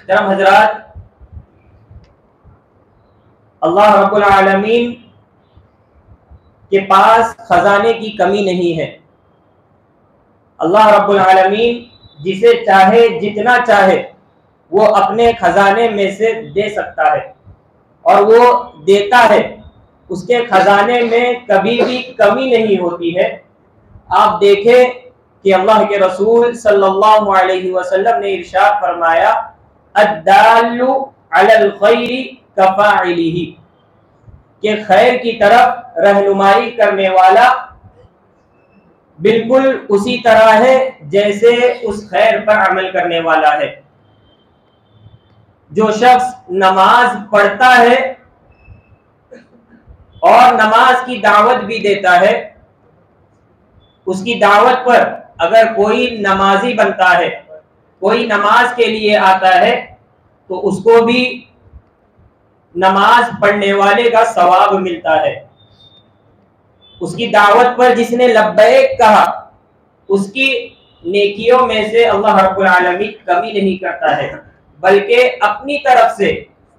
محترم حضرات، اللہ رب العالمین کے پاس خزانے کی کمی نہیں ہے۔ اللہ رب العالمین جسے چاہے جتنا چاہے وہ اپنے خزانے میں سے دے سکتا ہے، اور وہ دیتا ہے۔ اس کے خزانے میں کبھی بھی کمی نہیں ہوتی ہے۔ آپ دیکھیں کہ اللہ کے رسول صلی اللہ علیہ وسلم نے ارشاد فرمایا، الدال علی الخیر کفاعلہ، کہ خیر کی طرف رہنمائی کرنے والا بالکل اسی طرح ہے جیسے اس خیر پر عمل کرنے والا ہے۔ جو شخص نماز پڑھتا ہے اور نماز کی دعوت بھی دیتا ہے، اس کی دعوت پر اگر کوئی نمازی بنتا ہے، کوئی نماز کے لیے آتا ہے، تو اس کو بھی نماز پڑھنے والے کا ثواب ملتا ہے۔ اس کی دعوت پر جس نے لبیک کہا، اس کی نیکیوں میں سے اللہ رب العالمین کمی نہیں کرتا ہے، بلکہ اپنی طرف سے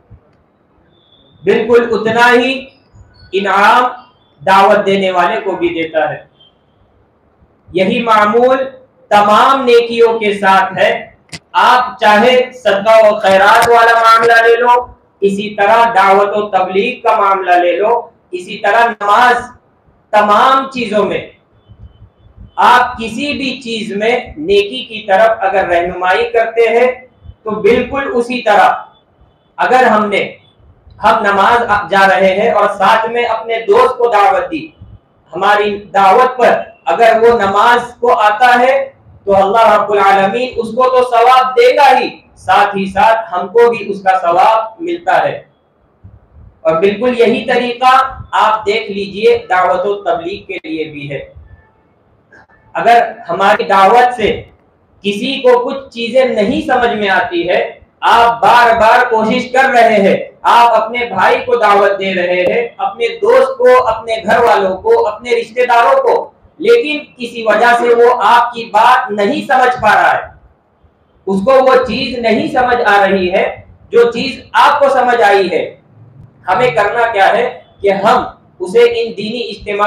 بالکل اتنا ہی انعام دعوت دینے والے کو بھی دیتا ہے۔ یہی معمول تمام نیکیوں کے ساتھ ہے۔ آپ چاہے صدقہ و خیرات والا معاملہ لے لو، اسی طرح دعوت و تبلیغ کا معاملہ لے لو، اسی طرح نماز، تمام چیزوں میں آپ کسی بھی چیز میں نیکی کی طرف اگر رہنمائی کرتے ہیں تو بالکل اسی طرح اگر ہم نماز جا رہے ہیں اور ساتھ میں اپنے دوست کو دعوت دی، ہماری دعوت پر اگر وہ نماز کو آتا ہے تو اللہ رب العالمین اس کو تو ثواب دے گا ہی، ساتھ ہی ساتھ ہم کو بھی اس کا ثواب ملتا ہے۔ اور بالکل یہی طریقہ آپ دیکھ لیجئے دعوت و تبلیغ کے لیے بھی ہے۔ اگر ہماری دعوت سے کسی کو کچھ چیزیں نہیں سمجھ میں آتی ہے، آپ بار بار کوشش کر رہے ہیں، آپ اپنے بھائی کو دعوت دے رہے ہیں، اپنے دوست کو، اپنے گھر والوں کو، اپنے رشتہ داروں کو، لیکن کسی وجہ سے وہ آپ کی بات نہیں سمجھ پا رہا ہے، اس کو وہ چیز نہیں سمجھ آ رہی ہے جو چیز آپ کو سمجھ آئی ہے۔ ہمیں کرنا کیا ہے کہ ہم اسے اس دینی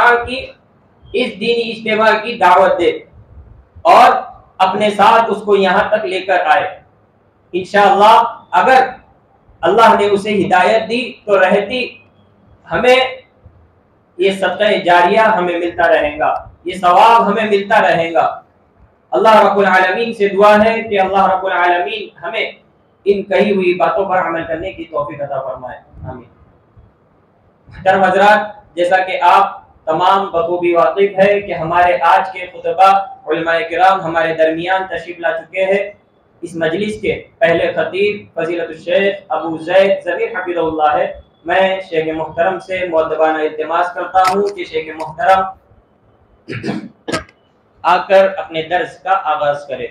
اجتماع کی دعوت دے اور اپنے ساتھ اس کو یہاں تک لے کر آئے۔ انشاءاللہ اگر اللہ نے اسے ہدایت دی تو رہتی ہمیں یہ صدقہ جاریہ ہمیں ملتا رہے گا، یہ ثواب ہمیں ملتا رہے گا۔ اللہ رب العالمین سے دعا ہے کہ اللہ رب العالمین ہمیں ان کہی ہوئی باتوں پر عمل کرنے کی توفیق عطا فرمائے، آمین۔ محترم حضرات، جیسا کہ آپ تمام بخوبی واقف ہے کہ ہمارے آج کے خطبہ علماء کرام ہمارے درمیان تشریف لا چکے ہیں۔ اس مجلس کے پہلے خطیب فضیلت الشیخ ابو زید ضمیر حفظہ اللہ ہے۔ میں شیخ محترم سے مؤدبانہ التماس کرتا ہوں کہ شیخ محترم آ کر اپنے درس کا آغاز کرے۔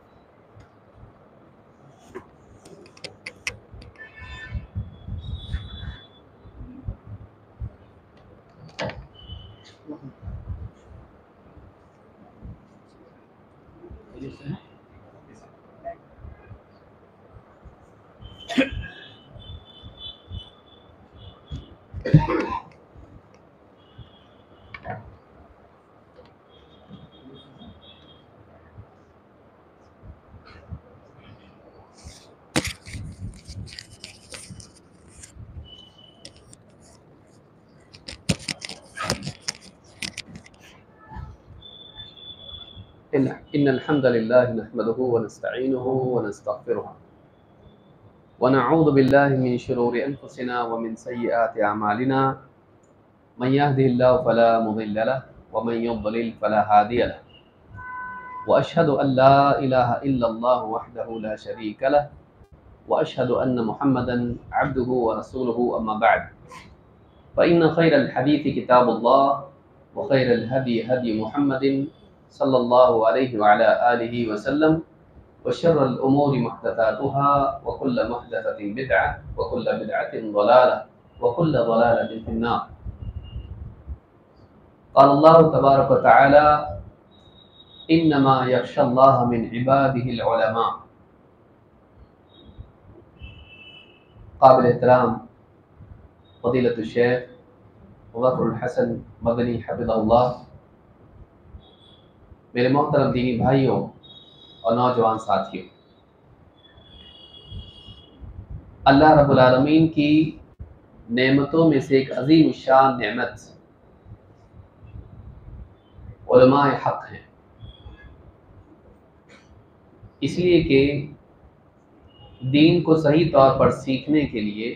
إن الحمد لله نحمده ونستعينه ونستغفره ونعوذ بالله من شرور أنفسنا ومن سيئات أعمالنا، من يهده الله فلا مضل له ومن يضلل فلا هادي له، وأشهد أن لا إله إلا الله وحده لا شريك له، وأشهد أن محمدا عبده ورسوله، أما بعد، فإن خير الحديث كتاب الله، وخير الهدي هدي محمد صلی اللہ علیہ وعلى آلہ وسلم، وشر الأمور محدثاتها وكل محدثة بدعة وكل بدعة ضلالة وكل ضلالة في النار۔ قال الله تبارك وتعالى إنما يخشى الله من عباده العلماء۔ قابل احترام فضیلت الشیخ ظفر الحسن مدنی حفظہ اللہ، میرے محترم دینی بھائیوں اور نوجوان ساتھیوں، اللہ رب العالمین کی نعمتوں میں سے ایک عظیم الشان نعمت علماء حق ہیں، اس لیے کہ دین کو صحیح طور پر سیکھنے کے لیے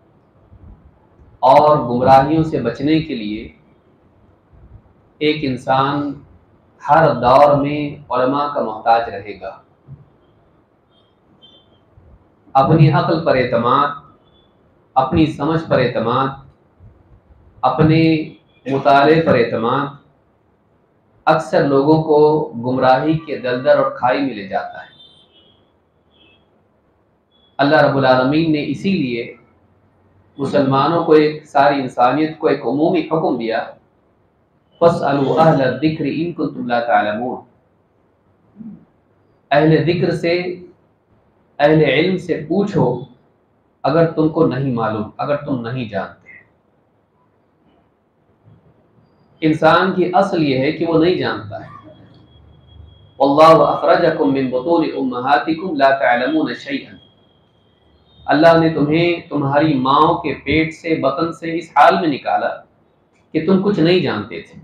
اور گمراہیوں سے بچنے کے لیے ایک انسان ہر دور میں علماء کا محتاج رہے گا۔ اپنی عقل پر اعتماد، اپنی سمجھ پر اعتماد، اپنے مطالعے پر اعتماد اکثر لوگوں کو گمراہی کے دلدل اور کھائی میں لے جاتا ہے۔ اللہ رب العالمین نے اسی لیے مسلمانوں کو، ایک ساری انسانیت کو ایک عمومی حکم دیا، فَاسْأَلُوا أَهْلَ الذِّكْرِ إِن كُنتُمْ لَا تَعْلَمُونَ، اہل ذکر سے، اہل علم سے پوچھو اگر تم کو نہیں معلوم، اگر تم نہیں جانتے۔ انسان کی اصل یہ ہے کہ وہ نہیں جانتا ہے۔ وَاللَّهُ أَخْرَجَكُم مِّن بُطُونِ أُمَّهَاتِكُمْ لَا تَعْلَمُونَ شَيْئًا، اللہ نے تمہیں تمہاری ماؤں کے پیٹ سے، بطن سے اس حال میں نکالا کہ تم کچھ نہیں جانتے تھے۔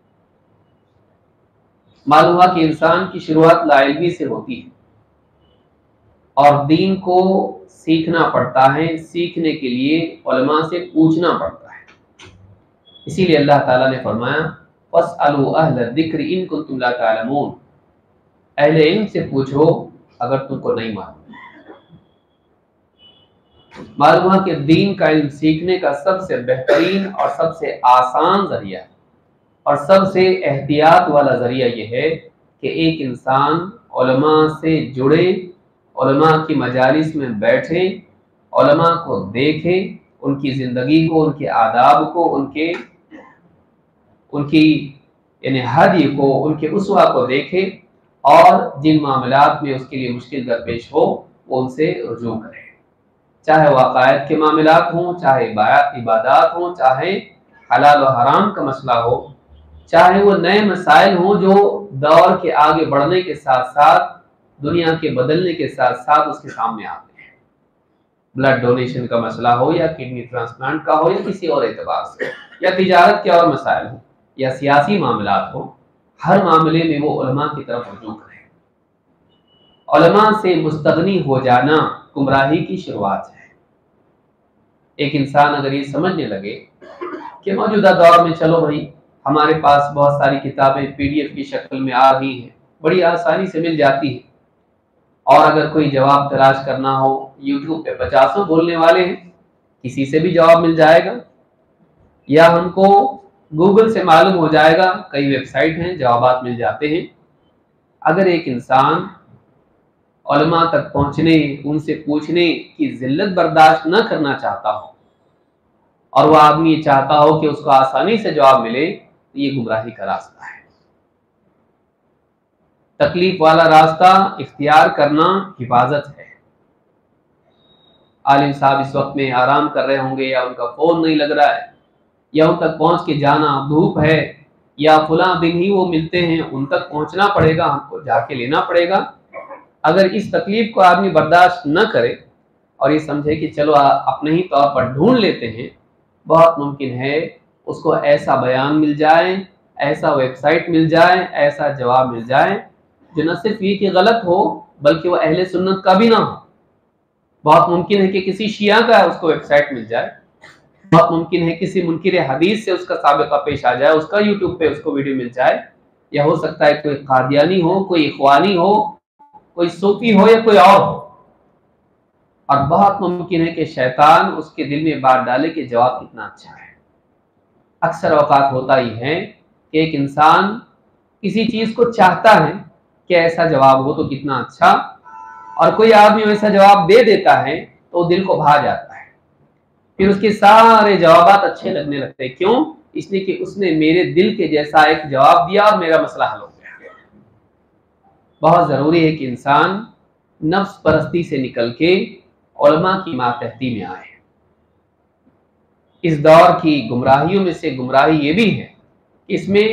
معلوم ہوا کہ انسان کی شروعات لا علمی سے ہوتی ہے اور دین کو سیکھنا پڑتا ہے، سیکھنے کے لیے علماء سے پوچھنا پڑتا ہے۔ اسی لیے اللہ تعالیٰ نے فرمایا فَاسْأَلُوا أَهْلَ الذِّكْرِ إِن كُنتُمْ لَا تَعْلَمُونَ، اہل علم سے پوچھو اگر تم کو نہیں معلوم۔ معلوم ہوا کہ دین کا علم سیکھنے کا سب سے بہترین اور سب سے آسان ذریعہ اور سب سے احتیاط والا ذریعہ یہ ہے کہ ایک انسان علماء سے جڑے، علماء کی مجالس میں بیٹھے، علماء کو دیکھے، ان کی زندگی کو، ان کے آداب کو، ان کی یعنی ہدی کو، ان کے اسوہ کو دیکھے، اور جن معاملات میں اس کے لیے مشکل درپیش ہو وہ ان سے رجوع کرے، چاہے وہ عقائد کے معاملات ہوں، چاہے عبادات ہوں، چاہے حلال و حرام کا مسئلہ ہو، چاہے وہ نئے مسائل ہوں جو دور کے آگے بڑھنے کے ساتھ ساتھ، دنیا کے بدلنے کے ساتھ ساتھ اس کے سامنے آتے ہیں۔ بلڈ ڈونیشن کا مسئلہ ہو، یا کڈنی ٹرانسپلانٹ کا ہو، یا کسی اور اعتبار سے، یا تجارت کے اور مسائل ہوں، یا سیاسی معاملات ہوں، ہر معاملے میں وہ علماء کی طرف رجوع کریں۔ علماء سے مستغنی ہو جانا گمراہی کی شروعات ہے۔ ایک انسان اگر یہ سمجھنے لگے کہ موجودہ دور میں چلو بھائی ہمارے پاس بہت ساری کتابیں PDF کی شکل میں آ رہی ہیں، بڑی آسانی سے مل جاتی ہیں، اور اگر کوئی جواب تلاش کرنا ہو YouTube پہ 50 بولنے والے ہیں، کسی سے بھی جواب مل جائے گا، یا ہم کو گوگل سے معلوم ہو جائے گا، کئی ویب سائٹ ہیں جوابات مل جاتے ہیں۔ اگر ایک انسان علماء تک پہنچنے، ان سے پوچھنے کی ذلت برداشت نہ کرنا چاہتا ہو، اور وہ آدمی یہ چاہتا ہو کہ اس کو آسانی سے جواب ملے، تو یہ گمراہی کا راستہ ہے۔ تکلیف والا راستہ اختیار کرنا حفاظت ہے۔ عالم صاحب اس وقت میں آرام کر رہے ہوں گے، یا ان کا فون نہیں لگ رہا ہے، یا ان تک پہنچ کے جانا دھوپ ہے، یا فلاں دن ہی وہ ملتے ہیں، ان تک پہنچنا پڑے گا، ہم کو جا کے لینا پڑے گا۔ اگر اس تکلیف کو آدمی برداشت نہ کرے اور یہ سمجھے کہ چلو اپنے ہی طور پر ڈھونڈ لیتے ہیں، بہت ممکن ہے اس کو ایسا بیان مل جائے، ایسا ویب سائٹ مل جائے، ایسا جواب مل جائے جو نہ صرف یہ کہ غلط ہو بلکہ وہ اہل سنت کا بھی نہ ہو۔ بہت ممکن ہے کہ کسی شیعہ کا اس کو ویب سائٹ مل جائے، بہت ممکن ہے کسی منکر حدیث سے اس کا سابقہ پیش آ جائے، اس کا YouTube پہ اس کو ویڈیو مل جائے، یا ہو سکتا ہے کوئی قادیانی ہو، کوئی اخوانی ہو، کوئی صوفی ہو، یا کوئی اور ہو، اور بہت ممکن ہے کہ شیطان اس کے دل میں بات ڈالے کہ جواب کتنا اچھا ہے۔ اکثر اوقات ہوتا ہی ہے کہ ایک انسان کسی چیز کو چاہتا ہے کہ ایسا جواب ہو تو کتنا اچھا، اور کوئی آدمی ویسا جواب دے دیتا ہے تو دل کو بھا جاتا ہے، پھر اس کے سارے جوابات اچھے لگنے لگتے ہیں۔ کیوں؟ اس لیے کہ اس نے میرے دل کے جیسا ایک جواب دیا اور میرا مسئلہ حل ہو گیا۔ بہت ضروری ہے کہ انسان نفس پرستی سے نکل کے علماء کی ماتحتی میں آئے۔ اس دور کی گمراہیوں میں سے گمراہی یہ بھی ہے کہ اس میں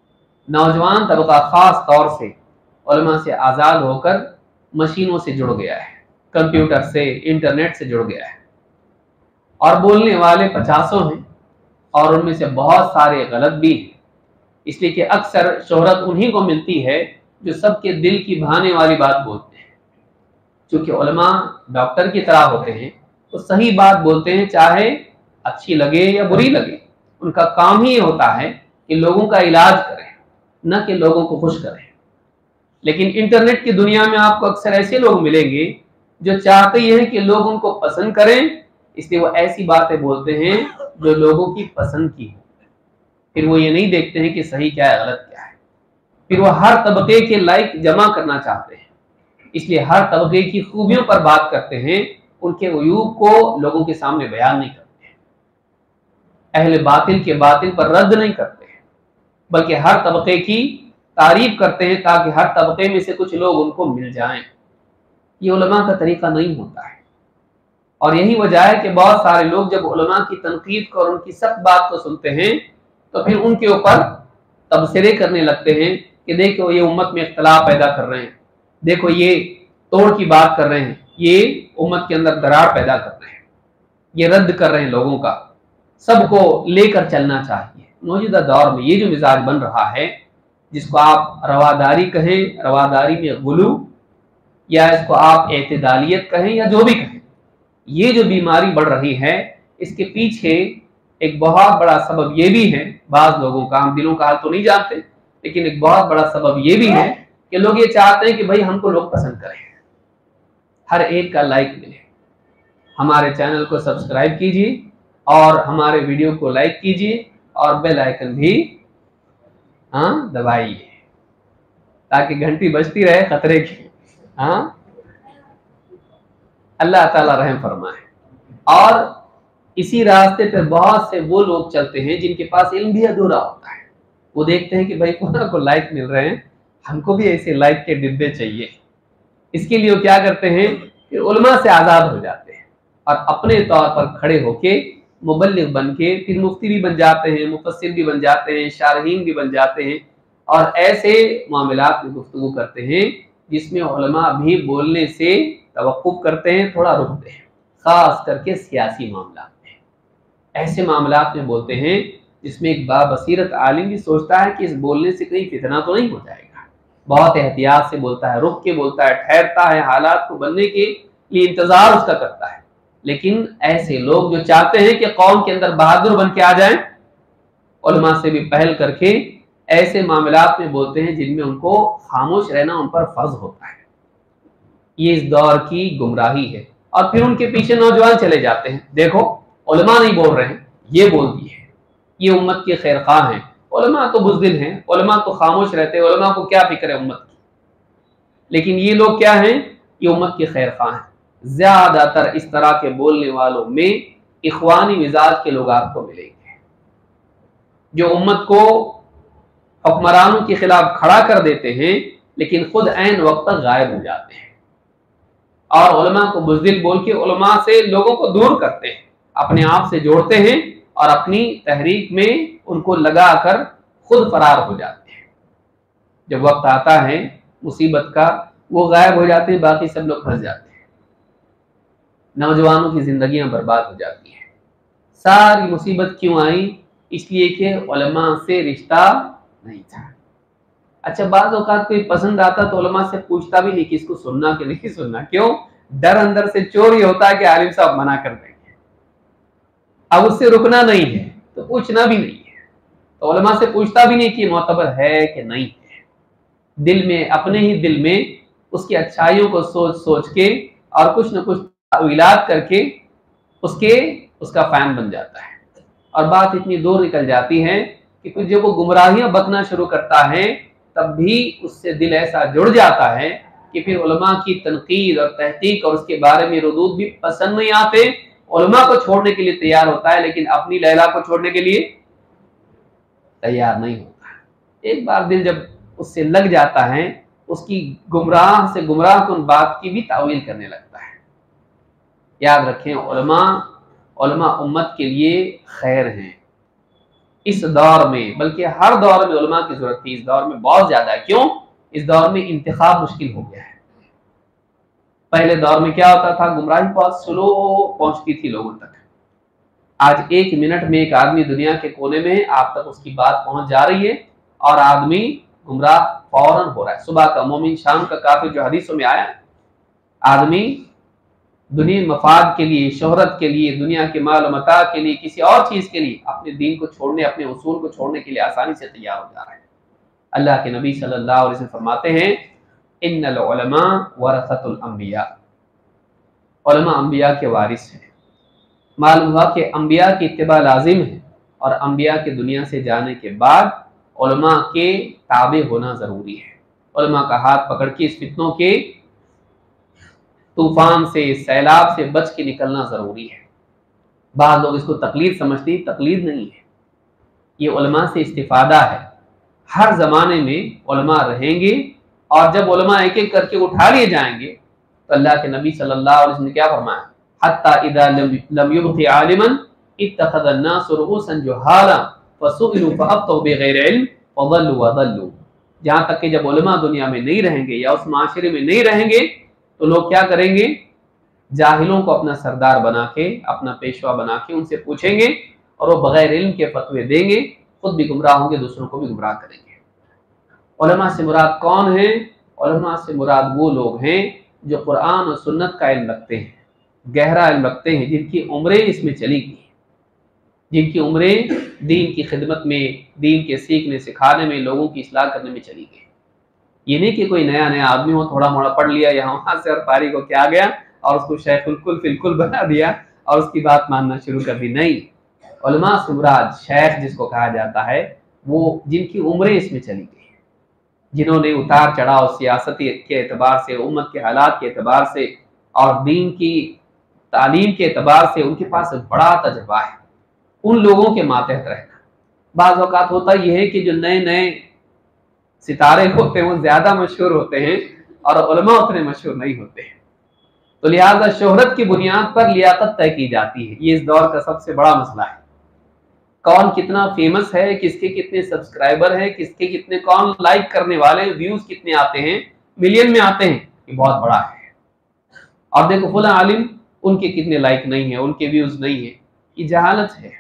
نوجوان طبقہ خاص طور سے علماء سے آزاد ہو کر مشینوں سے جڑ گیا ہے، کمپیوٹر سے، انٹرنیٹ سے جڑ گیا ہے، اور بولنے والے 50 ہیں، اور ان میں سے بہت سارے غلط بھی ہیں، اس لیے کہ اکثر شہرت انہی کو ملتی ہے جو سب کے دل کی بھانے والی بات بولتے ہیں۔ چونکہ علماء ڈاکٹر کی طرح ہوتے ہیں تو صحیح بات بولتے ہیں، چاہے اچھی لگے یا بری لگے۔ ان کا کام ہی یہ ہوتا ہے کہ لوگوں کا علاج کریں، نہ کہ لوگوں کو خوش کریں۔ لیکن انٹرنیٹ کی دنیا میں آپ کو اکثر ایسے لوگ ملیں گے جو چاہتے یہ ہیں کہ لوگ ان کو پسند کریں، اس لیے وہ ایسی باتیں بولتے ہیں جو لوگوں کی پسند کی ہو۔ پھر وہ یہ نہیں دیکھتے ہیں کہ صحیح کیا ہے، غلط کیا ہے۔ پھر وہ ہر طبقے کے لائک جمع کرنا چاہتے ہیں، اس لیے ہر طبقے کی خوبیوں پر بات کرتے ہیں، ان کے عیوب کو لوگوں کے سامنے بیان نہیں کرتے ہیں۔ اہل باطل کے باطل پر رد نہیں کرتے ہیں، بلکہ ہر طبقے کی تعریف کرتے ہیں تاکہ ہر طبقے میں سے کچھ لوگ ان کو مل جائیں۔ یہ علماء کا طریقہ نہیں ہوتا ہے، اور یہی وجہ ہے کہ بہت سارے لوگ جب علماء کی تنقید کو اور ان کی سخت بات کو سنتے ہیں تو پھر ان کے اوپر تبصرے کرنے لگتے ہیں کہ دیکھو یہ امت میں اختلاف پیدا کر رہے ہیں، دیکھو یہ توڑ کی بات کر رہے ہیں، یہ امت کے اندر درار پیدا کر رہے ہیں، یہ رد کر رہے ہیں لوگوں کا، سب کو لے کر چلنا چاہیے۔ موجودہ دور میں یہ جو مزاج بن رہا ہے، جس کو آپ رواداری کہیں، رواداری میں غلو، یا اس کو آپ اعتدالیت کہیں، یا جو بھی کہیں، یہ جو بیماری بڑھ رہی ہے، اس کے پیچھے ایک بہت بڑا سبب یہ بھی ہے، بعض لوگوں کا، ہم دلوں کا حال تو نہیں جانتے، لیکن ایک بہت بڑا سبب یہ بھی ہے کہ لوگ یہ چاہتے ہیں کہ بھائی ہم کو لوگ پسند کریں، ہر ایک کا لائک ملے۔ ہمارے چینل کو سبسکرائب کیجیے اور ہمارے ویڈیو کو لائک کیجیے اور بیل آئیکن بھی دبائیے تاکہ گھنٹی بجتی رہے خطرے کی۔ اللہ تعالیٰ رحم فرمائے۔ اور اسی راستے پہ بہت سے وہ لوگ چلتے ہیں جن کے پاس علم بھی ادھورا ہوتا ہے، وہ دیکھتے ہیں کہ بھائی کونا کو لائک مل رہے ہیں، ہم کو بھی ایسے لائک کے ڈبے چاہیے۔ اس کے لیے وہ کیا کرتے ہیں کہ علماء سے آزاد ہو جاتے ہیں اور اپنے طور پر کھڑے ہو کے مبلغ بن کے پھر مفتی بھی بن جاتے ہیں، مفسر بھی بن جاتے ہیں، شارحین بھی بن جاتے ہیں، اور ایسے معاملات میں گفتگو کرتے ہیں جس میں علماء بھی بولنے سے توقف کرتے ہیں، تھوڑا رکتے ہیں، خاص کر کے سیاسی معاملات میں۔ ایسے معاملات میں بولتے ہیں جس میں ایک بابصیرت عالم بھی سوچتا ہے کہ اس بولنے سے کہیں فتنہ تو نہیں ہو جائے گا، بہت احتیاط سے بولتا ہے، رک کے بولتا ہے، ٹھہرتا ہے، حالات کو بننے کے لیے انتظار اس کا کرتا ہے۔ لیکن ایسے لوگ جو چاہتے ہیں کہ قوم کے اندر بہادر بن کے آ جائیں، علماء سے بھی پہل کر کے ایسے معاملات میں بولتے ہیں جن میں ان کو خاموش رہنا ان پر فرض ہوتا ہے۔ یہ اس دور کی گمراہی ہے، اور پھر ان کے پیچھے نوجوان چلے جاتے ہیں، دیکھو علماء نہیں بول رہے ہیں، یہ بول دیے، یہ امت کے خیر خواہ ہیں، علماء تو بزدل ہیں، علماء تو خاموش رہتے ہیں، علماء کو کیا فکر ہے امت کی۔ لیکن یہ لوگ کیا ہیں؟ یہ امت کے خیر خواہ ہیں۔ زیادہ تر اس طرح کے بولنے والوں میں اخوانی مزاج کے لوگ آپ کو ملیں گے، جو امت کو حکمرانوں کے خلاف کھڑا کر دیتے ہیں لیکن خود عین وقت تک غائب ہو جاتے ہیں، اور علماء کو بزدل بول کے علماء سے لوگوں کو دور کرتے ہیں، اپنے آپ سے جوڑتے ہیں اور اپنی تحریک میں ان کو لگا کر خود فرار ہو جاتے ہیں۔ جب وقت آتا ہے مصیبت کا، وہ غائب ہو جاتے ہیں، باقی سب لوگ پھنس جاتے ہیں، نوجوانوں کی زندگیاں برباد ہو جاتی ہیں۔ ساری مصیبت کیوں آئی؟ اس لیے کہ علماء سے رشتہ نہیں تھا۔ اچھا، بعض اوقات کوئی پسند آتا تو علماء سے پوچھتا بھی نہیں کہ اس کو سننا کہ نہیں سننا، کیوں؟ ڈر اندر سے چور ہی ہوتا ہے کہ عالم صاحب منع کر دیں گے، اب اس سے رکنا نہیں ہے تو پوچھنا بھی نہیں ہے، تو علماء سے پوچھتا بھی نہیں کہ معتبر ہے کہ نہیں ہے، دل میں، اپنے ہی دل میں اس کی اچھائیوں کو سوچ سوچ کے اور کچھ نہ کچھ تعویلات کر کے اس کا فین بن جاتا ہے، اور بات اتنی دور نکل جاتی ہے کہ جب وہ گمراہیاں بکنا شروع کرتا ہے تب بھی اس سے دل ایسا جڑ جاتا ہے کہ پھر علماء کی تنقید اور تحقیق اور اس کے بارے میں ردود بھی پسند نہیں آتے، علماء کو چھوڑنے کے لیے تیار ہوتا ہے لیکن اپنی لیلا کو چھوڑنے کے لیے تیار نہیں ہوتا ہے۔ ایک بار دل جب اس سے لگ جاتا ہے، اس کی گمراہ سے گمراہ کن بات کی بھی تعویل کرنے لگتا ہے۔ یاد رکھیں علماء امت کے لیے خیر ہیں اس دور میں، بلکہ ہر دور میں علماء کی ضرورت تھی، اس دور میں بہت زیادہ ہے۔ کیوں؟ اس دور میں انتخاب مشکل ہو گیا ہے۔ پہلے دور میں کیا ہوتا تھا؟ گمراہی بہت سلو پہنچتی تھی لوگوں تک۔ آج ایک منٹ میں ایک آدمی دنیا کے کونے میں آپ تک اس کی بات پہنچ جا رہی ہے اور آدمی گمراہ فوراً ہو رہا ہے۔ صبح کا مومن شام کا کافر، جو حدیثوں میں آیا، آدمی دنیا مفاد کے لیے، شہرت کے لیے، دنیا کے مال و متاع کے لیے، کسی اور چیز کے لیے اپنے دین کو چھوڑنے، اپنے اصول کو چھوڑنے کے لیے آسانی سے تیار ہو جا رہا ہے۔ اللہ کے نبی صلی اللہ علیہ وسلم فرماتے ہیں ان العلماء ورثۃ الانبیاء، علماء انبیاء کے وارث ہیں۔ معلوم ہوا کہ انبیاء کی اتباع لازم ہے، اور انبیاء کے دنیا سے جانے کے بعد علماء کے تابع ہونا ضروری ہے۔ علماء کا ہاتھ پکڑ کے اس فتنوں کے طوفان سے، سیلاب سے بچ کے نکلنا ضروری ہے۔ بعض لوگ اس کو تقلید سمجھتے ہیں، تقلید نہیں ہے، یہ علماء سے استفادہ ہے۔ ہر زمانے میں علماء رہیں گے، اور جب علماء ایک ایک کر کے اٹھا لیے جائیں گے تو اللہ کے نبی صلی اللہ علیہ وسلم نے کیا فرمایا؟ حتی اذا لم يبق عالما اتخذ الناس رؤوسا جهالا فسئلوا فافتوا بغیر علم فضلوا وضلوا، جہاں تک کہ جب علماء دنیا میں نہیں رہیں گے یا اس معاشرے میں نہیں رہیں گے تو لوگ کیا کریں گے؟ جاہلوں کو اپنا سردار بنا کے، اپنا پیشوا بنا کے ان سے پوچھیں گے، اور وہ بغیر علم کے فتوے دیں گے، خود بھی گمراہ ہوں گے، دوسروں کو بھی گمراہ کریں گے۔ علماء سے مراد کون ہیں؟ علماء سے مراد وہ لوگ ہیں جو قرآن اور سنت کا علم رکھتے ہیں، گہرا علم رکھتے ہیں، جن کی عمریں اس میں چلی گئی، جن کی عمریں دین کی خدمت میں، دین کے سیکھنے سکھانے میں، لوگوں کی اصلاح کرنے میں چلی گئی۔ یہ نہیں کہ کوئی نیا آدمی ہو، تھوڑا موڑا پڑھ لیا یہاں وہاں سے اور فارغ ہو کے آ گیا اور اس کو شیخ الکل فی الکل بنا دیا اور اس کی بات ماننا شروع کر دی۔ نہیں، علماء سے مراد شیخ جس کو کہا جاتا ہے، وہ جن کی عمریں اس میں چلی گئی، جنہوں نے اتار چڑھاؤ سیاستی کے اعتبار سے، امت کے حالات کے اعتبار سے اور دین کی تعلیم کے اعتبار سے ان کے پاس بڑا تجربہ ہے، ان لوگوں کے ماتحت رہنا۔ بعض اوقات ہوتا یہ ہے کہ جو نئے نئے ستارے ہوتے ہیں وہ زیادہ مشہور ہوتے ہیں اور علماء اتنے مشہور نہیں ہوتے ہیں، تو لہٰذا شہرت کی بنیاد پر لیاقت طے کی جاتی ہے۔ یہ اس دور کا سب سے بڑا مسئلہ ہے، کون کتنا فیمس ہے، کس کے کتنے سبسکرائبر ہیں، کس کے کتنے، کون لائک کرنے والے، ویوز کتنے آتے ہیں، ملین میں آتے ہیں، یہ بہت بڑا ہے۔ اور دیکھو فلاں عالم، ان کے کتنے لائک نہیں ہیں، ان کے ویوز نہیں ہیں، یہ جہالت ہے۔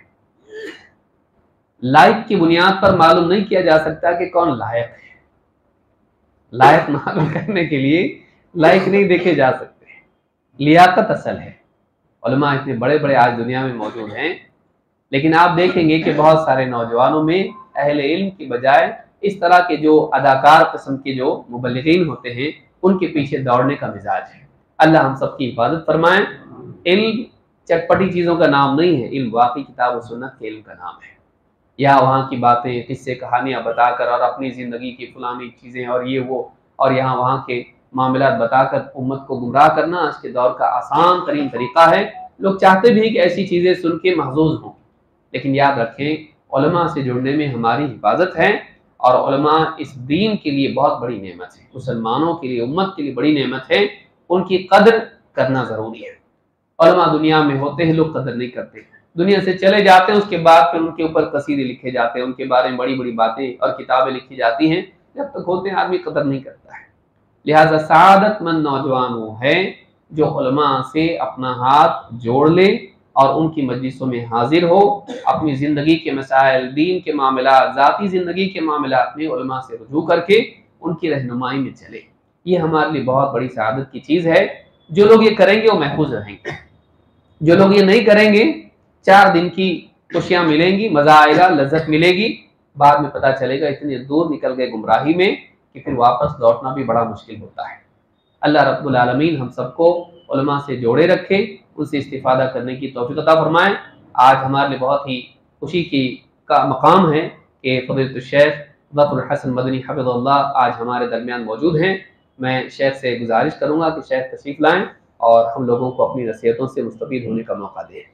لائک کی بنیاد پر معلوم نہیں کیا جا سکتا کہ کون لائق ہے۔ لائق معلوم کرنے کے لیے لائک نہیں دیکھے جا سکتے، لیاقت اصل ہے۔ علماء اتنے بڑے بڑے آج دنیا میں موجود ہیں، لیکن آپ دیکھیں گے کہ بہت سارے نوجوانوں میں اہل علم کی بجائے اس طرح کے جو اداکار قسم کے جو مبلغین ہوتے ہیں، ان کے پیچھے دوڑنے کا مزاج ہے۔ اللہ ہم سب کی حفاظت فرمائے۔ علم چٹپٹی چیزوں کا نام نہیں ہے، علم واقعی کتاب و سنت کے علم کا نام ہے۔ یا وہاں کی باتیں، قصے، کہانیاں بتا کر اور اپنی زندگی کی فلانی چیزیں اور یہ وہ اور یہاں وہاں کے معاملات بتا کر امت کو گمراہ کرنا آج کے دور کا آسان ترین طریقہ ہے۔ لوگ چاہتے بھی ہیں کہ ایسی چیزیں سن کے محظوظ ہوں، لیکن یاد رکھیں علماء سے جڑنے میں ہماری حفاظت ہے، اور علماء اس دین کے لیے بہت بڑی نعمت ہے، مسلمانوں کے لیے، امت کے لیے بڑی نعمت ہے، ان کی قدر کرنا ضروری ہے۔ علماء دنیا میں ہوتے ہیں، لوگ قدر نہیں کرتے، دنیا سے چلے جاتے ہیں، اس کے بعد پھر ان کے اوپر قصیدے لکھے جاتے ہیں، ان کے بارے میں بڑی بڑی باتیں اور کتابیں لکھی جاتی ہیں، جب تک ہوتے ہیں آدمی قدر نہیں کرتا ہے۔ لہٰذا سعادت مند نوجوان وہ ہے جو علماء سے اپنا ہاتھ جوڑ لے اور ان کی مجلسوں میں حاضر ہو، اپنی زندگی کے مسائل، دین کے معاملات، ذاتی زندگی کے معاملات میں علماء سے رجوع کر کے ان کی رہنمائی میں چلے۔ یہ ہمارے لیے بہت بڑی سعادت کی چیز ہے۔ جو لوگ یہ کریں گے وہ محفوظ رہیں گے، جو لوگ یہ نہیں کریں گے 4 دن کی خوشیاں ملیں گی، مزہ آئے گا، لذت ملے گی، بعد میں پتہ چلے گا اتنے دور نکل گئے گمراہی میں کہ پھر واپس لوٹنا بھی بڑا مشکل ہوتا ہے۔ اللہ رب العالمین ہم سب کو علماء سے جوڑے رکھے، ان سے استفادہ کرنے کی توفیق عطا فرمائے۔ آج ہمارے لیے بہت ہی خوشی کا مقام ہے کہ فضیلۃ الشیخ ظفر الحسن مدنی حفظہ اللہ آج ہمارے درمیان موجود ہیں۔ میں شیخ سے گزارش کروں گا کہ شیخ تشریف لائیں اور ہم لوگوں کو اپنی نصیحتوں سے مستفید ہونے کا موقع دیں۔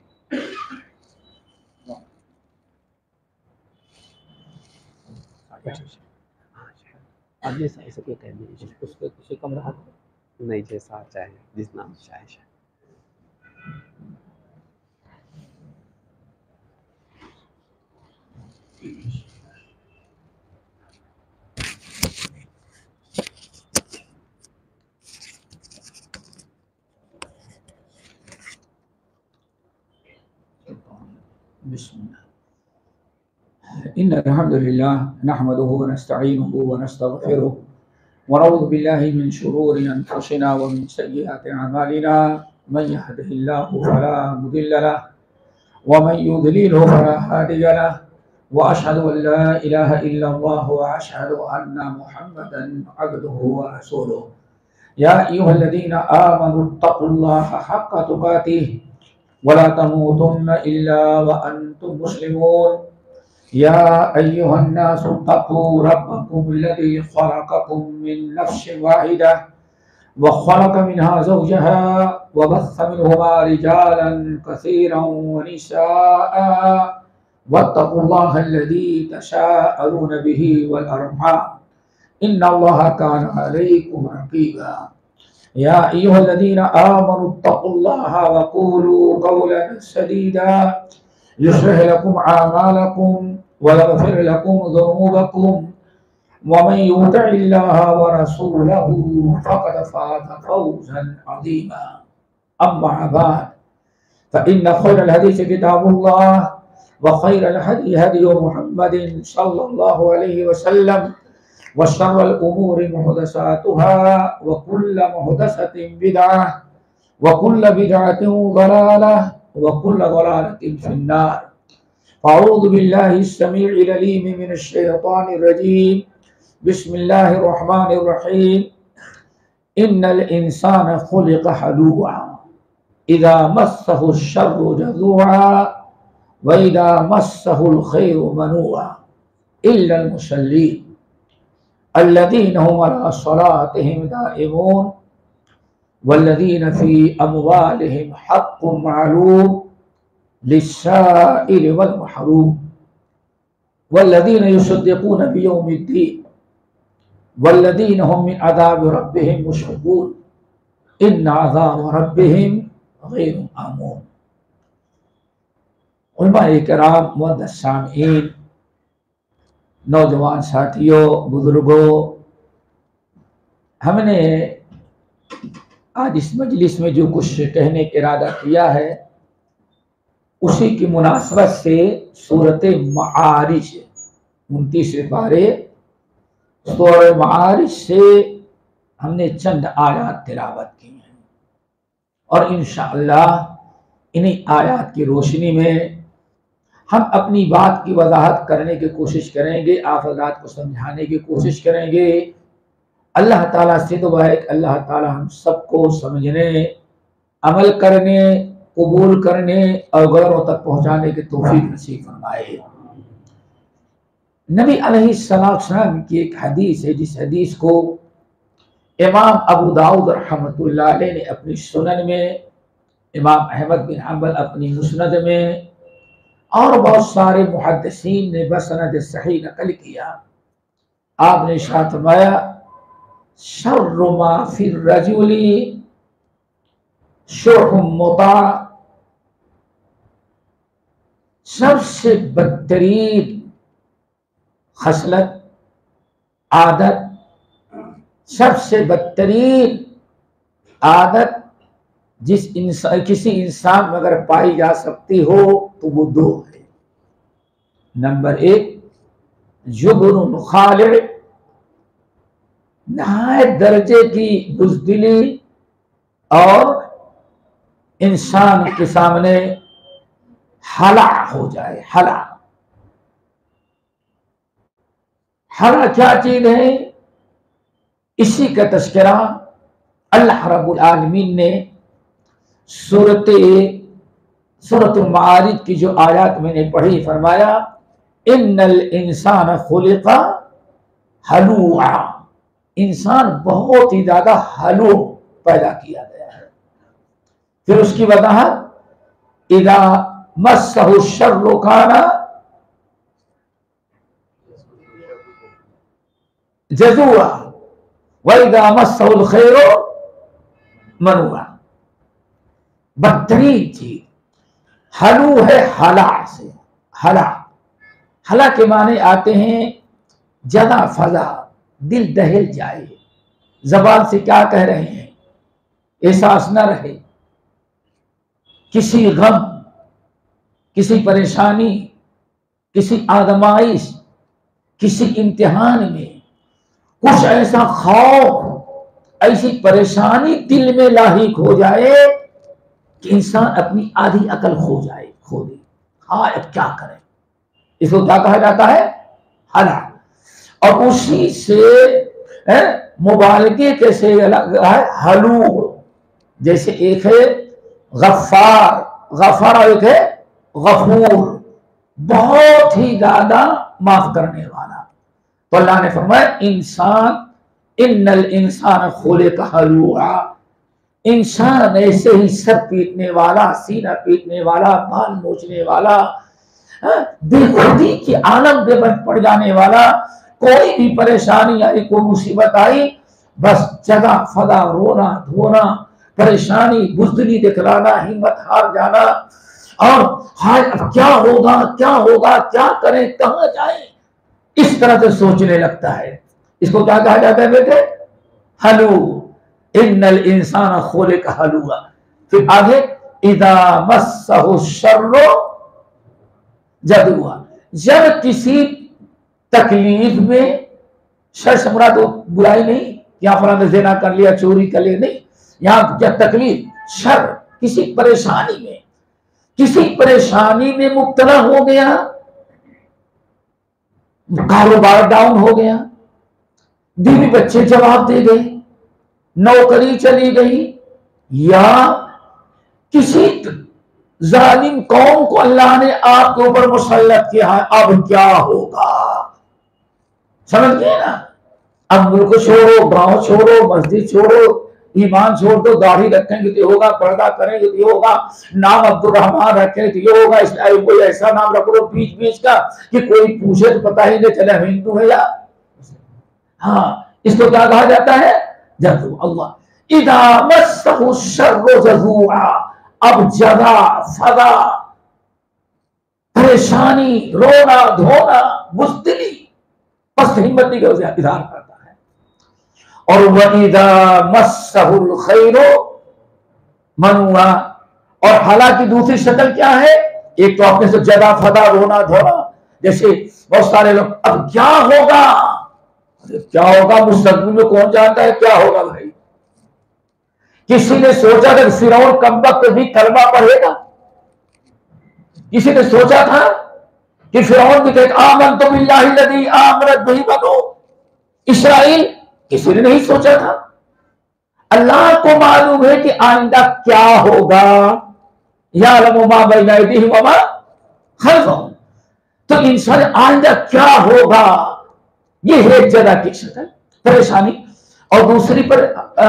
اب یہ ایسے کیا کہہ دیں، اس پہ کسی کم رہا نہیں، جیسا چاہے، جس نام چاہے۔ بسم الله. إن الحمد لله نحمده ونستعينه ونستغفره ونعوذ بالله من شرور أنفسنا ومن سيئات أعمالنا من يهده الله فلا مضل له ومن يضلله فلا هادي له وأشهد أن لا إله إلا الله وأشهد أن محمدا عبده ورسوله يا أيها الذين آمنوا اتقوا الله حق تقاته ولا تموتن إلا وأنتم مسلمون يا أيها الناس اتقوا ربكم الذي خلقكم من نفس واحدة وخلق منها زوجها وبث منهما رجالا كثيرا ونساء واتقوا الله الذي تساءلون به والأرحام إن الله كان عليكم رقيبا يا أيها الذين آمنوا اتقوا الله وقولوا قولا سديدا يصلح لكم أعمالكم ويغفر لكم ذنوبكم ومن يطع الله ورسوله فقد فاز فوزا عظيما أما بعد فإن خير الحديث كتاب الله وخير الهدي هدي محمد صلى الله عليه وسلم وشر الأمور محدثاتها وكل محدثة بدعة وكل بدعة ضلالة وكل ضلالة في النار فأعوذ بالله السميع العليم من الشيطان الرجيم بسم الله الرحمن الرحيم إن الإنسان خلق هلوعا إذا مسه الشر جزوعا وإذا مسه الخير منوعا إلا المصلين الذين هم على صلاتهم دائمون والذين في أموالهم حق معلوم للسائل والمحروم والذين يصدقون بيوم الدين والذين هم من عذاب ربهم مشفقون إن عذاب ربهم غير مأمون. علماء کرام، معزز سامعین، نوجوان ساتھیوں، بزرگوں، ہم نے آج اس مجلس میں جو کچھ کہنے کا ارادہ کیا ہے اسی کی مناسبت سے سورۃ معارج 29 پارے سورۃ معارج سے ہم نے چند آیات تلاوت کی ہیں، اور انشاءاللہ انہی آیات کی روشنی میں ہم اپنی بات کی وضاحت کرنے کی کوشش کریں گے، آپ حضرات کو سمجھانے کی کوشش کریں گے۔ اللہ تعالیٰ سے دعا ہے کہ اللہ تعالیٰ ہم سب کو سمجھنے، عمل کرنے، قبول کرنے اور غیروں تک پہنچانے کی توفیق نصیب فرمائے۔ نبی علیہ السلام کی ایک حدیث ہے، جس حدیث کو امام ابو داؤد رحمۃ اللہ علیہ نے اپنی سنن میں، امام احمد بن حنبل اپنی مسند میں، اور بہت سارے محدثین نے بسند صحیح نقل کیا۔ آپ نے ارشاد فرمایا شر ما فی الرجل شح مطاع، سب سے بدترین خصلت، عادت، سب سے بدترین عادت کسی انسان میں اگر پائی جا سکتی ہو تو وہ دو ہے۔ نمبر 1 جبن خالع، نہایت درجے کی بزدلی اور انسان کے سامنے ہلا ہو جائے۔ ہلا کیا چیز ہے؟ اسی کا تذکرہ اللہ رب العالمین نے سورۃ المعارج کی جو آیات میں نے پڑھی، فرمایا ان الانسان خلق ہلوعا، انسان بہت ہی زیادہ ہلو پیدا کیا گیا ہے۔ پھر اس کی وضاحت اذا مسہ الشر کان جزوعا وَإِذَا مَسَّهُ الْخَيْرُ مَنُوعًا۔ بدترین چیز ہلو ہے، ہلا سے، ہلا ہلا کے معنی آتے ہیں جدا فضا، دل دہل جائے، زبان سے کیا کہہ رہے ہیں احساس نہ رہے، کسی غم، کسی پریشانی، کسی آزمائش، کسی امتحان میں کچھ ایسا خوف، ایسی پریشانی دل میں لاحق ہو جائے کہ انسان اپنی آدھی عقل کھو دے، ہاں اب کیا کرے، اس کو کیا کہا جاتا ہے؟ ہلا۔ اور اسی سے مبالغے کے سے ہے ہلو، جیسے ایک ہے غفار، غفار، اور ایک ہے غفور، بہت ہی زیادہ معاف کرنے والا۔ تو اللہ نے فرمایا انسان، ان الانسان خلق ہلوعا، انسان ایسے ہی سر پیٹنے والا، سینہ پیٹنے والا، بال نوچنے والا، بے خودی کی عالم میں بن پڑ جانے والا، کوئی بھی پریشانی آئی، کوئی مصیبت آئی، بس جگہ فضا، رونا دھونا، پریشانی، بزدلی دکھلانا، ہمت ہار جانا، اور ہائے اب کیا ہوگا، کیا ہوگا، کیا کریں، کہاں جائیں، اس طرح سے سوچنے لگتا ہے۔ اس کو کیا کہا جاتا ہے بیٹے؟ ہلو، ان الانسان خلق ہلوعا۔ پھر آگے اذا مسہ الشر جزوعا، جب کسی تکلیف میں، شر سے مراد برائی نہیں، یہاں فلاں نے زنا کر لیا، چوری کر لیا، نہیں، یہاں کیا تکلیف، شر، کسی پریشانی میں، کسی پریشانی میں مبتلا ہو گیا، کاروبار ڈاؤن ہو گیا، بیوی بچے جواب دے گئے، نوکری چلی گئی، یا کسی ظالم قوم کو اللہ نے آپ کے اوپر مسلط کیا ہے، اب کیا ہوگا؟ سمجھ گئے نا؟ اب ملک چھوڑو، گاؤں چھوڑو، مسجد چھوڑو، ایمان چھوڑ دو، داڑھی رکھیں گے تو یہ ہوگا، پردہ کریں گے تو یہ ہوگا، نام عبد الرحمان رکھیں تو یہ ہوگا، اس لیے کوئی ایسا نام رکھ لو بیچ بیچ کا کہ کوئی پوچھے تو پتہ ہی نہیں چلے ہندو ہے یا، ہاں، اس کو کیا کہا جاتا ہے؟ جزو۔ اللہ اذا مسہ الشر جزوعا، اب جزا، فضا، پریشانی، رونا دھونا، بزدلی، بس ہمت نہیں کر اظہار کرتا ہے۔ اور وَإِذَا مَسَّهُ الْخَيْرُ مَنُوعًا، اور حالانکہ دوسری شکل کیا ہے؟ ایک تو اپنے سے جدا فضا، رونا دھونا، جیسے بہت سارے لوگ اب کیا ہوگا، کیا ہوگا مستقبل میں کون جانتا ہے کیا ہوگا بھائی؟ کسی نے سوچا تھا کہ فرعون کم وقت بھی کلمہ پڑھے گا؟ کسی نے سوچا تھا کہ فرعون بھی کہے آمنت باللہ الذی آمنت بہ بنو اسرائیل؟ کسی نے نہیں سوچا تھا۔ اللہ کو معلوم ہے کہ آئندہ کیا ہوگا، یعلم ما بین ایدیہم وما خلفہم، تو انسان آئندہ کیا ہوگا، یہ ہے جزا کی شکل، پریشانی۔ اور دوسری پر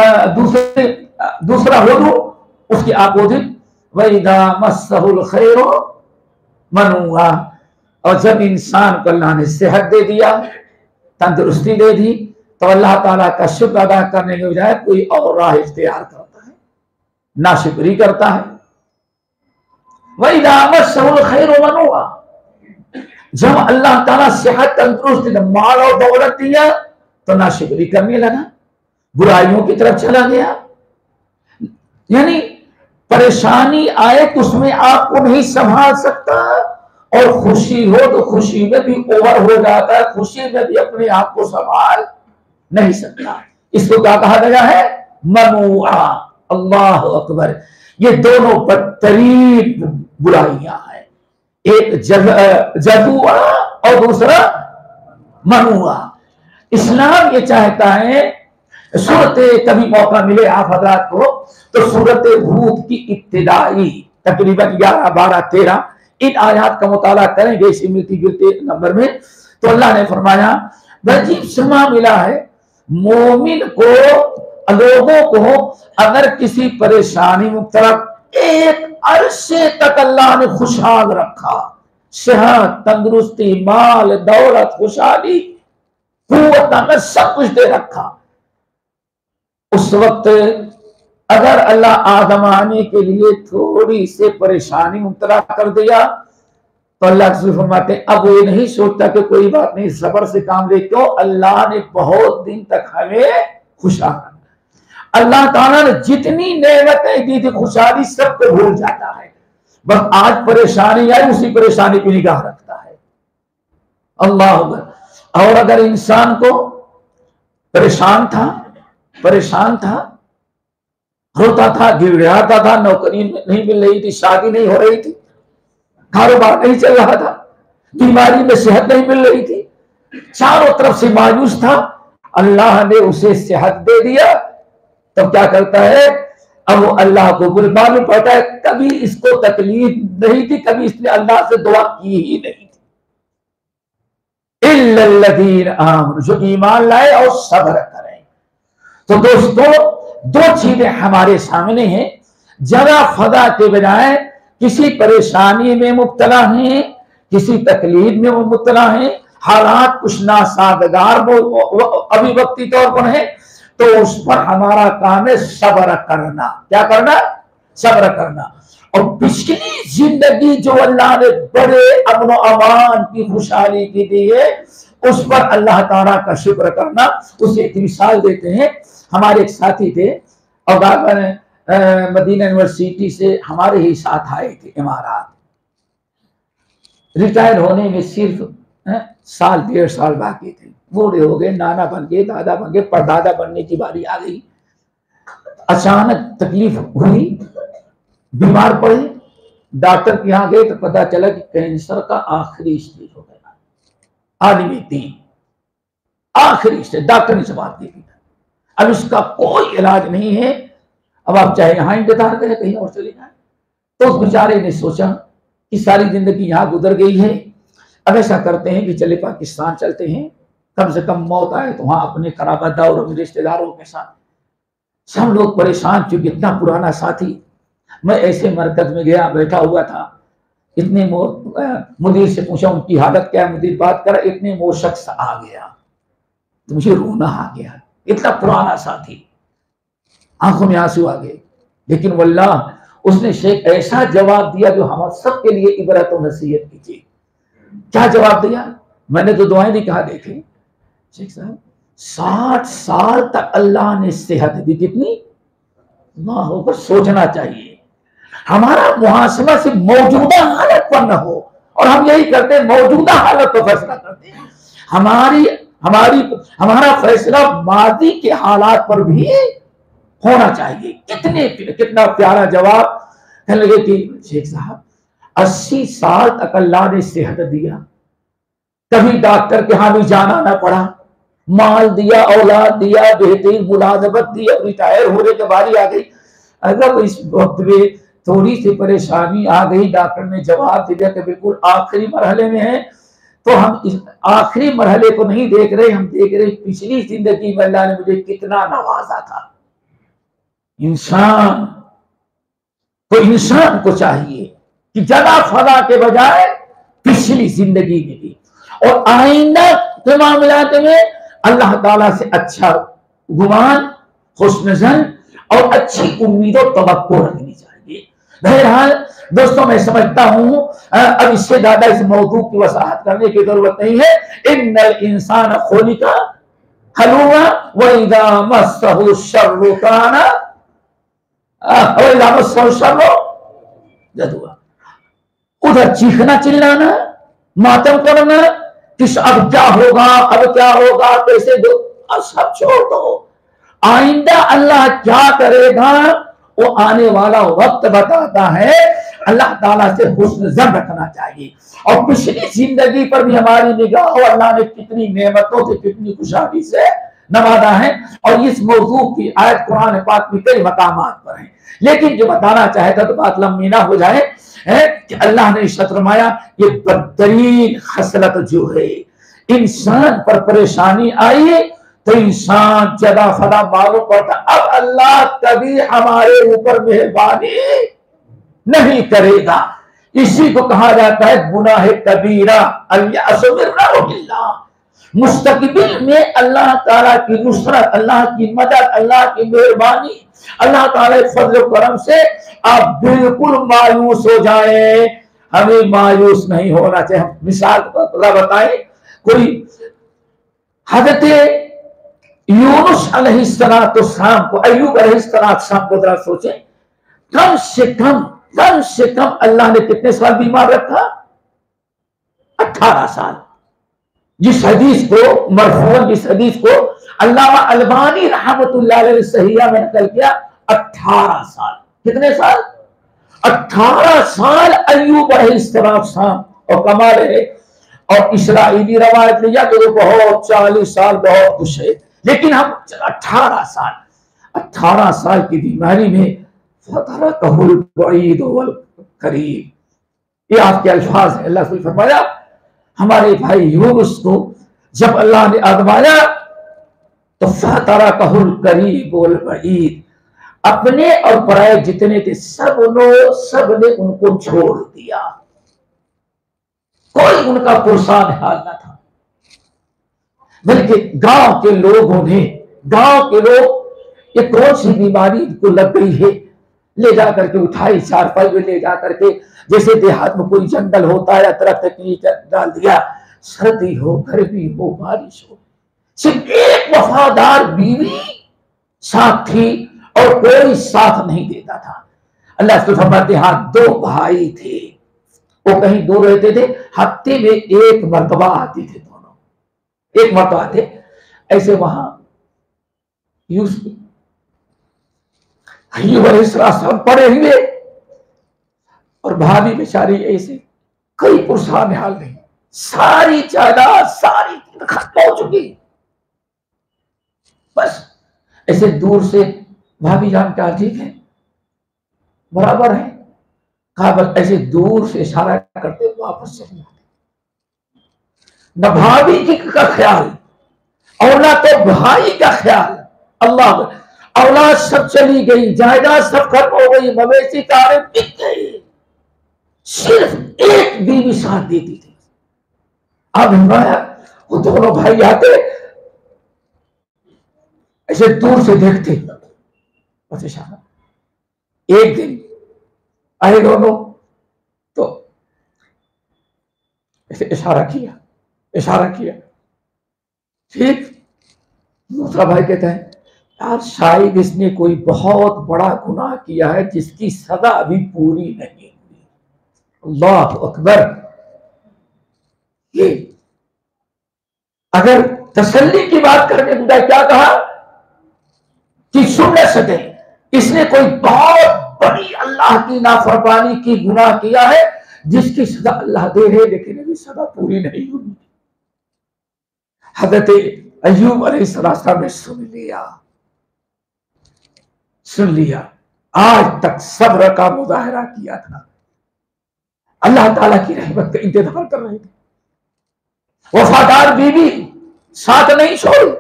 دوسرا ہدو، اس کی اپوزٹ، وَإِذَا مَسَّهُ الْخَيْرُ مَنُوعًا، اور جب انسان کو اللہ نے صحت دے دیا، تندرستی دے دی، تو اللہ تعالیٰ کا شکر ادا کرنے کے بجائے کوئی اور راہ اختیار کرتا ہے، ناشکری کرتا ہے۔ وَإِذَا مَسَّهُ الْخَيْرُ مَنُوعًا، جب اللہ تعالیٰ صحت، تندرستی، مال اور دولت دیا تو ناشکری کرنے لگا، برائیوں کی طرف چلا گیا۔ یعنی پریشانی آئے تو اس میں آپ کو نہیں سنبھال سکتا، اور خوشی ہو تو خوشی میں بھی اوور ہو جاتا ہے، خوشی میں بھی اپنے آپ کو سنبھال نہیں سکتا۔ اس کو کیا کہا گیا ہے؟ منوعا۔ اللہ اکبر، یہ دونوں بدترین برائیاں ہیں، ایک جزوعا اور دوسرا منوعا۔ اسلام یہ چاہتا ہے، سورت کبھی موقع ملے آپ حضرات کو تو سورت ہود کی ابتدائی تقریباً 11، 12، 13 ان آیات کا مطالعہ کریں گے اسی ملتی جلتے نمبر میں، تو اللہ نے فرمایا عجیب سما ملا ہے مومن کو، لوگوں کو اگر کسی پریشانی مبتلا، ایک عرصے تک اللہ نے خوشحال رکھا، صحت، تندرستی، مال، دولت، خوشحالی، قوت، طاقت، سب کچھ دے رکھا، اس وقت اگر اللہ آزمانے کے لیے تھوڑی سی پریشانی مبتلا کر دیا تو اللہ رسول فرماتے ہیں اب وہ نہیں سوچتا کہ کوئی بات نہیں صبر سے کام لے، کیوں؟ اللہ نے بہت دن تک ہمیں خوشحال، اللہ تعالیٰ نے جتنی نعمتیں دی تھی خوشحالی سب کو بھول جاتا ہے، بس آج پریشانی آئی اسی پریشانی پہ نگاہ رکھتا ہے۔ اللہ اکبر۔ اور اگر انسان کو پریشان تھا، روتا تھا، گڑگڑاتا تھا، نوکری نہیں مل رہی تھی، شادی نہیں ہو رہی تھی، کاروبار نہیں چل رہا تھا، بیماری میں صحت نہیں مل رہی تھی، چاروں طرف سے مایوس تھا، اللہ نے اسے صحت دے دیا، تب کیا کرتا ہے؟ اب وہ اللہ کو معلوم پڑتا ہے کبھی اس کو تکلیف نہیں تھی، کبھی اس نے اللہ سے دعا کی ہی نہیں تھی۔ الا الذین آمنوا، جو ایمان لائے اور صبر کریں۔ تو دوستو دو چیزیں ہمارے سامنے ہیں، جگہ فضا کے بجائے کسی پریشانی میں مبتلا ہیں، کسی تکلیف میں وہ مبتلا ہیں، حالات کچھ ناسازگار ابھی وقتی طور پر ہے، تو اس پر ہمارا کام ہے صبر کرنا۔ کیا کرنا؟ صبر کرنا۔ اور پچھلی زندگی جو اللہ نے بڑے امن و امان کی خوشحالی کی دی ہے، اس پر اللہ تعالیٰ کا شکر کرنا۔ اسے ایک مثال دیتے ہیں، ہمارے ایک ساتھی تھے اور مدینہ یونیورسٹی سے ہمارے ہی ساتھ آئے تھے امارات، ریٹائر ہونے میں صرف سال 1.5 سال باقی تھے، بوڑھے ہو گئے، نانا بن گئے، دادا بن گئے، پردادا بننے کی باری آ گئی۔ اچانک تکلیف ہوئی، بیمار پڑے، ڈاکٹر کے یہاں گئے تو پتا چلا کہ کینسر کا آخری اسٹیج ہو گیا، عالمی دین آخری اسٹیج، ڈاکٹر نے جواب دے دیا اب اس کا کوئی علاج نہیں ہے، اب آپ چاہے یہاں انتظار کریں کہیں اور چلے جائیں۔ تو اس بیچارے نے سوچا کہ ساری زندگی یہاں گزر گئی ہے، اب ایسا کرتے ہیں کہ چلے پاکستان چلتے ہیں، کم سے کم موت آئے تو وہاں اپنے قرابت دار اور رشتے داروں کے ساتھ۔ سب لوگ پریشان، چونکہ اتنا پرانا ساتھی۔ میں ایسے مرکز میں گیا، بیٹھا ہوا تھا، اتنے مدیر سے پوچھا ان کی حالت کیا ہے، مدیر بات کرا، اتنے وہ شخص آ گیا تو مجھے رونا آ گیا، اتنا پرانا ساتھی، آنکھوں میں آنسو آ گئے۔ لیکن واللہ اس نے شیخ ایسا جواب دیا جو ہم سب کے لیے عبرت و نصیحت کی چیز۔ کیا جواب دیا؟ میں نے تو دعائیں نہیں کہا، دیکھیں شیخ صاحب 60 سال تک اللہ نے صحت دی، کتنی نہ ہو کر سوچنا چاہیے۔ ہمارا محاسبہ صرف موجودہ حالت پر نہ ہو، اور ہم یہی کرتے ہیں، موجودہ حالت پر فیصلہ کرتے ہیں۔ ہمارا فیصلہ ماضی کے حالات پر بھی ہونا چاہیے۔ کتنا پیارا جواب۔ کہنے لگے کہ شیخ صاحب 80 سال تک اللہ نے صحت دیا، کبھی ڈاکٹر کے ہاں بھی جانا نہ پڑا، مال دیا، اولاد دیا، بہترین ملازمت دی، ریٹائر ہونے کے باری آ گئی۔ اگر اس وقت میں تھوڑی سی پریشانی آ گئی، ڈاکٹر نے جواب دیا کہ بالکل آخری مرحلے میں ہے، تو ہم اس آخری مرحلے کو نہیں دیکھ رہے، ہم دیکھ رہے پچھلی زندگی میں اللہ نے مجھے کتنا نوازا تھا۔ انسان کو چاہیے کہ جگہ فضا کے بجائے پچھلی زندگی میں بھی اور آئندہ کے معاملات میں اللہ تعالیٰ سے اچھا گمان، حسن ظن اور اچھی امید و توقع رکھنی چاہیے۔ بہرحال دوستوں میں سمجھتا ہوں اب اس سے زیادہ اس موضوع کی وضاحت کرنے کی ضرورت نہیں ہے۔ ان الانسان خلق ہلوعا واذا مسہ الشر کان واذا مسہ الشر جزوعا۔ ادھر چیخنا چلانا، ماتم کرنا، کس اب کیا ہوگا کیسے دو، سب چھوڑ دو۔ آئندہ اللہ کیا کرے گا وہ آنے والا وقت بتاتا ہے۔ اللہ تعالیٰ سے حسن ظن رکھنا چاہیے، اور پچھلی زندگی پر بھی ہماری نگاہ ہو، اللہ نے کتنی نعمتوں سے کتنی خوشحالی سے نوازا ہے، اور اس موضوع کی آیت قرآن پاک میں کئی مقامات پر ہیں۔ لیکن جو بتانا چاہتا تو بات لمبی نہ ہو جائے کہ اللہ نے ارشاد فرمایا یہ بدترین خصلت جو ہے، انسان پر پریشانی آئی تو انسان جدا فدا معلوم پڑتا اب اللہ کبھی ہمارے اوپر مہربانی نہیں کرے گا۔ اسی کو کہا جاتا ہے گناہ کبیرہ، الیأس من روح اللہ۔ مستقبل میں اللہ تعالیٰ کی نصرت، اللہ کی مدد، اللہ کی مہربانی، اللہ تعالیٰ فضل و کرم سے آپ بالکل مایوس ہو جائیں، ہمیں مایوس نہیں ہونا چاہیے. ہم مثال بتائیں, کوئی حضرت یونس علیہ السلام کو, ایوب علیہ السلام کو ذرا سوچیں, کم سے کم اللہ نے کتنے سال بیمار رکھا؟ 18 سال. جس حدیث کو مرفوعاً, جس حدیث کو علامہ البانی رحمۃ اللہ علیہ صحیحہ میں نقل کیا, 18 سال. کتنے سال؟ 18 سال ایوب علیہ السلام. اور کمال ہے, اور اسرائیلی روایت لیا کہ وہ بہت 40 سال بہت کچھ ہے, لیکن ہم 18 سال کی بیماری میں فَتَرَكَهُ الْبَعِيدُ وَالْقَرِيبُ. یہ آپ کے الفاظ ہیں. اللہ نے فرمایا ہمارے بھائی یونس کو جب اللہ نے آزمایا تو فَتَرَكَهُ الْقَرِيبُ وَالْبَعِيدُ, اپنے اور پرائے جتنے تھے سب نے ان کو چھوڑ دیا. کوئی ان کا پرسان حال نہ تھا, بلکہ گاؤں کے لوگ, یہ کون سی بیماری کو لگ گئی ہے, لے جا کر کے اٹھائی, چارپائی میں لے جا کر کے, جیسے دیہات میں کوئی جنگل ہوتا ہے, درخت کے نیچے ڈال دیا. سردی ہو, گرمی ہو, بارش ہو, صرف ایک وفادار بیوی ساتھ تھی اور کوئی ساتھ نہیں دیتا تھا. اللہ سے فرماتے ہاں 2 بھائی تھے, وہ کہیں دور رہتے تھے, ہفتے میں ایک مرتبہ آتی تھے, دونوں ایک مرتبہ آتے. ایسے وہاں ایوب علیہ السلام پڑے ہوئے, اور بھابھی بیچاری ایسے, کوئی پرسان حال نہیں, ساری جائیداد ساری ختم ہو چکی. بس ایسے دور سے بھابھی جان کہا ٹھیک ہے, برابر ہے, کہا بس ایسے دور سے اشارہ کرتے واپس چلے آتے. نہ بھابھی کا خیال اور نہ تو بھائی کا خیال. اللہ, اولاد سب چلی گئی, جائیداد سب ختم ہو گئی, مویشی کاریں بک گئی, صرف ایک بیوی ساتھ دیتی تھی. اب وہ دونوں بھائی آتے ایسے دور سے دیکھتے, بس اشارہ. ایک دن آئے دونوں تو ایسے اشارہ کیا. ٹھیک, دوسرا بھائی کہتا ہے یار شاید اس نے کوئی بہت بڑا گناہ کیا ہے جس کی سزا ابھی پوری نہیں ہوئی. اللہ اکبر. یہ اگر تسلی کی بات کرنے کے بعد کیا کہا کہ سن نہ سکے, اس نے کوئی بہت بڑی اللہ کی نافرمانی کی گناہ کیا ہے جس کی سزا اللہ دے رہے, لیکن ابھی سزا پوری نہیں ہوئی. حضرت ایوب علیہ السلام نے سن لیا, آج تک صبر کا مظاہرہ کیا تھا, اللہ تعالیٰ کی رحمت کا انتظار کر رہے تھے. وفادار بیوی ساتھ نہیں چھوڑی.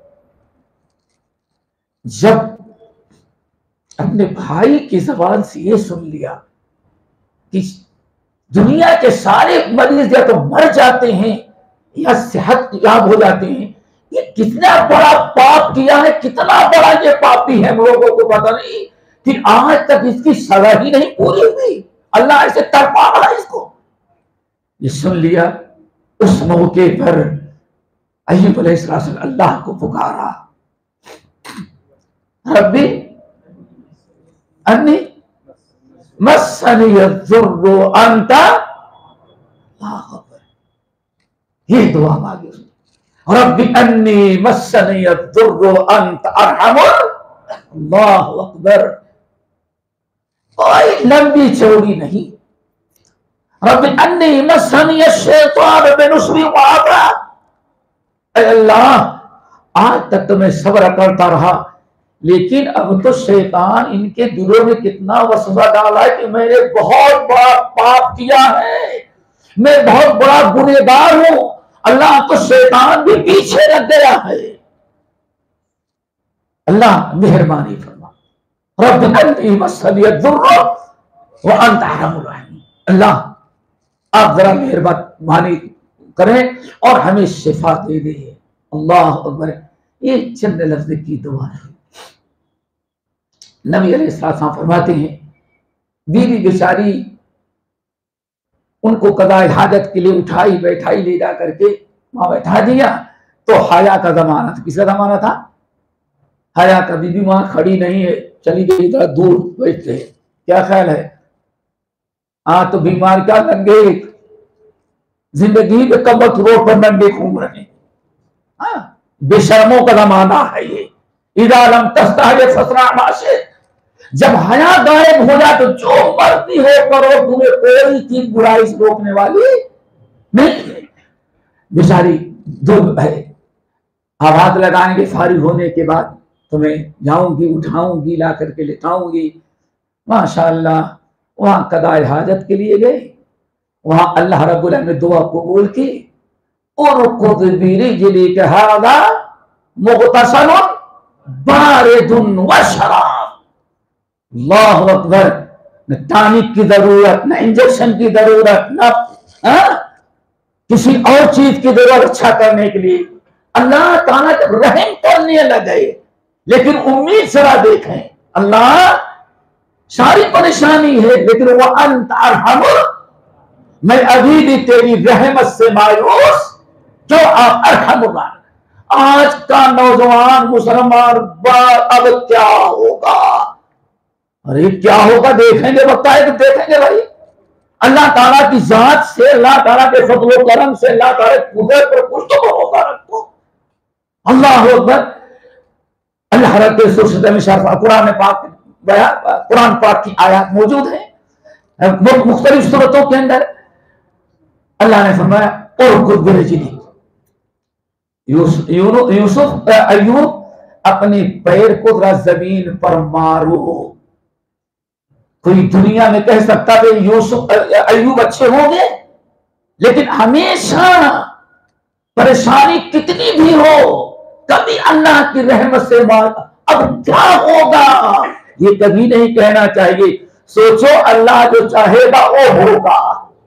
جب اپنے بھائی کی زبان سے یہ سن لیا کہ دنیا کے سارے مریض یا تو مر جاتے ہیں یا صحت یاب ہو جاتے ہیں, یہ کتنا بڑا پاپ کیا ہے, کتنا بڑا یہ پاپی ہے, لوگوں کو پتہ نہیں کہ آج تک اس کی سزا ہی نہیں پوری ہوئی, اللہ ایسے تڑپا رہا ہے اس کو. یہ سن لیا. اس موقع پر ایوب علیہ السلام اللہ کو پکارا, ربی انی مسنی الضر انت, یہ دعا مانگی اس نے, ربی انی مسنی الضر انت ارحم. اللہ اکبر. کوئی لمبی چوڑی نہیں. ربی انی مسنی الشیطان بنصب وعذاب. اے اللہ آج تک تو میں صبر کرتا رہا, لیکن اب تو شیطان ان کے دلوں میں کتنا وسوسہ ڈالا ہے کہ میں نے بہت بڑا پاپ کیا ہے, میں بہت بڑا گنہگار ہوں. اللہ تو شیطان بھی پیچھے لگ گیا ہے. اللہ مہربانی فرما, رب انی مسنی الضر وانت ارحم الراحمین. اللہ آپ ذرا مہربانی کریں اور ہمیں شفا دے دیں. اللہ اکبر. یہ چند لفظ کی دعا ہے. نبی علیہ السلام فرماتے ہیں بیوی بیچاری ان کو قضاء حاجت کے لیے اٹھائی بیٹھائی لے جا کر کے وہاں بیٹھا دیا تو حیا کا زمانہ تھا. کس کا زمانہ تھا؟ حیا کا. بی بی وہاں کھڑی نہیں ہے, چلی گئی ذرا دور بیٹھتے ہیں. کیا خیال ہے؟ ہاں تو بیمار کیا ننگے زندگی میں کمبخت روڈ پر ننگے گھوم رہے ہیں. ہاں بے شرموں کا زمانہ ہے یہ. اذا لم تستحی فاصنع ما شئت. جب حیا غائب ہو جائے تو جو مرضی ہو کرو, تمہیں کوئی چیز برائی سے روکنے والی نہیں ہے. بیچاری دور ہے, آواز لگائیں گے فارغ ہونے کے بعد تمہیں جاؤں گی, اٹھاؤں گی, لا کر کے لٹاؤں گی. ماشاءاللہ وہاں قضاء حاجت کے لیے گئے, وہاں اللہ رب العالمین نے دعا قبول کی. ارکض برجلک ھذا مغتسل بارد وشراب. اللہ اکبر. نہ ٹانک کی ضرورت, نہ انجیکشن کی ضرورت, نہ کسی اور چیز کی ضرورت اچھا کرنے کے لیے. اللہ تعالیٰ جب رحم کرنے لگے, لیکن امید ذرا دیکھیں, اللہ ساری پریشانی ہے لیکن وہ انت ارحم, میں ابھی بھی تیری رحمت سے مایوس جو آپ ارحم الراحمین. آج کا نوجوان مسلمان اب کیا ہوگا؟ ارے کیا ہوگا دیکھیں گے, وقت آئے تو دیکھیں گے بھائی. اللہ تعالیٰ کی ذات سے, اللہ تعالیٰ کے فضل و کرم سے, اللہ تعالیٰ کی قدرت پر کچھ تو بھروسہ رکھو. اللہ اکبر. اللہ رب کے سورۃ الشرف قرآن پاک کی آیات موجود ہیں مختلف صورتوں کے اندر. اللہ نے فرمایا ارکض برجلک. یوسف ایوب اپنے پیر کو ذرا زمین پر مارو. کوئی دنیا میں کہہ سکتا کہ یوسف ایوب اچھے ہوں گے, لیکن ہمیشہ پریشانی کتنی بھی ہو, کبھی اللہ کی رحمت سے اب کیا ہوگا یہ کبھی نہیں کہنا چاہیے. سوچو اللہ جو چاہے گا وہ ہوگا,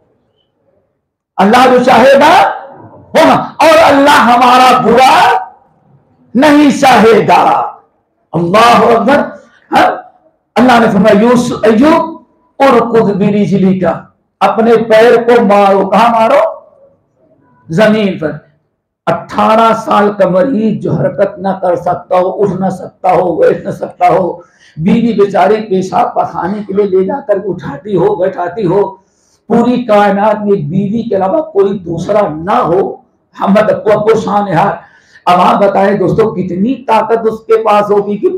اللہ جو چاہے گا ہوگا, اور اللہ ہمارا برا نہیں چاہے گا. اللہ اکبر. اللہ نے فرمایا یوسف ایوب ارکض برجلک, اپنے پیر کو مارو. کہاں مارو؟ زمین پر. 18 سال کا مریض جو حرکت نہ کر سکتا ہو, اٹھ نہ سکتا ہو, بیٹھ نہ سکتا ہو, بیوی بیچاری پیشاب پخانے کے لیے لے جا کر اٹھاتی ہو, بیٹھاتی ہو. پوری کائنات میں بیوی کے علاوہ کوئی دوسرا نہ ہو, حمد کو شان ہے. اب آپ بتائیں دوستوں کتنی طاقت اس کے پاس ہوگی کہ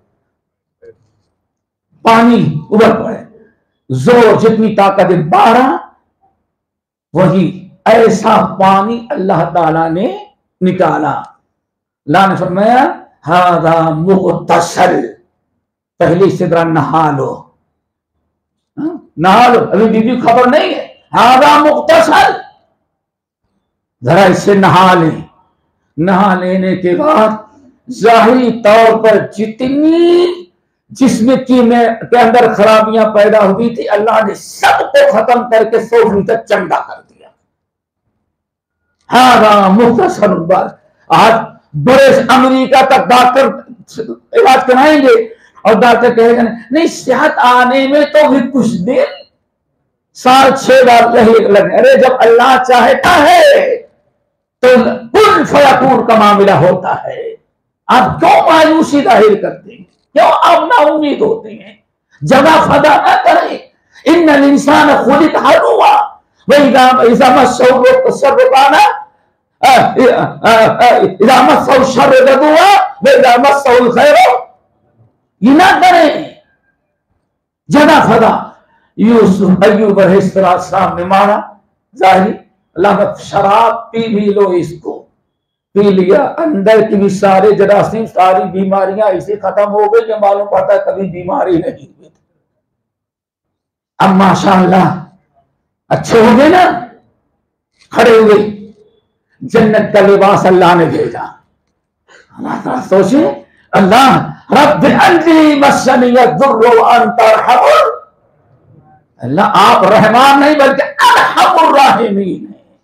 پانی ابل پڑے. زور جتنی طاقت 12 وہی ایسا پانی اللہ تعالیٰ نے نکالا. اللہ نے فرمایا ھذا مغتسل, پہلے سے ذرا نہا لو, نہا لو. ابھی بیوی خبر نہیں ہے. ھذا مغتسل, ذرا اس سے نہا لیں. نہا لینے کے بعد ظاہری طور پر جتنی جسم کی میں کے اندر خرابیاں پیدا ہوئی تھی اللہ نے سب کو ختم کر کے 100% چنگا کر دیا. ہاں مختصر بات. آج بڑے امریکہ تک ڈاکٹر علاج کرائیں گے اور ڈاکٹر کہے گا نہیں صحت آنے میں تو بھی کچھ دن 6 بار لگے. ارے جب اللہ چاہتا ہے تو کن فیکون کا معاملہ ہوتا ہے. آپ کیوں مایوسی ظاہر کرتے ہیں, کیوں آپ نا امید ہوتے ہیں؟ جگہ فدا نہ کریں. ان الانسان خلق ہلوعا واذا مسه الشر كان اذا مسه الشر جزوعا واذا مسه الخير. یہ نہ کریں جگہ فدا. یوسف ایوب علیہ السلام نے مارا ظاہری. اللہ نے شراب پی بھی لو, اس کو پی لیا, اندر کی بھی سارے جراثیم ساری بیماریاں ایسے ختم ہو گئی کہ معلوم پڑتا ہے کبھی بیماری نہیں ہوئی. اب ماشاءاللہ اچھے ہو گئے نا, کھڑے ہوئے, جنت کا لباس اللہ نے بھیجا. اللہ تعالیٰ سوچے اللہ رب انی مسنی الضر وانت ارحم. اللہ آپ رحمان نہیں بلکہ ارحم الراحمین.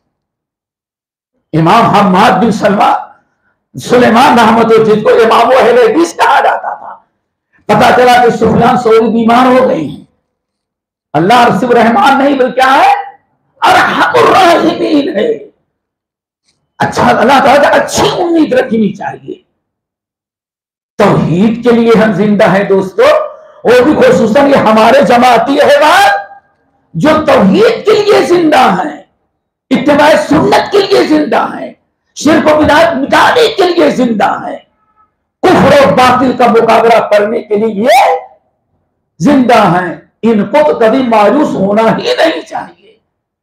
امام حماد بن سلیمان رحمۃ اللہ کو امام اہل حدیث کہا جاتا تھا. پتا چلا کہ سفیان ثوری بیمار ہو گئے ہیں. اللہ صرف رحمان نہیں بلکہ کیا ہے ارحم الراحمین ہے۔ اچھا اللہ تعالیٰ اچھی امید رکھنی چاہیے۔ توحید کے لیے ہم زندہ ہیں دوستو، اور بھی خصوصاً یہ ہمارے جماعتی احباب جو توحید کے لیے زندہ ہیں، اتباع سنت کے لیے زندہ ہیں، شرک و بدعت مٹانے کے لیے زندہ ہیں، کفر و باطل کا مقابلہ کرنے کے لیے زندہ ہیں، ان کو تو کبھی مایوس ہونا ہی نہیں چاہیے۔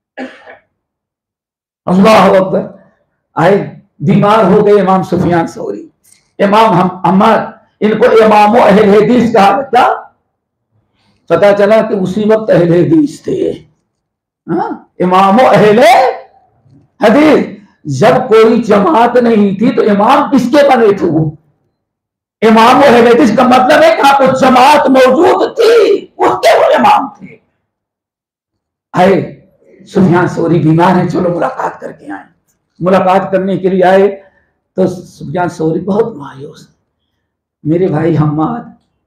اللہ اکبر۔ آئے بیمار ہو گئے امام سفیان ثوری، امام حماد، ان کو امام و اہل حدیث کہا تھا۔ پتا چلا کہ اسی وقت اہل حدیث تھے، امام و اہل حدیث۔ جب کوئی جماعت نہیں تھی تو امام کس کے بنے تھے؟ وہ امام و اہل حدیث کا مطلب ہے کہ آپ کو جماعت موجود تھی، اس کے وہ امام تھے۔ آئے سفیان ثوری بیمار ہیں، چلو ملاقات کر کے آئے۔ ملاقات کرنے کے لیے آئے تو سفیان ثوری بہت مایوس، میرے بھائی حماد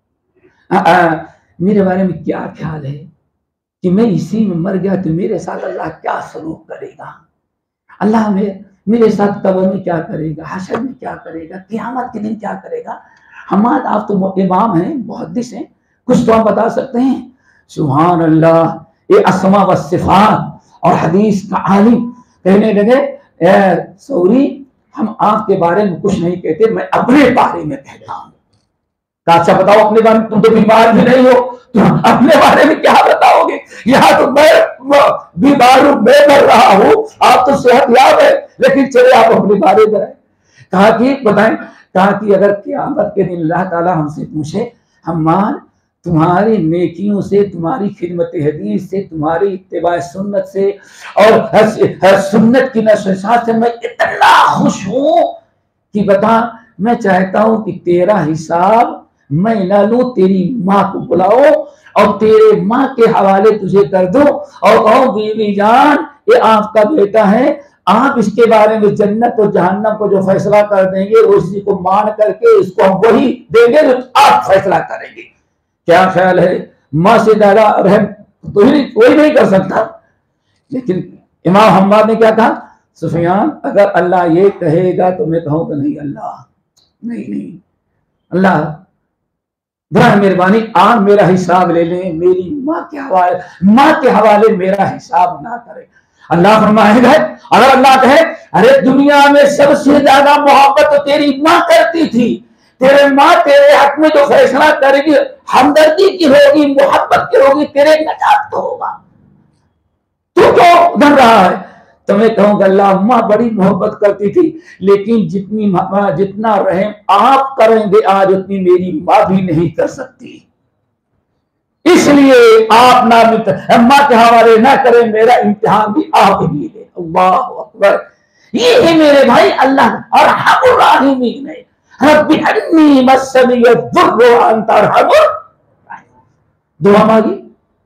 میرے بارے میں کیا خیال ہے کہ میں اسی میں مر گیا تو میرے ساتھ اللہ کیا سلوک کرے گا؟ اللہ میرے ساتھ قبر میں کیا کرے گا، حشر میں کیا کرے گا، قیامت کے دن کیا کرے گا؟ حماد آپ تو امام ہیں، محدث ہیں، کچھ تو آپ بتا سکتے ہیں؟ سبحان اللہ، یہ اسماء و صفات اور حدیث کا عالم کہنے لگے اے ثوری ہم آپ کے بارے میں کچھ نہیں کہتے، میں اپنے بارے میں کہتا ہوں۔ کہا اچھا بتاؤ اپنے بارے میں، تم تو بیمار بھی نہیں ہو، تم اپنے بارے میں کیا بتاؤ گے؟ یہاں تو میں بیمار ہوں، میں مر رہا ہوں، آپ تو صحت یاب ہے، لیکن چلے آپ اپنے بارے میں کہا کہ بتائیں، کہا کہ اگر قیامت کے دن اللہ تعالیٰ ہم سے پوچھے حماد تمہاری نیکیوں سے، تمہاری خدمت حدیث سے، تمہاری اتباع سنت سے اور سنت کی نشریات سے میں اتنا خوش ہوں کہ بتا، میں چاہتا ہوں کہ تیرا حساب میں نہ لوں، تیری ماں کو بلاؤ اور تیرے ماں کے حوالے تجھے کر دو اور کہو بیوی جان یہ آپ کا بیٹا ہے، آپ اس کے بارے میں جنت اور جہنم کو جو فیصلہ کر دیں گے اسی کو مان کر کے اس کو ہم وہی دیں گے جو آپ فیصلہ کریں گے۔ کیا خیال ہے؟ ماں سے زیادہ رحم تو کوئی نہیں کر سکتا۔ لیکن امام حماد نے کیا کہا؟ سفیان اگر اللہ یہ کہے گا تو میں کہوں گا نہیں اللہ، نہیں اللہ برائے مہربانی آپ میرا حساب لے لیں، میری ماں کے حوالے میرا حساب نہ کرے۔ اللہ فرمائے گا اگر اللہ کہے ارے دنیا میں سب سے زیادہ محبت تو تیری ماں کرتی تھی، تیرے ماں تیرے حق میں جو فیصلہ کرے گی ہمدردی کی ہوگی، محبت کی ہوگی، تیرے نجات تو ہوگا، تو کیوں ڈر رہا ہے؟ تو میں کہوں گا اللہ ماں بڑی محبت کرتی تھی لیکن جتنا رحم آپ کریں گے آج اتنی میری ماں بھی نہیں کر سکتی، اس لیے آپ نہ ماں کے حوالے نہ کریں، میرا امتحان بھی آپ ہی لیں۔ اللہ اکبر۔ یہ ہے میرے بھائی اللہ ارحم الراحمین ہے۔ رب انی مسنی الضر وانت ارحم الراحمین۔ دعا مانگی،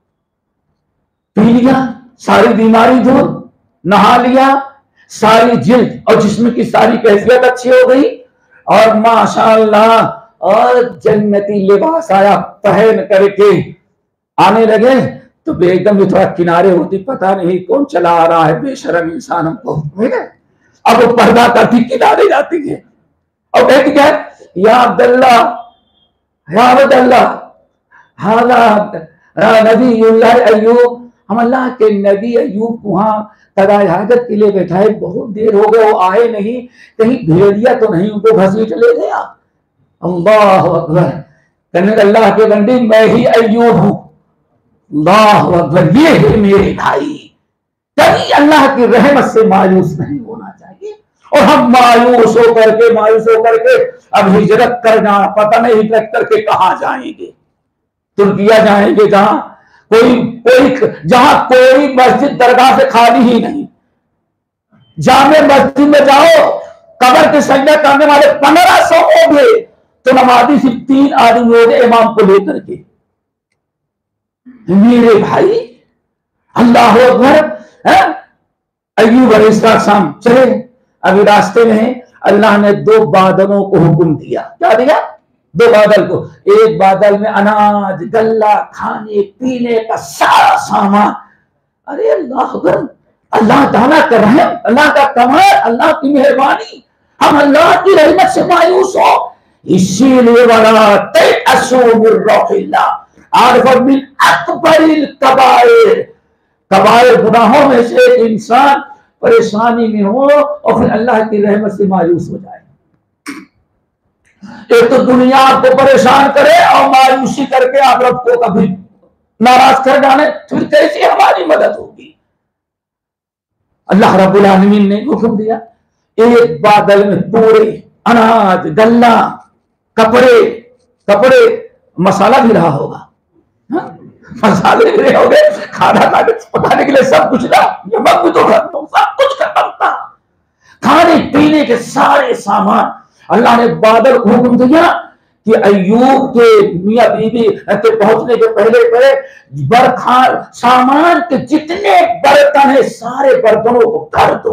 پی لیا، ساری بیماری دور، نہا لیا، ساری جلد اور جسم کی ساری کیفیت اچھی ہو گئی اور ماشاءاللہ اور جنتی لباس آیا، پہن کر کے آنے لگے تو ایک دم تھوڑا کنارے ہوتی، پتہ نہیں کون چلا آ رہا ہے، بے شرم انسان ہم کو، اب وہ پردہ کرتی کنارے جاتی ہے اور کہتی کیا یا عبداللہ، یا عبداللہ، نبی اللہ ایوب، ہم اللہ کے نبی ایوب وہاں قضائے حاجت کے لیے بیٹھائے، بہت دیر ہو گئے وہ آئے نہیں، کہیں بھیڑیا تو نہیں ان کو گھسیٹ لے گیا؟ اللہ اکبر۔ کہنے کہ اللہ کے بندے میں ہی ایوب ہوں۔ اللہ اکبر۔ یہ ہے میرے بھائی، کبھی اللہ کی رحمت سے مایوس نہیں ہونا چاہیے، اور ہم مایوس ہو کر کے اب ہجرت کرنا، پتہ نہیں ہجرت کر کے کہاں جائیں گے، ترکیہ جائیں گے جہاں کوئی مسجد درگاہ سے خالی ہی نہیں، جامع مسجد میں جاؤ قبر کے سجدہ کرنے والے 1500 ہو گئے تو نمازی صرف 3 آدمی ہو گئے امام کو لے کر کے۔ میرے بھائی اللہ اکبر۔ ایوب علیہ السلام چلے، ابھی راستے میں ہیں، اللہ نے 2 بادلوں کو حکم دیا۔ کیا دیا؟ 2 بادل کو، ایک بادل میں اناج غلہ کھانے پینے کا سارا سامان، ارے اللہ اکبر، اللہ تعالیٰ کا رحم، اللہ کا کمال، اللہ کی مہربانی، ہم اللہ کی رحمت سے مایوس ہو. اسی لیے وَلَا تَيْأَسُوا مِن رَّوْحِ اللَّهِ عَرَفَ مِنْ أَكْبَرِ الْكَبَائِرِ. کبائر گناہوں میں سے ایک انسان پریشانی میں ہو اور پھر اللہ کی رحمت سے مایوس ہو جائے. ایک تو دنیا آپ کو پریشان کرے اور مایوسی کر کے آپ رب کو کبھی ناراض کر ڈالے، پھر کیسی ہماری مدد ہوگی؟ اللہ رب العالمین نے حکم دیا ایک بادل میں پورے اناج، گلہ، کپڑے، مسالہ بھی رہا ہوگا، مسالے بھی رہے ہوں گے، کھانا پکانے کے لیے سب کچھ رہا، نمک بھی تو سب کچھ بنتا، کھانے پینے کے سارے سامان. اللہ نے بادل کو حکم دیا کہ ایوب کے میاں بیوی کے پہنچنے کے پہلے سامان کے جتنے برتن ہیں سارے برتنوں کو بھر دو.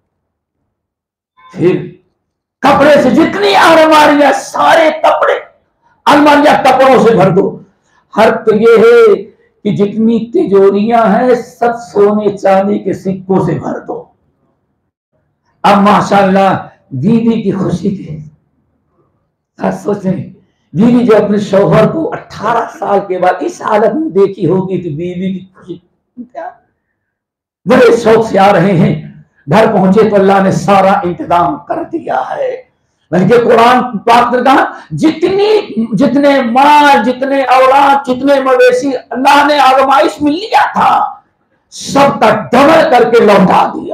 پھر کپڑے سے جتنی الماریاں، سارے کپڑے الماریاں کپڑوں سے بھر دو. حرف یہ ہے کہ جتنی تجوریاں ہیں سب سونے چاندی کے سکوں سے بھر دو. اب ماشاءاللہ بیوی کی خوشی تھی. سوچیں بیوی جو اپنے شوہر کو 18 سال کے بعد اس حالت میں دیکھی ہوگی تو بیوی کی خوشی کیا. بڑے شوق سے آ رہے ہیں، گھر پہنچے تو اللہ نے سارا انتظام کر دیا ہے. بلکہ قرآن پاک نے کہا جتنے مال، جتنے اولاد، جتنے مویشی اللہ نے آزمائش میں لیا تھا سب کا ڈبل کر کے لوٹا دیا.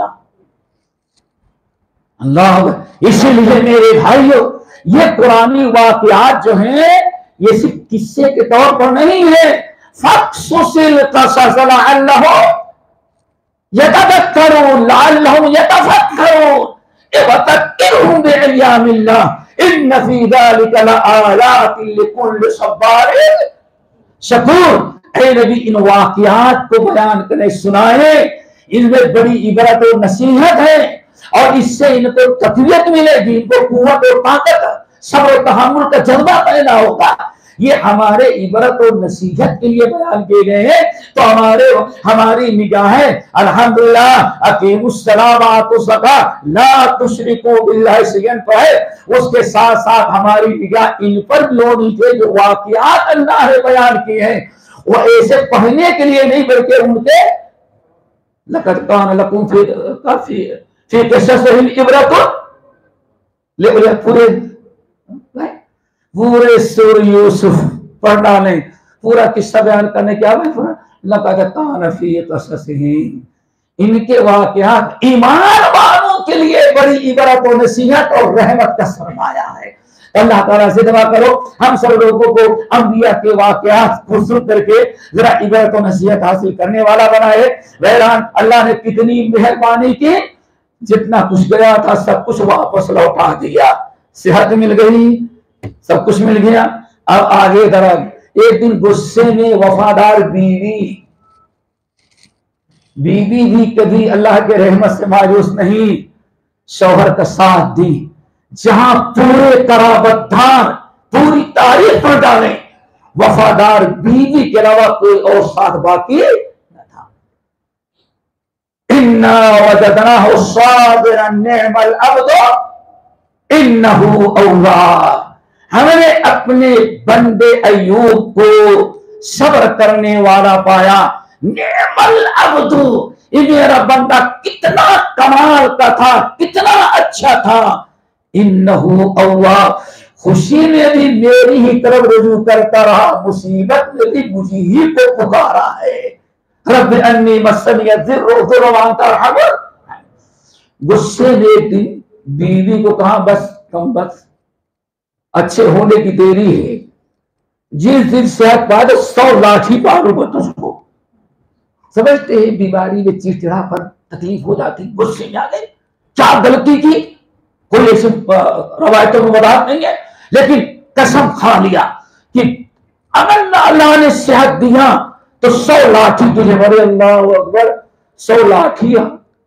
اللہ، اسی لیے میرے بھائیوں یہ قرآنی واقعات جو ہیں یہ صرف قصے کے طور پر نہیں ہے. فَقْصُصِ الْقَصَصَ لَعَلَّهُمْ يَتَذَكَّرُونَ لَعَلَّهُمْ يَتَفَكَّرُونَ وَذَكِّرْهُمْ بِأَيَّامِ اللَّهِ إِنَّ فِي ذَلِكَ لَآيَاتٍ لِكُلِّ صَبَّارٍ شکور. اے نبی ان واقعات کو بیان کریں، سنائیں، ان میں بڑی عبرت و نصیحت ہے اور اس سے ان کو تقویت ملے گی، ان کو قوت اور طاقت، صبر و تحمل کا جذبہ پیدا ہوگا. یہ ہمارے عبرت اور نصیحت کے لیے بیان کیے گئے ہیں. تو ہماری نگاہیں الحمدللہ اقیموا الصلاۃ وآتوا الزکاۃ لا تشرکوا باللہ شیئا پر ہے. اس کے ساتھ ساتھ ہماری نگاہ ان پر بھی ہونی چاہیے جو واقعات اللہ نے بیان کیے ہیں وہ ایسے پڑھنے کے لیے نہیں بلکہ ان کے لقد کان لکم فی قصصہم عبرۃ پورے سورہ یوسف پڑھ ڈالیں، پورا قصہ بیان کرنے کیا ہے. لقد کان فی قصصہم، ان کے واقعات ایمان والوں کے لیے بڑی عبرت و نصیحت اور رحمت کا سرمایہ ہے. اللہ تعالیٰ سے دعا کرو ہم سب لوگوں کو انبیاء کے واقعات کو سن کر کے ذرا عبرت و نصیحت حاصل کرنے والا بنائے. بہرحال اللہ نے کتنی مہربانی کی، جتنا کچھ گیا تھا سب کچھ واپس لوٹا دیا. صحت مل گئی، سب کچھ مل گیا. اب آگے ذرا ایک دن غصے میں وفادار بیوی بھی کبھی اللہ کے رحمت سے مایوس نہیں، شوہر کا ساتھ دی. جہاں پورے قرابت دار پوری تاریخ پر ڈالیں، وفادار بیوی کے علاوہ کوئی اور ساتھ باقی نہ تھا. اِنَّا وَجَدْنَاهُ صَابِرًا نِعْمَ الْعَبْدُ إِنَّهُ أَوَّابٌ. ہم نے اپنے بندے ایوب کو صبر کرنے والا پایا. نعم العبد، یہ میرا بندہ کتنا کمال کا تھا، کتنا اچھا تھا. انہو اواب، خوشی میں بھی میری ہی طرف رجوع کرتا رہا، مصیبت میں بھی مجھے ہی کو پکارا ہے. رب انی مسنی الضر وانت ارحم. غصے میں ایک دن بیوی کو کہا بس کم بس اچھے ہونے کی دیری ہے، جس دن صحت پائے 100 لاٹھی ماروں گا تجھ کو. سمجھتے ہیں بیماری میں چڑچڑا پر تکلیف ہو جاتی، غصے میں آ گئے. کیا غلطی کی؟ کوئی ایسی روایتوں میں وضاحت نہیں ہے، لیکن قسم کھا لیا کہ اگر اللہ نے صحت دیا تو 100 لاٹھی تجھے مرے. اللہ اکبر، 100 لاٹھیاں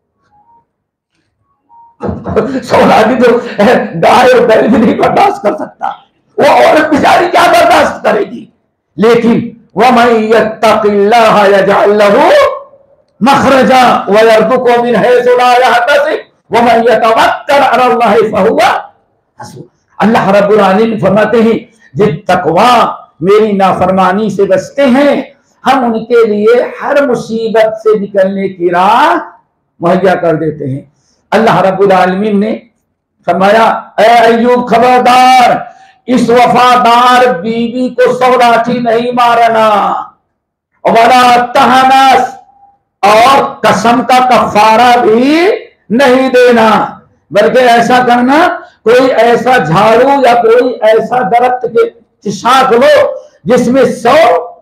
100 لاٹھی تو گائے اور بیل بھی نہیں برداشت کر سکتا، وہ عورت بیچاری کیا برداشت کرے گی. لیکن وَمَن يَتَّقِ اللَّهَ يَجْعَل لَّهُ मखरजा व यरज़ुक़हु मिन हैसु ला यहतसिब व मन यतवक्कल अला अल्लाह फहुवा हस्बुह। अल्लाह रब्बुल आलमीन फरमाते हैं जो तकवा मेरी नाफरमानी से बचते हैं हम उनके लिए हर मुसीबत से निकलने की राह मुहैया कर देते हैं। अल्लाह रब्बुल आलमीन ने फरमाया, ऐ अय्यूब खबरदार, इस वफादार बीवी को 100 लाठी नहीं मारना, वला तहनस, और कसम का कफारा भी नहीं देना, बल्कि ऐसा करना कोई ऐसा झाड़ू या कोई ऐसा दरख्त के शाख लो जिसमें 100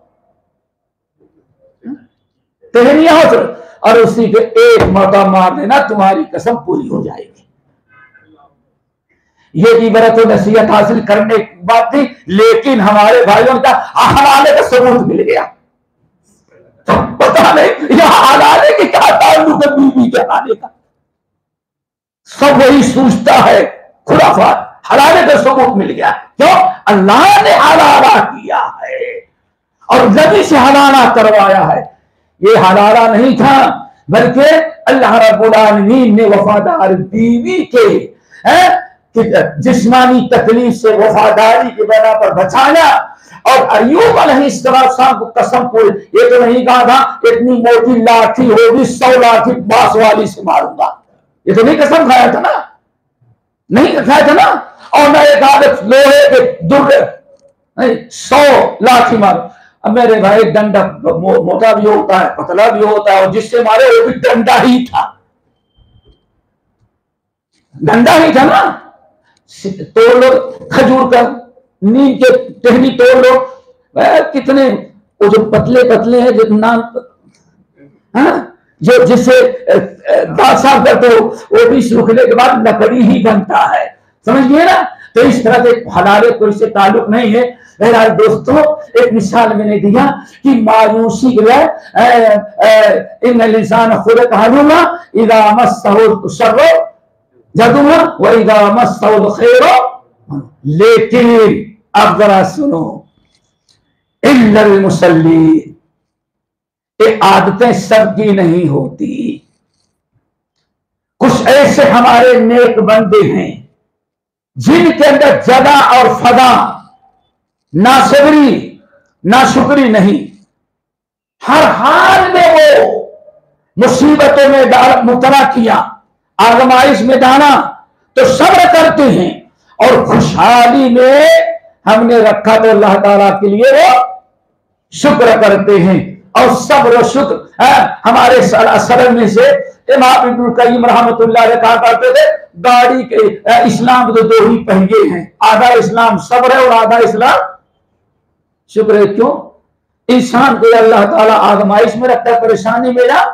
टहनियां हो और उसी पे एक मौका मार देना, तुम्हारी कसम पूरी हो जाएगी। ये इबरत और नसीहत हासिल करने की बात थी, लेकिन हमारे भाइयों का हलाले का सबूत मिल गया। तो पता नहीं यह हलाले की क्या ताल्लुक है बीवी के हलाले का, सब वही सोचता है खुराफात। हलाले का सबूत मिल गया, क्यों? अल्लाह ने हलाला किया है और नबी से हलाला करवाया है। ये हलाला नहीं था, बल्कि अल्लाह रब्बुल आलमीन ने वफादार बीवी के जिस्मानी तकलीफ से वफादारी की बना पर बचाया। और अय्यूब अलैहिस्सलाम को कसम को ये तो नहीं कहा था इतनी मोटी लाठी होगी 100 लाठी बांस वाली से मारूंगा, ये तो नहीं कसम खाया था ना, नहीं खाया था ना। और मैं एक आदत लोहे के दुर्गे 100 लाठी मारो। अब मेरे भाई डंडा मोटा भी होता है, पतला भी होता है, और जिससे मारे वो भी डंडा ही था, डंडा ही था ना। तोड़ लो खजूर का नीम के टहनी तोड़ लो, कितने वो जो पतले पतले हैं जो नाम जो जिससे दांत साफ करते हो वो भी सूखने के बाद लकड़ी ही बनता है, समझ गए ना। तो इस तरह से हलाले को इससे ताल्लुक नहीं है। बहरहाल दोस्तों, एक मिसाल मैंने दिया कि मायूसी के लिए इन इंसान खुलक हलूमा इदा मस्सहु शर्रु जदुआ व इदा मस्सहु खैरु, लेकिन अब जरा सुनो, इल्लल मुसल्लीन, ये आदतें सबकी नहीं होती। कुछ ऐसे हमारे नेक बंदे हैं जिनके अंदर जदा और फदा, ना सब्री ना शुक्री नहीं, हर हाल में वो मुसीबतों में मुब्तला किया, आजमाइश में डाला तो सब्र करते हैं, और खुशहाली में हमने रखा तो अल्लाह ताला के लिए वो शुक्र करते हैं। और सब्र शुक्र हमारे सरल में से इमाम इब्नुल क़य्यिम रहमतुल्लाह अलैह कहा करते थे, गाड़ी के इस्लाम के 2 ही पहिए हैं, आधा इस्लाम सब्र है और आधा इस्लाम शुक्र है। क्यों? इंसान को अल्लाह ताला आजमाइश में रखता है, परेशानी में या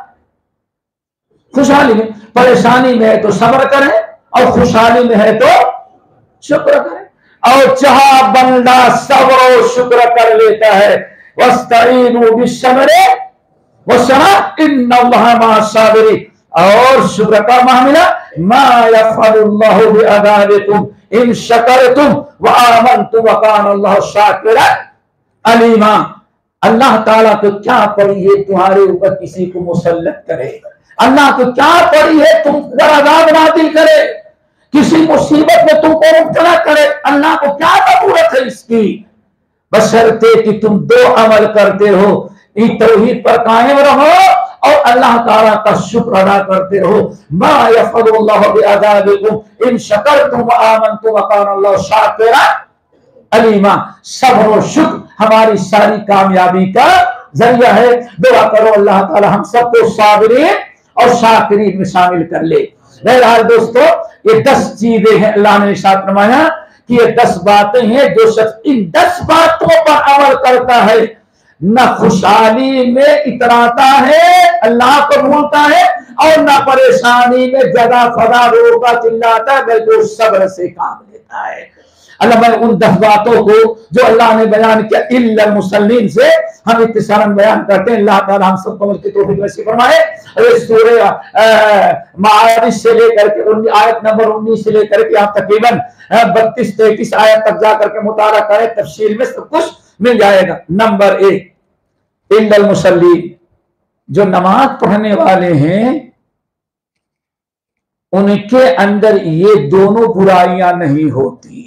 खुशहाली में। परेशानी में है तो सब्र करें और खुशहाली में है तो शुक्र करें। और चाहा बंदा सब्र और शुक्र कर लेता है, वस्तईनु बिस्सब्रि वस्सलाह इन्नल्लाहा मअस-साबिरीन, और शुक्र का मामला मा यफ़अलुल्लाहु बिअज़ाबिकुम इन शकरतुम व आमनतुम व काना अल्लाहु शाकिरन अलीमा। अल्लाह ताला को क्या पड़ी है तुम्हारे ऊपर किसी को मुसल्लत करे, अल्लाह को क्या पड़ी है तुम पर अज़ाब नाज़िल करे, किसी मुसीबत में तुमको मुब्तला करे, अल्लाह को क्या जरूरत है इसकी, बशर्ते कि तुम 2 अमल करते हो, इन तौहीद पर कायम रहो और अल्लाह ताला का शुक्र अदा करते रहो। मा यफ़अलुल्लाहु बिअज़ाबिकुम इन शकरतुम व आमनतुम व काना अल्लाहु शाकिरन अलीमा। सब्र और शुक्र हमारी सारी कामयाबी का जरिया है। दुआ करो अल्लाह ताला हम सबको साबिरीन और शाकिरीन में शामिल कर ले। बहरहाल दोस्तों, ये 10 चीजें हैं, अल्लाह ने इरशाद फरमाया कि ये 10 बातें हैं, जो शख्स इन 10 बातों पर अमल करता है न खुशहाली में इतराता है, अल्लाह को भूलता है, और न परेशानी में जदा फदा रोका चिल्लाता है, बल्कि सब्र से काम लेता है। अल्लाह मैं उन 10 बातों को जो अल्लाह ने बयान किया इल्लल मुसल्लीन से हम इत्तिसालन बयान करते हैं। अल्लाह ताला हम सबको अमल की तौफीक नसीब फरमाए। और सूरह माआरिज से लेकर के आयत नंबर 19 से लेकर के आप तकरीबन 32-33 आयत तक जाकर के मुताला करें, तफसील में सब कुछ मिल जाएगा। नंबर 1 इल्लल मुसल्लीन, جو نماز پڑھنے والے ہیں ان کے اندر یہ دونوں برائیاں نہیں ہوتی.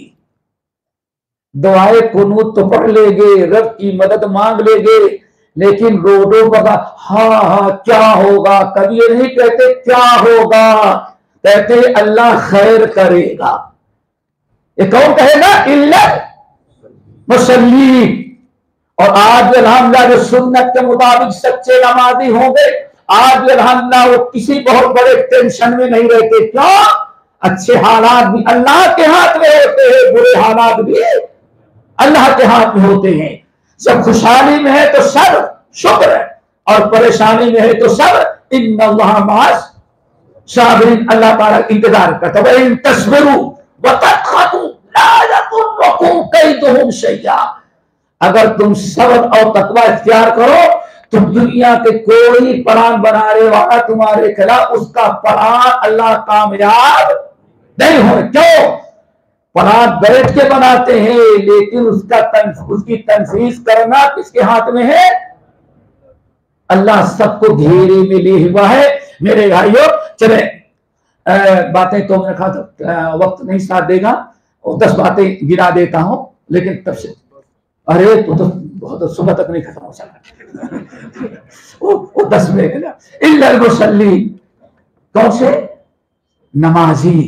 دعائے قنوت تو پڑھ لیں گے, رب کی مدد مانگ لیں گے, لیکن روڈوں پر ہاں کیا ہوگا, کبھی یہ نہیں کہتے کیا ہوگا, کہتے اللہ خیر کرے گا. یہ کون کہے گا؟ الا مسلم. اور آج الحمدللہ جو سنت کے مطابق سچے نمازی ہوں گے, آج الحمدللہ وہ کسی بہت بڑے ٹینشن میں نہیں رہتے. کیوں؟ اچھے حالات بھی اللہ کے ہاتھ میں ہوتے ہیں, برے حالات بھی اللہ کے ہاتھ میں ہوتے ہیں. جب خوشحالی میں ہے تو صبر شکر ہے, اور پریشانی میں ہے تو صبر. ان اللہ مع الصابرین, اللہ تعالیٰ انتظار کرتا ہے. ان تصبروا وتتقوا لا یضرکم کیدہم شیئا. اگر تم صبر اور تقوی اختیار کرو تو دنیا کے کوئی پلان بنانے والا تمہارے خلاف اس کا پلان اللہ کامیاب نہیں ہو. کیوں؟ پلان بیٹھ کے بناتے ہیں, لیکن اس کی تنفیذ کرنا کس کے ہاتھ میں ہے؟ اللہ سب کو گھیرے میں لے ہوا ہے. میرے بھائیوں چلے باتیں تو میں نے کہا تھا وقت نہیں ساتھ دے گا, 10 باتیں گنا دیتا ہوں, لیکن تب سے ارے تو بہت صبح تک نہیں ختم ہو سکا. وہ 10 میں الا المصلی, کون سے؟ نمازی.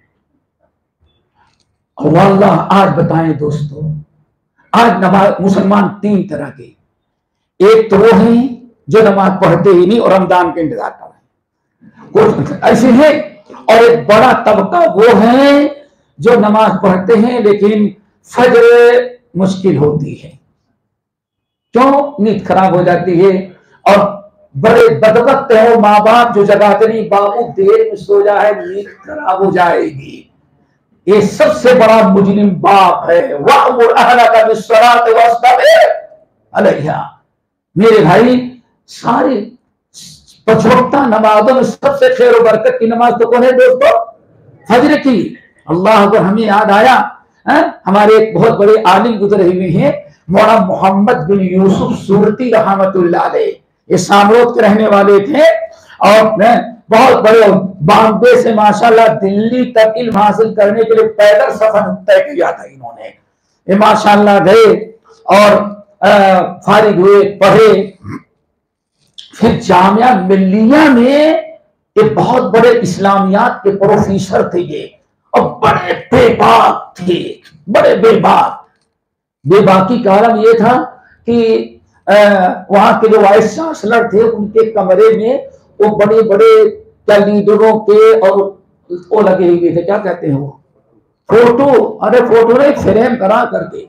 اور واللہ آج بتائیں دوستو, آج نماز مسلمان 3 طرح کے. ایک تو وہ ہیں جو نماز پڑھتے ہی نہیں اور رمضان کے انتظار کر رہے ہیں, کچھ ایسے ہیں. اور ایک بڑا طبقہ وہ ہیں جو نماز پڑھتے ہیں لیکن فجر مشکل ہوتی ہے. کیوں؟ نیند خراب ہو جاتی ہے. اور بڑے بدبخت ہیں وہ ماں باپ جو جگاتے نہیں, بابو دیر میں سو جائے نیند خراب ہو جائے گی. یہ سب سے بڑا مجرم باپ ہے. وَأْمُرْ أَهْلَكَ بِالصَّلَاةِ وَاصْطَبِرْ عَلَيْهَا. میرے بھائی سارے 5 نمازوں میں سب سے خیر و برکت کی نماز تو کون ہے دوستو؟ فجر کی. اللہ اکبر. ہمیں یاد آیا ہمارے ایک بہت بڑے عالم گزرے ہوئے ہیں, مولانا محمد بن یوسف سورتی رحمت اللہ علیہ. یہ سامروت کے رہنے والے تھے اور بہت بڑے بامبے سے ماشاءاللہ دلی تک علم حاصل کرنے کے لیے پیدل سفر طے کیا تھا انہوں نے. یہ ماشاءاللہ گئے اور فارغ ہوئے, پڑھے. پھر جامعہ ملیہ میں یہ بہت بڑے اسلامیات کے پروفیسر تھے یہ, اور بڑے بے باک تھے, بڑے بے باک. بے باکی کا عالم یہ تھا کہ وہاں کے جو وائس چانسلر تھے ان کے کمرے میں وہ بڑے بڑے لیڈروں کے اور وہ لگے ہوئے تھے, کیا کہتے ہیں وہ فوٹو, ارے فوٹو نہیں فریم کرا کر کے.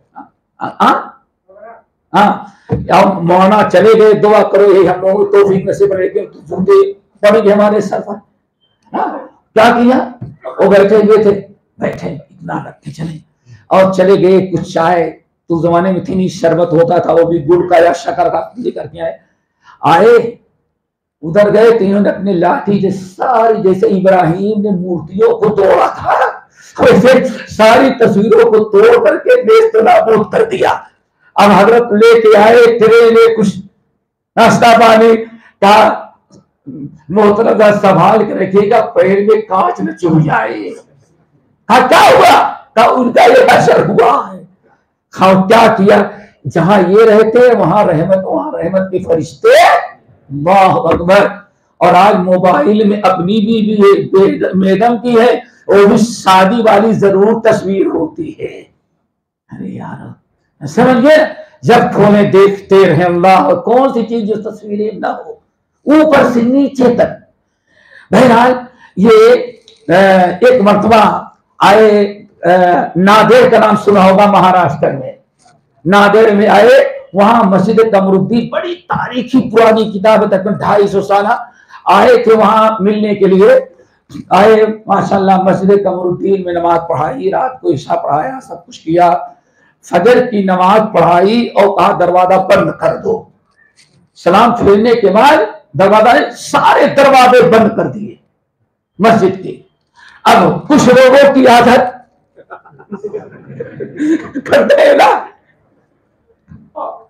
مولانا چلے گئے, دعا کرو یہ ہم لوگوں کو توفیق نصیب رہے کہ پڑیں گے ہمارے سر پر. کیا کیا؟ وہ بیٹھے ہوئے تھے, بیٹھے اتنا رکھتے چلے اور چلے گئے. کچھ چائے تو زمانے میں تھی نہیں, شربت ہوتا تھا وہ بھی گڑ کا یا شکر کا لے کر کے آئے. ادھر گئے تو انہوں نے اپنے لاٹھی سے ساری, جیسے ابراہیم نے مورتیوں کو توڑا تھا ویسے ساری تصویروں کو توڑ کر کے نیست و نابود کر دیا. اب حضرت لے کے آئے تیرے لیے کچھ ناشتہ پانی کا, محترم سنبھال کے رکھیے گا پیر میں کانچ نہ چبھ جائے. کیا ہوا؟ ان کا یہ اثر ہوا ہے. کیا کیا؟ جہاں یہ رہتے وہاں رحمت کے فرشتے. اللہ اکبر. اور آج موبائل میں اپنی بھی میڈم کی ہے, وہ بھی شادی والی ضرور تصویر ہوتی ہے. ارے یار سمجھے, جب کھولے دیکھتے رہے اللہ, کون سی چیز جو تصویریں نہ ہو, اوپر سے نیچے تک. بہرحال یہ ایک مرتبہ آئے, نادر کا نام سنا ہوگا مہاراشٹر میں. نادر میں آئے, وہاں مسجد قمرالدین بڑی تاریخی پرانی کتاب ہے, تقریباً 250 سالہ. آئے تھے وہاں ملنے کے لیے, آئے ماشاءاللہ مسجد قمرالدین میں نماز پڑھائی, رات کو عشاء پڑھایا, سب کچھ کیا. فجر کی نماز پڑھائی اور کہا دروازہ بند کر دو. سلام پھیرنے کے بعد دروازہ, سارے دروازے بند کر دیے مسجد کے. اب کچھ لوگوں کی عادت کرتے ہیں نا,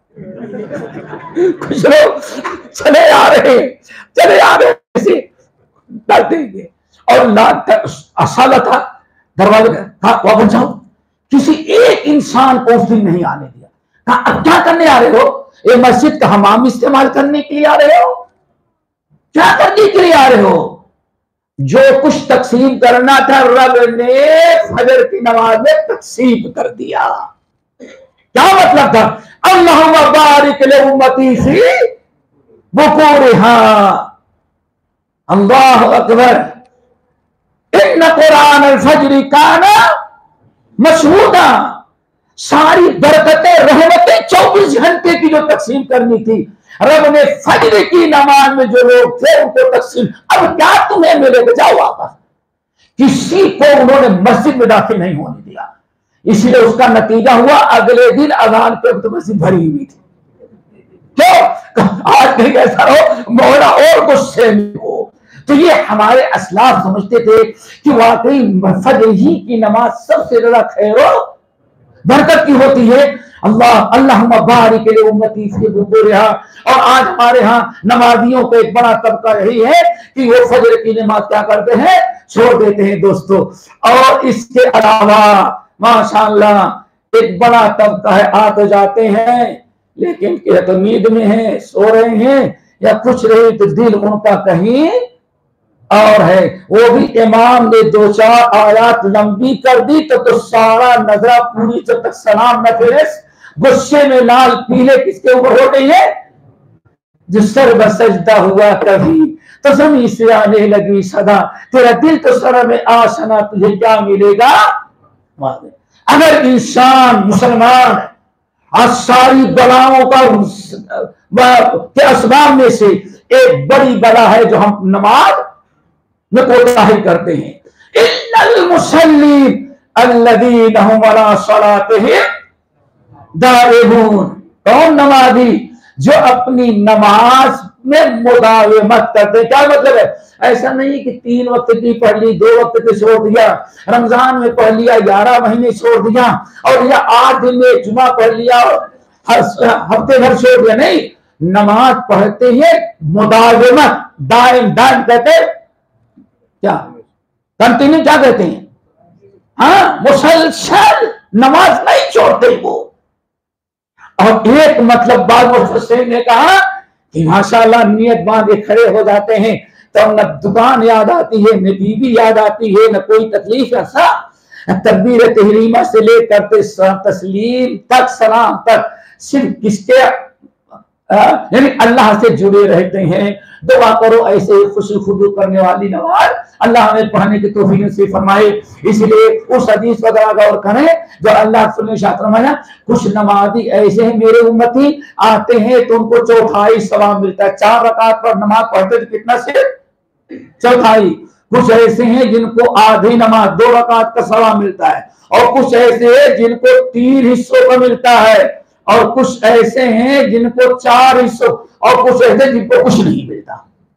کچھ لوگ چلے آ رہے ایسے ڈال دیں گے اور سالہ تھا دروازے کا واپس جاؤ. کسی ایک انسان کو اس دن نہیں آنے دیا. کہا اب کیا کرنے آ رہے ہو؟ یہ مسجد کا حمام استعمال کرنے کے لیے آ رہے ہو؟ کیا کرنے کے لیے آ رہے ہو؟ جو کچھ تقسیم کرنا تھا رب نے فجر کی نماز میں تقسیم کر دیا. کیا مطلب تھا؟ اللہم بارک لامتی فی بکورہا. اللہ اکبر. ان قرآن الفجر کان مشہودا. ساری برکتیں رحمتیں 24 گھنٹے کی جو تقسیم کرنی تھی رب نے فجر کی نماز میں جو لوگ تھے ان کو تقسیم. اب کیا تمہیں ملے گا؟ جاؤ واپس. کسی کو انہوں نے مسجد میں داخل نہیں ہونے دیا. اسی لیے اس کا نتیجہ ہوا اگلے دن اذان کے وقت مسجد بھری ہوئی تھی. کیوں؟ آج کہیں ایسا ہو مولا اور غصے میں ہو. تو یہ ہمارے اسلاف سمجھتے تھے کہ واقعی فجر ہی کی نماز سب سے زیادہ خیر و برکت کی ہوتی ہے. اللہم بارک لامتی فی بکورہا. اور آج ہمارے ہاں نمازیوں کا ایک بڑا طبقہ یہی ہے کہ وہ فجر کی نماز کیا کرتے ہیں؟ چھوڑ دیتے ہیں دوستو. اور اس کے علاوہ ماشاءاللہ ایک بڑا طبقہ ہے آ تو جاتے ہیں لیکن یا تو نیند میں ہیں سو رہے ہیں یا کچھ رہے تو دل ان کا کہیں اور ہے. وہ بھی امام نے 2-4 آیات لمبی کر دی تو سارا نظرہ پوری جب تک سلام نہ پھیرے غصے میں لال پیلے کس کے اوپر ہو گئی ہے؟ جو سر بسجدہ ہوا کبھی تو زمین سے آنے لگی صدا. تیرا دل تو سر میں آشنا تجھے کیا ملے گا؟ اگر انسان مسلمان آج ساری بلاؤں کا اسباب میں سے ایک بڑی بلا ہے جو ہم نماز میں کوتاہی کرتے ہیں. ان المصلین الذین هم علی صلاتهم دائمون. کون نمازی؟ جو اپنی نماز میں مداومت کرتے. کیا مطلب ہے؟ ایسا نہیں کہ 3 وقت کی پڑھ لی 2 وقت کی چھوڑ دیا, رمضان میں پڑھ لیا 11 مہینے چھوڑ دیا, اور یا 8 دن میں جمعہ پڑھ لیا اور ہفتے بھر چھوڑ دیا. نہیں, نماز پڑھتے ہیں مداومت, دائم کہتے کیا کنٹینیو کیا کہتے ہیں؟ ہاں, مسلسل نماز نہیں چھوڑتے وہ. اور ایک مطلب بعض مفسرین نے کہا کہ ماشاءاللہ نیت باندھے کھڑے ہو جاتے ہیں تو نہ دکان یاد آتی ہے نہ بیوی یاد آتی ہے نہ کوئی تکلیف. ایسا تکبیر تحریمہ سے لے کر تسلیم تک سلام تک صرف کس کے یعنی اللہ سے جڑے رہتے ہیں. دعا کرو ایسے خوشی خضوع کرنے والی نماز اللہ ہمیں پڑھنے کی توفیق نصیب فرمائے. اس لیے اس حدیث پر ذرا غور کریں جو اللہ صلی اللہ علیہ وسلم کچھ نمازی ایسے ہیں میرے امتی آتے ہیں تو ان کو 4/4 ثواب ملتا ہے. 4 رکعت پر نماز پڑھتے تو کتنا سے 4/4. کچھ ایسے ہیں جن کو آدھی نماز 2 رکعت کا ثواب ملتا ہے, اور کچھ ایسے ہیں جن کو 3 حصوں کا ملتا ہے, اور کچھ ایسے ہیں جن کو 4 حصوں, اور کچھ ایسے جن کو کچھ نہیں ملتا.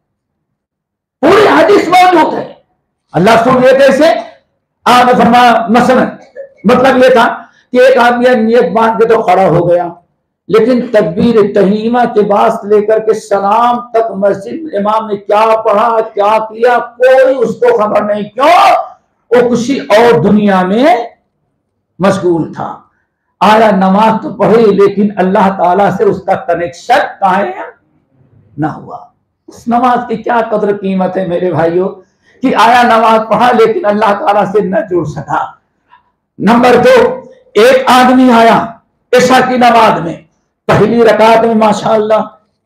پوری حدیث موجود ہے. اللہ سن رہے کیسے آپ فرمایا مثلا مطلب یہ تھا کہ ایک آدمی نیت باندھ کے تو کھڑا ہو گیا لیکن تکبیر تحریمہ کے بعد لے کر کے سلام تک مسجد امام نے کیا پڑھا کیا کیا کوئی اس کو خبر نہیں. کیوں؟ وہ کسی اور دنیا میں مشغول تھا. آیا نماز تو پڑھی لیکن اللہ تعالیٰ سے اس کا کنیکشن قائم نہ ہوا. اس نماز کی کیا قدر قیمت ہے میرے بھائیوں کہ آیا نماز پڑھا لیکن اللہ تعالیٰ سے نہ جڑ سکا. نمبر 2, ایک آدمی آیا عشاء کی نماز میں پہلی رکعت میں ماشاءاللہ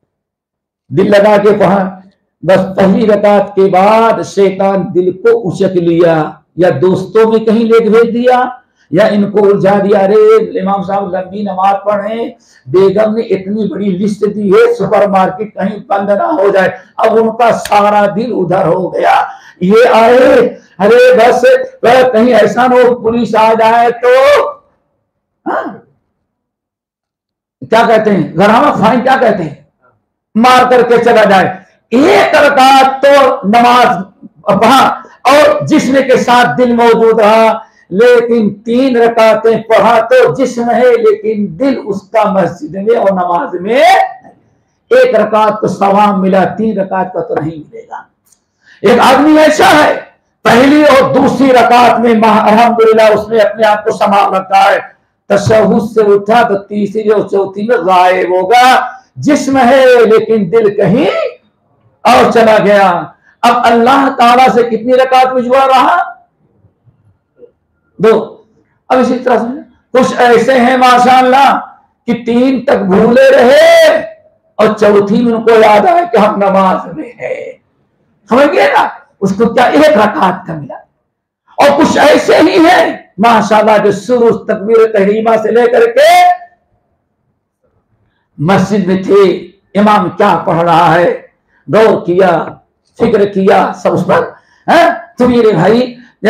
دل لگا کے پڑھا, بس پہلی رکعت کے بعد شیطان دل کو اچک لیا یا دوستوں میں کہیں لے بھیج دیا یا ان کو الجھا دیا. ارے امام صاحب لمبی نماز پڑھیں, بیگم نے اتنی بڑی لسٹ دی ہے سپر مارکیٹ کہیں بند نہ ہو جائے. اب ان کا سارا دل ادھر ہو گیا. یہ آئے ارے بس کہیں ایسا نہ ہو پولیس آ جائے تو کیا کہتے ہیں غرامہ فائن کیا کہتے ہیں مار کر کے چلا جائے. ایک رکعت تو نماز پڑھا اور جسم کے ساتھ دل موجود رہا, لیکن 3 رکعتیں پڑھا تو جسم ہے لیکن دل اس کا مسجد میں اور نماز میں 1 رکعت کو ثواب ملا، 3 رکعت کا تو نہیں ملے گا۔ ایک آدمی ایسا ہے پہلی اور دوسری رکعت میں الحمدللہ اس نے اپنے آپ کو سنبھال رکھا ہے، تشہد سے اٹھا تو تیسری اور چوتھی میں غائب ہوگا، جسم ہے لیکن دل کہیں اور چلا گیا۔ اب اللہ تعالیٰ سے کتنی رکعت میں جڑا رہا؟ 2۔ اب اسی طرح سے کچھ ایسے ہیں ماشاءاللہ کہ 3 تک بھولے رہے اور چوتھی میں ان کو یاد آئے کہ ہم نماز میں ہیں، سمجھ گئے نا، اس کو کیا 1 رکعت کا ملا۔ اور کچھ ایسے ہی ہیں ماشاءاللہ جو شروع تکبیر تحریمہ سے لے کر کے مسجد میں تھے، امام کیا پڑھ رہا ہے غور کیا، فکر کیا، سب اس پر تو میرے بھائی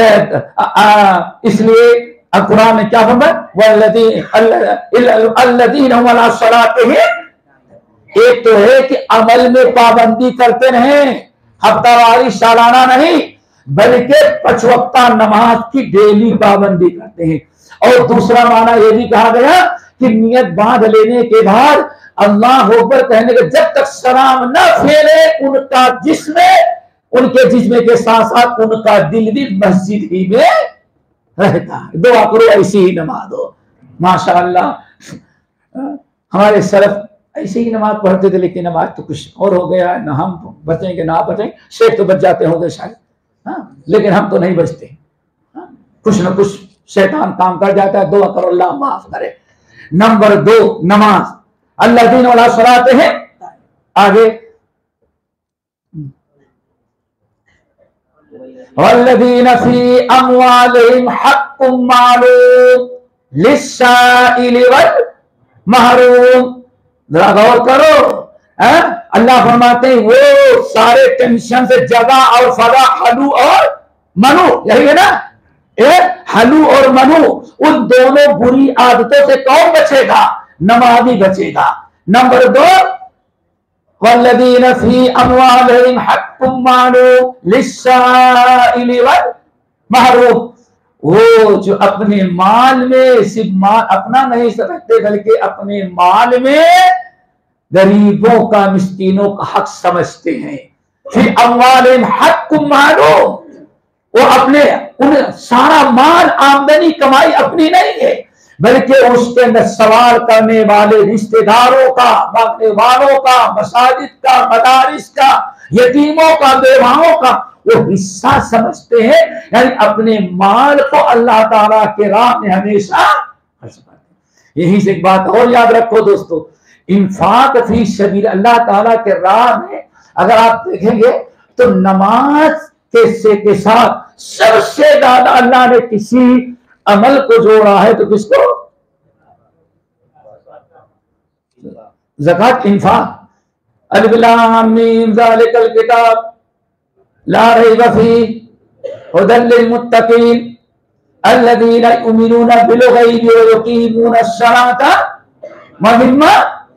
اس لیے اب قرآن نے کیا فرمایا، الذین هم علی صلاتہم، ایک تو ہے کہ عمل میں پابندی کرتے رہیں، ہفتہ واری سالانہ نہیں بلکہ 5 وقتہ نماز کی ڈیلی پابندی کرتے ہیں۔ اور دوسرا معنی یہ بھی کہا گیا کہ نیت باندھ لینے کے بعد اللہ اکبر کہنے کے جب تک سلام نہ پھیلے ان کا جسم، ان کے جسم کے ساتھ ساتھ ان کا دل بھی مسجد ہی میں رہتا ہے۔ دعا کرو ایسی ہی نماز ہو ماشاءاللہ۔ ہمارے سلف ایسے ہی نماز پڑھتے تھے، لیکن نماز تو کچھ اور ہو گیا ہے، نہ ہم بچیں گے نہ بچیں، شیخ تو بچ جاتے ہوں گے شاید، لیکن ہم تو نہیں بچتے، کچھ نہ کچھ شیطان کام کر جاتا ہے۔ دعا کرو اللہ معاف کرے۔ نمبر 2 نماز، الذین علی صلاتہم، آگے والذین فی اموالہم حق معلوم للسائل والمحروم۔ ذرا غور کرو، اللہ فرماتے ہیں وہ سارے ٹینشن سے جگہ اور فضا، حلو اور منو، یہی ہے نا، حلو اور منو، ان دونوں بری عادتوں سے کون بچے گا؟ نمازی بچے گا۔ نمبر 2 والذین فی اموالہم حق معلوم للسائل والمحروم، وہ جو اپنے مال میں صرف مال اپنا نہیں سمجھتے بلکہ اپنے مال میں غریبوں کا، مسکینوں کا حق سمجھتے ہیں۔ فی اموالہم حق معلوم، وہ اپنے سارا مال آمدنی کمائی اپنی نہیں ہے بلکہ اس کے اندر سوال کرنے والے رشتہ داروں کا، مانگنے والوں کا، مساجد کا، مدارس کا، یتیموں کا، بیواؤں کا وہ حصہ سمجھتے ہیں، یعنی اپنے مال کو اللہ تعالیٰ کے راہ میں ہمیشہ خرچ کرتے ہیں۔ یہی سے ایک بات اور یاد رکھو دوستو، انفاق فی سبیل اللہ تعالیٰ کے راہ میں اگر آپ دیکھیں گے تو نماز کے ساتھ سب سے زیادہ اللہ نے کسی عمل کو جوڑا ہے تو کس کو؟ زکات، انفاق۔ الف لام میم ذالک الکتاب لا ریب فیہ ھدی للمتقین الذین یؤمنون بالغیب ویقیمون الصلاۃ ومما،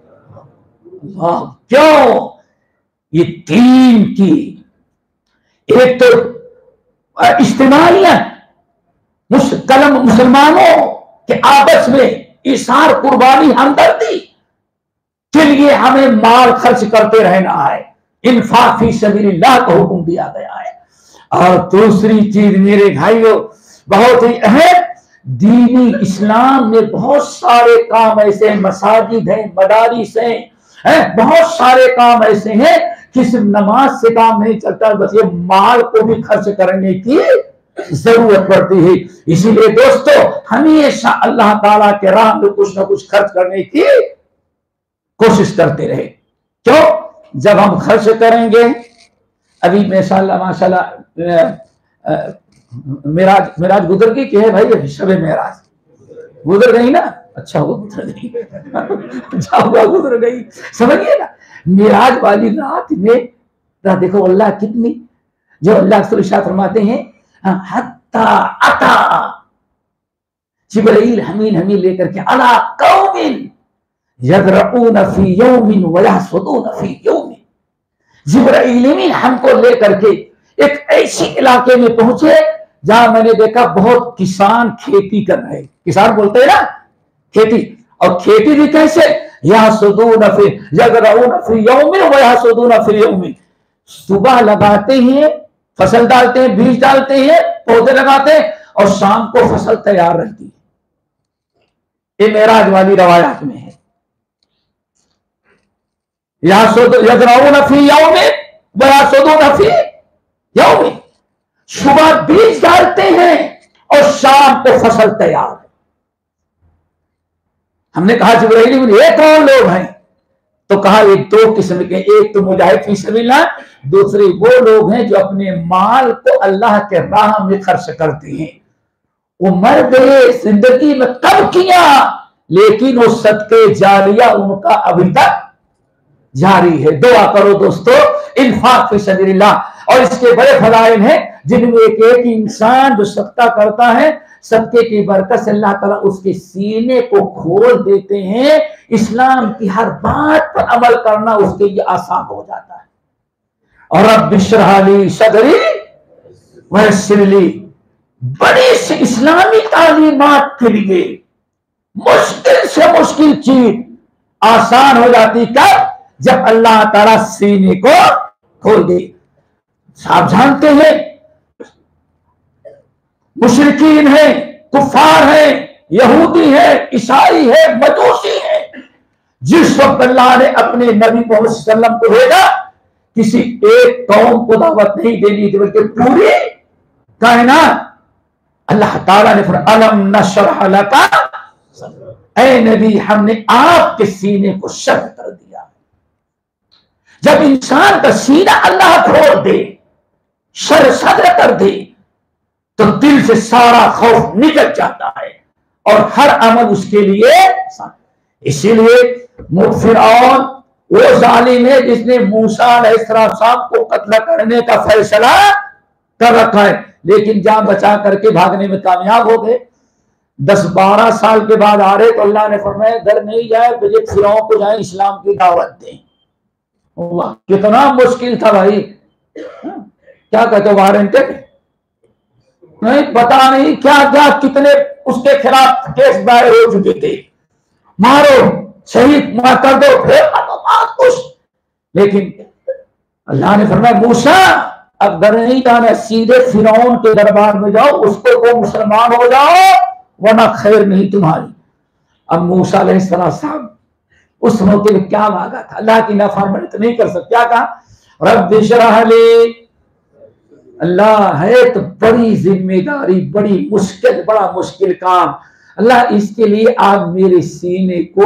کیوں یہ 3 کی ایک تو اجتماعیت، مسلمانوں کے آپس میں ایثار، قربانی، ہمدردی کے لیے ہمیں مال خرچ کرتے رہنا ہے، انفاق فی سبیل اللہ کا حکم دیا گیا ہے۔ اور دوسری چیز میرے بھائیوں بہت ہی اہم، دینی اسلام میں بہت سارے کام ایسے ہیں، مساجد ہیں، مدارس ہیں، بہت سارے کام ایسے ہیں کہ صرف نماز سے کام نہیں چلتا، بس یہ مال کو بھی خرچ کرنے کی ضرورت پڑتی ہے۔ اسی لیے دوستو ہمیشہ اللہ تعالیٰ کے راہ میں کچھ نہ کچھ خرچ کرنے کی کوشش کرتے رہے۔ کیوں؟ جب ہم خرچ کریں گے، ابھی ماشاءاللہ معراج گزر گئی کہ ہے بھائی، شب معراج گزر گئی نا، اچھا وہ گزر گئی، گزر گئی، سمجھیے نا۔ معراج والی رات میں دیکھو اللہ کتنی، جو اللہ رسول ارشاد فرماتے ہیں حتی اتا جبرائیل ہمیں لے کر کے علی قوم یذرعون فی یوم ویحصدون فی یوم، جبرائیل ہم کو لے کر کے ایک ایسی علاقے میں پہنچے جہاں میں نے دیکھا بہت کسان کھیتی کر رہے, کسان بولتے ہیں نا کھیتی, اور کھیتی بھی کیسے, یحصدون فی یزرعون فی یوم ویحصدون فی یوم, صبح لگاتے ہیں فصل ڈالتے ہیں, بیج ڈالتے ہیں, پودے لگاتے ہیں, اور شام کو فصل تیار رہتی ہے. یہ معراج والی روایات میں ہے. یزرعون فی یوم ویحصدون فی یوم, صبح بیج ڈالتے ہیں اور شام کو فصل تیار ہے. ہم نے کہا جبرائیل یہ کون لوگ ہیں؟ تو کہا یہ دو قسم کے, ایک تو مجاہد فی سبیل اللہ, دوسرے وہ لوگ ہیں جو اپنے مال کو اللہ کے راہ میں خرچ کرتے ہیں. وہ مر گئے زندگی میں کب کیا, لیکن وہ صدقے جاریہ ان کا ابھی تک جاری ہے. دعا کرو دوستو, انفاق فی سبیل اللہ, اور اس کے بڑے فضائل ہیں جن میں ایک انسان جو صدقہ کرتا ہے, صدقے کی برکت سے اللہ تعالیٰ اس کے سینے کو کھول دیتے ہیں, اسلام کی ہر بات پر عمل کرنا اس کے لیے آسان ہو جاتا ہے. اور رب اشرح لی صدری ویسر لی, بڑی سی اسلامی تعلیمات کے لیے مشکل سے مشکل چیز آسان ہو جاتی کب, جب اللہ تعالیٰ سینے کو کھول دے. آپ جانتے ہیں مشرکین ہیں, کفار ہیں, یہودی ہیں, عیسائی ہیں, مجوسی ہیں, جس وقت اللہ نے اپنے نبی محمد صلی اللہ علیہ وسلم کو بھیجا, کسی ایک قوم کو دعوت نہیں دینی تھی بلکہ پوری کائنات. اللہ تعالیٰ نے فرمایا الم نشرح لک, اے نبی ہم نے آپ کے سینے کو شرح کر دیا. جب انسان کا سینہ اللہ کھول دے, شرح صدر کر دے, تو دل سے سارا خوف نکل جاتا ہے اور ہر عمل اس کے لیے. اسی لیے فرعون وہ ظالم ہے جس نے موسیٰ علیہ السلام کو قتل کرنے کا فیصلہ کر رکھا ہے, لیکن جان بچا کر کے بھاگنے میں کامیاب ہو گئے. 10-12 سال کے بعد آ رہے تو اللہ نے فرمایا ڈر نہیں جائے, بجے فرعون کو جائیں اسلام کی دعوت دیں. اللہ کتنا مشکل تھا بھائی, کیا کہتے وارنٹڈ نہیں, پتا نہیں کیا کیا کتنے اس کے خلاف کیس دائر ہو چکے تھے, مارو شہید کر دو, پھر کچھ. لیکن اللہ نے فرمایا موسیٰ اب ڈر نہیں جانا, سیدھے فرعون کے دربار میں جاؤ, اس کو وہ مسلمان ہو جاؤ ورنہ خیر نہیں تمہاری. اب موسیٰ علیہ السلام اس موقع میں کیا مانگا تھا, اللہ کی نافرمانی تو نہیں کر سکتا, کیا کہا رب اشرح لی. اللہ ہے تو بڑی ذمہ داری, بڑی مشکل, بڑا مشکل کام. اللہ اس کے لیے آپ میرے سینے کو,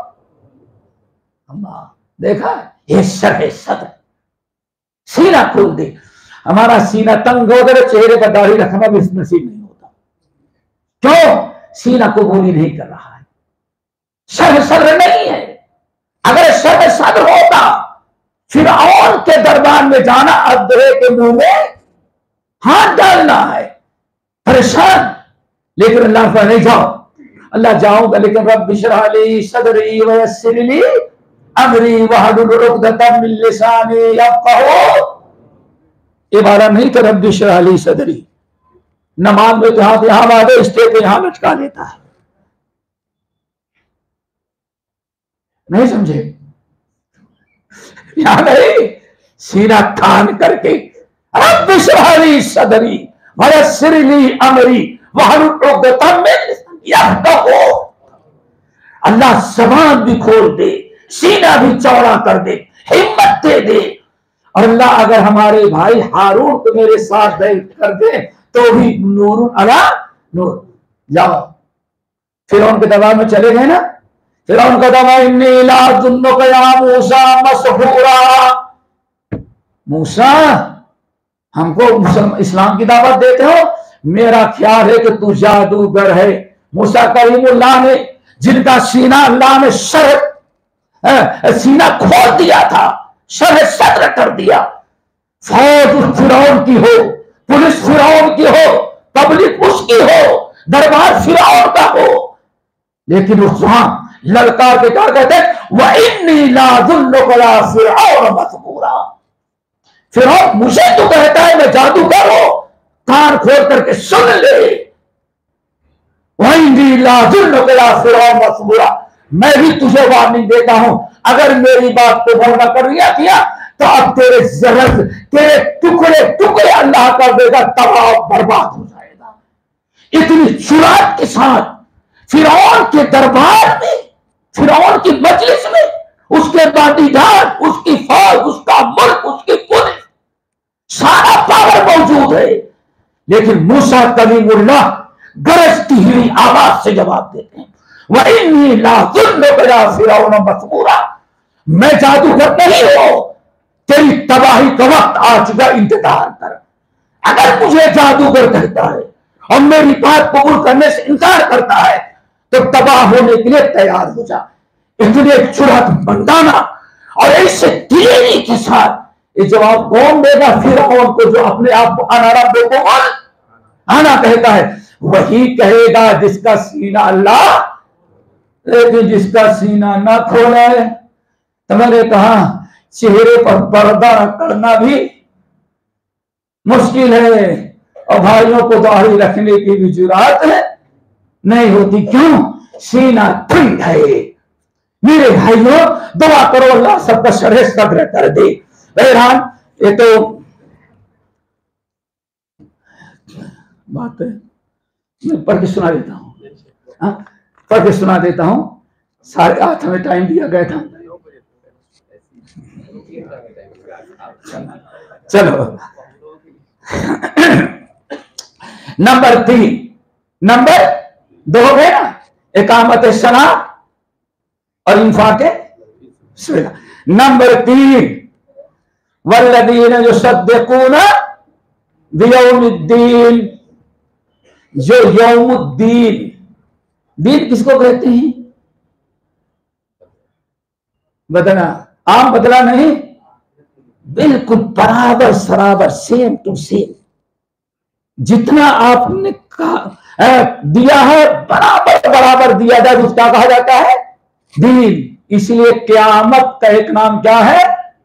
اللہ دیکھا یہ شرح صدر, سینہ کھول دے. ہمارا سینہ تنگ ہو گیا, چہرے پر داڑھی رکھنا بھی نصیب نہیں ہوتا. کیوں؟ سینہ قبول ہی نہیں کر رہا ہے, شرح صدر نہیں ہے. اگر شرح صدر ہوتا فرعون کے دربار میں جانا, ادھے کے منہ میں ہاتھ ڈالنا ہے, پریشان. لیکن اللہ پر نہیں جاؤ, اللہ جاؤں گا لیکن رب اشرح لی صدری ویسر لی امری واحلل عقدۃ من لسانی یفقہوا. عبارت نہیں کہ رب اشرح لی صدری, نماز میں تو ہاتھ یہاں باندھے, اسٹے پہ یہاں لٹکا دیتا ہے. نہیں سمجھے؟ یہاں نہیں, سینہ تان کر کے رب اشرح لی صدری ویسر لی امری واحلل عقدۃ من لسانی یفقہوا. اللہ زبان بھی کھول دے, سینہ بھی چوڑا کر دے, ہمت دے دے. اور اللہ اگر ہمارے بھائی ہارون کو میرے ساتھ کر دے تو بھی نور علی نور. جاؤ فرعون کے دربار میں چلے گئے نا, فرعون کا دعویٰ انی لاظنک یا موسیٰ مسحورا. موسیٰ ہم کو اسلام کی دعوت دیتے ہو, میرا خیال ہے کہ تو جادوگر ہے. موسیٰ کلیم اللہ نے جن کا سینہ اللہ نے سینہ کھول دیا تھا, شرح صدر کر دیا. فوج فرعون کی ہو, پولیس فرعون کی ہو, پبلک اس کی ہو, دربار فرعون کا ہو, لیکن اس وہاں للکار کے کیا کہتے وَإِنِّي لَأَظُنُّكَ يَا فِرْعَوْنَ مَثْبُورًا. فرعون مجھے تو کہتا ہے میں جادوگر ہوں, کہاں कान खोल करके सुन ले। वहीं लाजुल्ला, मैं भी तुझे वार्निंग देता हूं, अगर मेरी बात को गौर न कर लिया किया तो अब तेरे जरत, तेरे टुकड़े टुकड़े अल्लाह कर देगा, तबाह बर्बाद हो जाएगा। इतनी जुरात के साथ फिरौन के दरबार में, फिरौन की मजलिस में, उसके बॉडीगार्ड, उसकी फौज, उसका मुल्क, उसकी पुलिस, सारा पावर मौजूद है, लेकिन मूसा कलीमुल्लाह गरजती हुई आवाज से जवाब देते हैं, वइन्नी लाज़ुन्नुका फिरौन मस्बूरा, मैं जादूगर नहीं हूं, तेरी तबाही का वक्त आ चुका, इंतजार कर। अगर मुझे जादूगर कहता है और मेरी बात कबूल करने से इनकार करता है तो तबाह होने के लिए तैयार हो जा। इतने जुर्रत मंदाना और ऐसे दिलेरी के साथ ये जवाब कौन देगा? फिरौन को, जो अपने आप को अनारा बेगुमान आना कहता है, वही कहेगा जिसका सीना अल्लाह, लेकिन जिसका सीना न खोले। तो मैंने कहा चेहरे पर पर्दा करना भी मुश्किल है और भाइयों को दाढ़ी रखने की भी जुरात नहीं होती। क्यों? सीना ठंड है। मेरे भाइयों दुआ करो अल्लाह सबका शरह सब्र कर दे। बहरहाल ये तो बात है, मैं पढ़ के सुना देता हूँ, पढ़ के सुना देता हूँ। 8:30 हमें टाइम दिया गया था। चलो नंबर 3, नंबर 2 हो गया ना, इकामत सना और इंफाके सवेरा। नंबर 3, वल्लदीन युसद्दिकूना बियौमिद्दीन, जो यौमुद्दीन, दीन किसको कहते हैं? बदला, आम बदला नहीं, बिल्कुल बराबर सराबर, सेम टू सेम, जितना आपने दिया है बराबर बराबर दिया जाए, उसका कहा जाता है दीन। इसलिए क़यामत का एक नाम क्या है?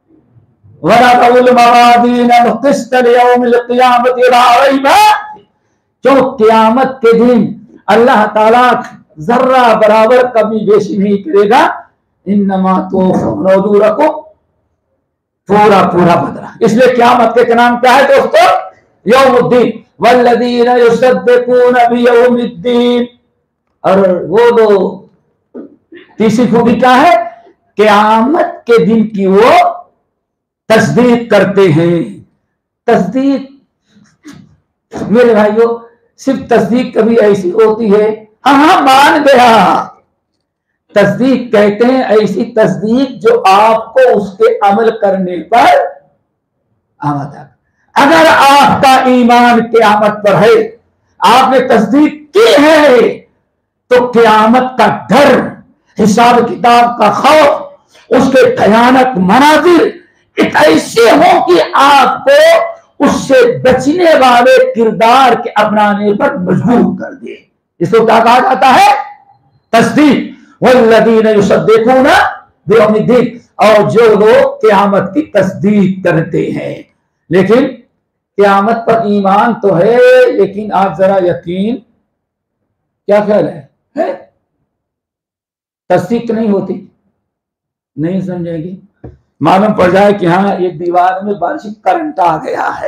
जो क़यामत के दिन अल्लाह ताला जर्रा बराबर कभी बेशी नहीं करेगा, इन्नमा तुवफ़्फ़ौना उजूरकुम, पूरा पूरा बदला। इसलिए क़यामत के नाम क्या है दोस्तों? यौमुद्दीन, वल्लज़ीना युसद्दिकूना बियौमिद्दीन। और वो दो तीसरी खूबी क्या है? क़यामत के दिन की वो तस्दीक करते हैं। तस्दीक मेरे भाइयों, सिर्फ तस्दीक कभी ऐसी होती है, हाँ मान गया, तस्दीक कहते हैं ऐसी तस्दीक जो आपको उसके अमल करने पर आमद। अगर आपका ईमान क़यामत पर है, आपने तस्दीक की है, तो क़यामत का डर, हिसाब किताब का खौफ, उसके भयानक मनाजिर ऐसे हो कि आपको उससे बचने वाले किरदार के अपनाने पर मजबूर कर दे। इसको क्या कहा जाता है? तस्दीक। वल्लज़ीना युसद्दिकूना बियौमिद्दीन, और जो लोग क़यामत की तस्दीक करते हैं। लेकिन क़यामत पर ईमान तो है, लेकिन आप जरा यकीन, क्या ख्याल है? तस्दीक नहीं होती, नहीं समझेगी। मालूम पड़ जाए कि हाँ एक दीवार में बारिश करंट आ गया है,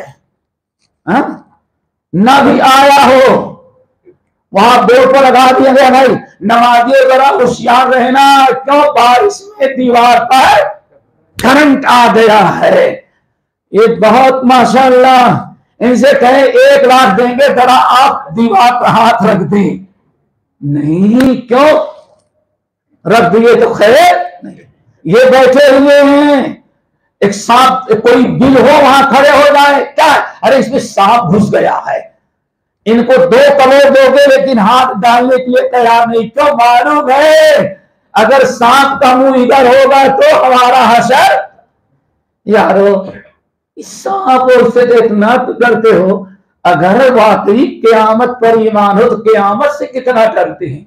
ना भी आया हो, वहां बोर्ड पर लगा दिया गया, भाई नमाजियों जरा होशियार रहना, क्यों बारिश में दीवार पर करंट आ गया है। ये बहुत माशाअल्लाह, इनसे कहे 1 लाख देंगे जरा आप दीवार पर हाथ रख दें। नहीं, क्यों रख दिए तो खैर नहीं, ये बैठे हुए हैं, एक सांप, कोई बिल हो वहां खड़े हो जाए, क्या अरे इसमें सांप घुस गया है, इनको 2 करोड़ दोगे लेकिन हाथ डालने के लिए तैयार नहीं। क्यों? मालूम है अगर सांप का मुंह इधर होगा तो हमारा हशर। यारो इस सांप और से इतना डरते हो, अगर वाकई क़यामत पर ईमान हो तो क़यामत से कितना डरते हैं।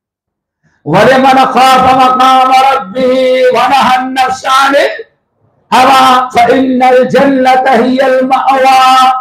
वलिमन खाफ मक़ाम रब्बिही व नहा अन-नफ्स अनिल अवा फ़इन्नल जन्नत हियल मअवा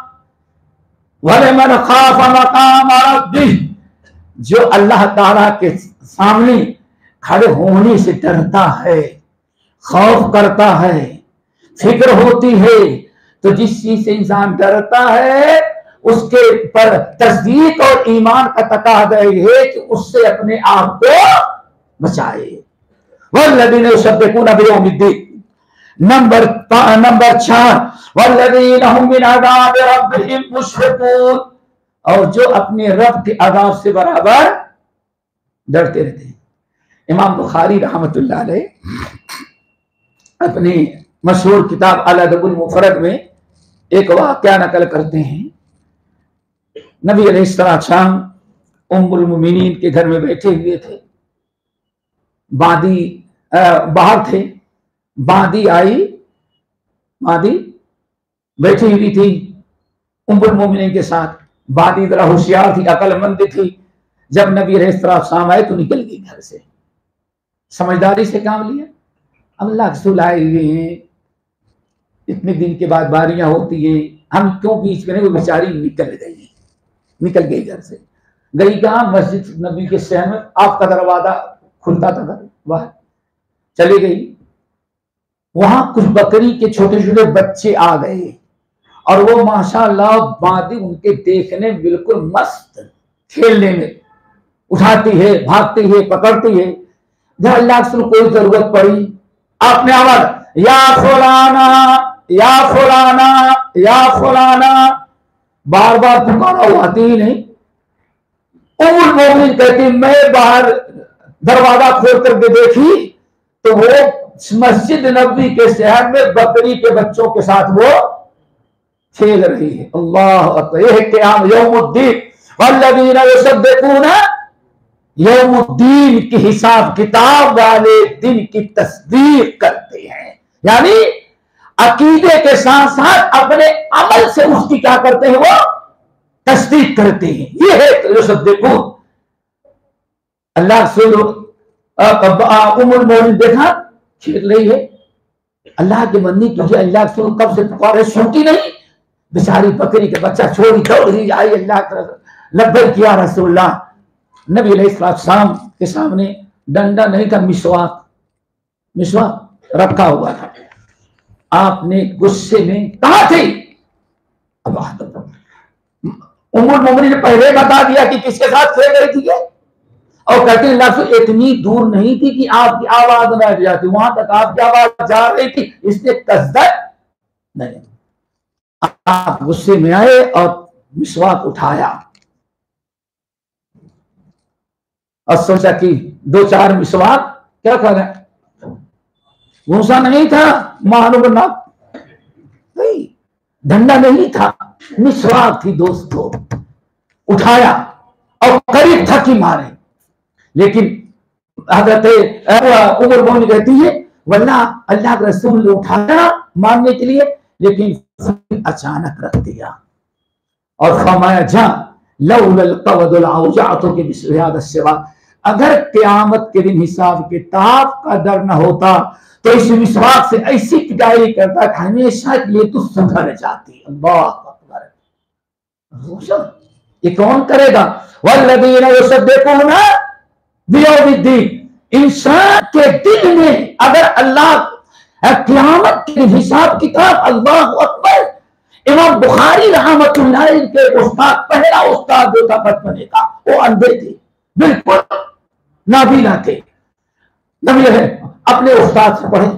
वलिमन खाफ मकाम रब्बिह, जो अल्लाह ताला के सामने खड़े होने से डरता है, खौफ करता है, फिक्र होती है, तो जिस चीज से इंसान डरता है उसके पर तस्दीक और ईमान का तकादा है कि उससे अपने आप को बचाए। वल्लज़ीना युसद्दिक़ूना बियौमिद्दीन। नंबर 4, वल्लज़ीना हुम मिन अज़ाबि रब्बिहिम मुशफ़िक़ून, और जो अपने रब के अज़ाब से बराबर डरते रहते हैं। इमाम बुखारी रहमतुल्लाह अलैह अपनी मशहूर किताब अल अदबुल मुफरद में एक वाक़या नकल करते हैं। नबी अलैहिस्सलाम उम्मुल मोमिनीन के घर में बैठे हुए थे, बादी बाहर थे, बादी आई, बादी बैठी हुई थी उम्मुल मोमिनीन के साथ। बादी जरा होशियार थी, अकलमंद थी। जब नबी अलैहिस्सलाम आए तो निकल गई घर से, समझदारी से काम लिया। अब अल्लाह के रसूल आए हुए हैं, इतने दिन के बाद बारियां होती हैं, हम क्यों बीच में, वो बेचारी निकल गई घर से। गई कहाँ? मस्जिद नबी के शहर में, आपका दरवाजा खुलता था घर, वह चली गई। वहां कुछ बकरी के छोटे छोटे बच्चे आ गए और वो माशाअल्लाह बादी उनके देखने बिल्कुल मस्त, खेलने में उठाती है, भागती है, पकड़ती है। जब अल्लाह के रसूल कोई जरूरत पड़ी, आपने आवाज या फलाना या फलाना या फलाना बार बार पुकारा, वो आती ही नहीं। उम्मुल मोमिनीन कहती मैं बाहर दरवाजा खोल करके देखी तो वो मस्जिद नबी के शहर में बकरी के बच्चों के साथ वो खेल रही है। अल्लाह अकबर। यह क़याम यौमुद्दीन वल्लज़ीना युसद्दिक़ूना यौमुद्दीन की हिसाब किताब वाले दिन की तस्दीक करते हैं, यानी अकीदे के साथ साथ अपने अमल से उसकी क्या करते हैं, वो तस्दीक करते हैं। ये है युसद्दिक़ून। अल्लाह से उम्मुल मोमिनीन देखा खेल रही है, अल्लाह के बंदी तुझे अल्लाह से कब से पुकारे, सुनती नहीं। बेचारी बकरी के बच्चा छोड़ी दौड़ी आई, अल्लाह लब्बैक या रसूलल्लाह। नबी अलैहिस्सलाम के सामने डंडा नहीं था, मिसवाक रखा हुआ था। आपने गुस्से में कहा थी, अब उम्मुल मोमिनीन ने पहले बता दिया कि किसके साथ खेल रही थी ये, और कहते हैं लफ्ज़ इतनी दूर नहीं थी कि आपकी आवाज न जाती, वहां तक आपकी आवाज जा रही थी, इसलिए कसरत नहीं। आप गुस्से में आए और मिसवाक उठाया और सोचा कि 2-4 मिसवाक क्या करें, घूसा नहीं था, मानो ना नहीं, डंडा नहीं था, मिसवाक थी दोस्तों। उठाया और करीब था कि मारे, लेकिन हज़रत उम्मुल मोमिनीन कहती है वल्लाह अल्लाह के रसूल ने उठाया मारने के लिए, लेकिन अचानक रख दिया और फरमाया जा लौलल क़वदुल औजाअतु के बिस्मिल्लाह सिवा, अगर क़यामत के दिन हिसाब किताब का डर न होता तो इस मिसवाक से ऐसी पिटाई करता कि हमेशा के लिए तू सुधर जाती। अल्लाह अकबर। ये कौन करेगा? वल्लज़ीना युसद्दिक़ूना बियौमिद्दीन। इंसान के दिल में अगर अल्लाह क़यामत के हिसाब किताब, अल्लाह अकबर। इमाम बुखारी रहमतुल्लाह अलैह के उस्ताद, पहला उस्ताद जो था बचपने का, वो अंधे थे, बिल्कुल नाबीना थे। नबी अपने उस्ताद से पढ़े,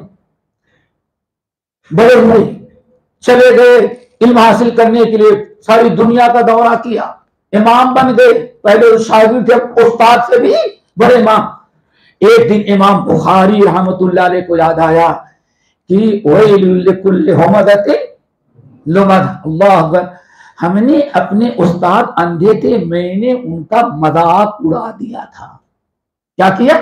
बड़े हुए, चले गए इल्म हासिल करने के लिए, सारी दुनिया का दौरा किया, इमाम बन गए। पहले शागिर्द थे, उस्ताद से भी बड़े इमाम। एक दिन इमाम बुखारी रहमतुल्लाह अलैह को याद आया कि वैलुल लिकुल्लि हुमज़तिन लुमज़। अल्लाह अकबर। हमने अपने उस्ताद अंधे थे, मैंने उनका मजाक उड़ा दिया था। क्या किया?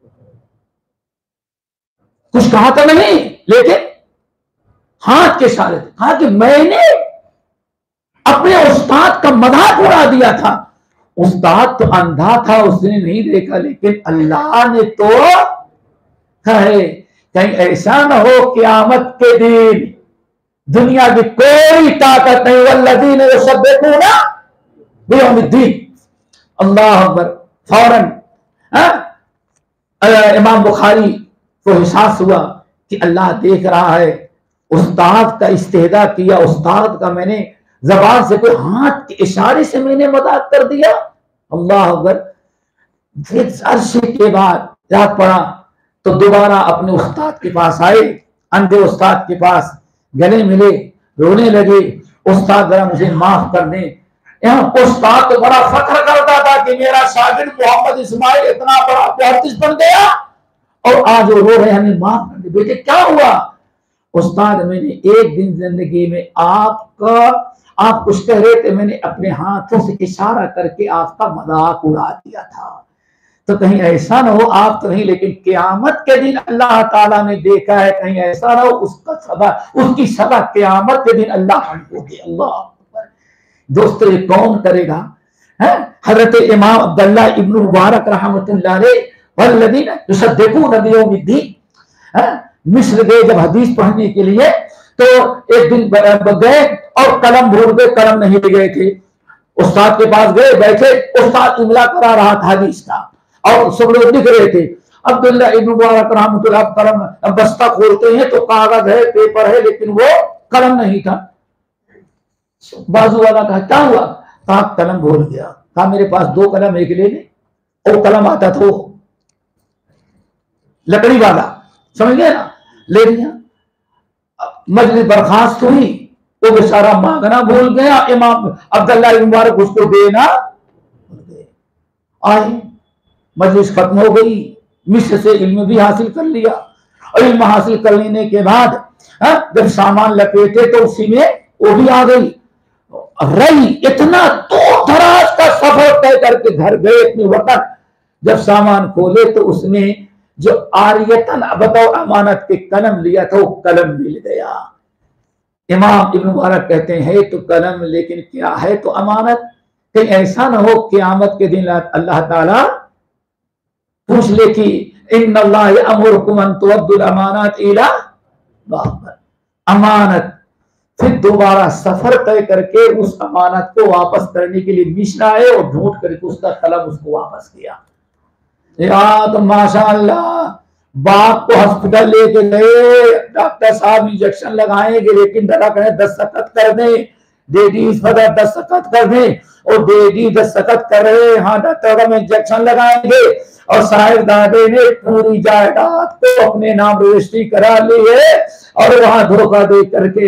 कुछ कहा तो नहीं, लेकिन हाथ के इशारे थे, कहा कि मैंने अपने उस्ताद का मजाक उड़ा दिया था। उस्ताद तो अंधा था, उसने नहीं देखा, लेकिन अल्लाह ने तो कहे کہیں ایسا نہ ہو قیامت کے دن دنیا کی کوئی طاقت نہیں، والذین یصدقون بیوم الدین، اللہ اکبر، فوراً امام بخاری کو احساس ہوا کہ اللہ دیکھ رہا ہے، استاد کا استہدا کیا، استاد کا میں نے زبان سے کوئی ہاتھ کے اشارے سے میں نے مذاق کر دیا، اللہ اکبر۔ عرصے کے بعد یاد پڑا تو دوبارہ اپنے استاد کے پاس آئے، اندھے استاد کے پاس گلے ملے، رونے لگے، استاد ذرا مجھے معاف کر دیں۔ استاد تو بڑا فخر کرتا تھا کہ میرا شاگرد محمد اسماعیل اتنا بڑا محدث بن گیا، اور آج وہ رو رہے ہیں ہمیں معاف کر دیں۔ بیٹے کیا ہوا؟ استاد میں نے ایک دن زندگی میں آپ کچھ کہہ رہے تھے، میں نے اپنے ہاتھوں سے اشارہ کر کے آپ کا مذاق اڑا دیا تھا، تو کہیں ایسا نہ ہو آپ تو نہیں لیکن قیامت کے دن اللہ تعالیٰ نے دیکھا ہے، کہیں ایسا نہ ہو اس کی سزا قیامت کے دن اللہ ہم کو دے۔ اللہ دوستو یہ کون کرے گا؟ حضرت امام عبداللہ ابن مبارک رحمۃ اللہ علیہ والذین یصدقون بیوم الدین مصر گئے جب حدیث پڑھنے کے لیے، تو ایک دن گئے اور قلم بھول گئے، قلم نہیں لے گئے تھے، استاد کے پاس گئے، بیٹھے، استاد املا کرا رہا تھا حدیث کا اور سب لوگ لکھ رہے تھے۔ عبداللہ ابن مبارک رحمۃ اللہ قلم بستہ کھولتے ہیں تو کاغذ ہے، پیپر ہے، لیکن وہ قلم نہیں تھا۔ بازو والا کہا کیا ہوا؟ کہا قلم بھول گیا۔ کہا میرے پاس 2 قلم، ایک لے لے۔ اور قلم آتا تھا وہ لکڑی والا، سمجھ گئے نا، لے لیا۔ مجلس برخاست ہوئی، وہ بیچارہ مانگنا بھول گیا، امام عبداللہ ابن مبارک اس کو دینا آئے، مجلس ختم ہو گئی، مصر سے علم بھی حاصل کر لیا، اور علم حاصل کر لینے کے بعد جب سامان لپیٹے تو اسی میں وہ بھی آ گئی۔ رہی اتنا دور دراز کا سفر طے کر کے گھر گئے اپنے وطن، جب سامان کھولے تو اس میں جو آریتن بطور امانت کے قلم لیا تھا وہ قلم مل گیا۔ امام ابن مبارک کہتے ہیں تو قلم لیکن کیا ہے تو امانت، کہیں ایسا نہ ہو قیامت کے دن اللہ تعالیٰ پوچھ لے کہ ان اللہ یامرکم ان تؤدوا الامانات الی، امانت، پھر دوبارہ سفر طے کر کے اس امانت کو واپس کرنے کے لیے مشن آئے اور ڈھونڈ کر کے اس کا قلم اس کو واپس کیا۔ تو ماشاء اللہ باپ کو ہاسپٹل لے کے گئے، ڈاکٹر صاحب انجیکشن لگائیں گے لیکن ذرا کہیں دستخط کر دیں، ڈیڈی اس پر دستخط کر دیں، اور ڈیڈی دستخط کر رہے، ہاں ڈاکٹر ہم انجیکشن لگائیں گے، اور صاحب دادے نے پوری جائیداد کو اپنے نام رجسٹری کرا لی ہے، اور وہاں دھوکہ دے کر کے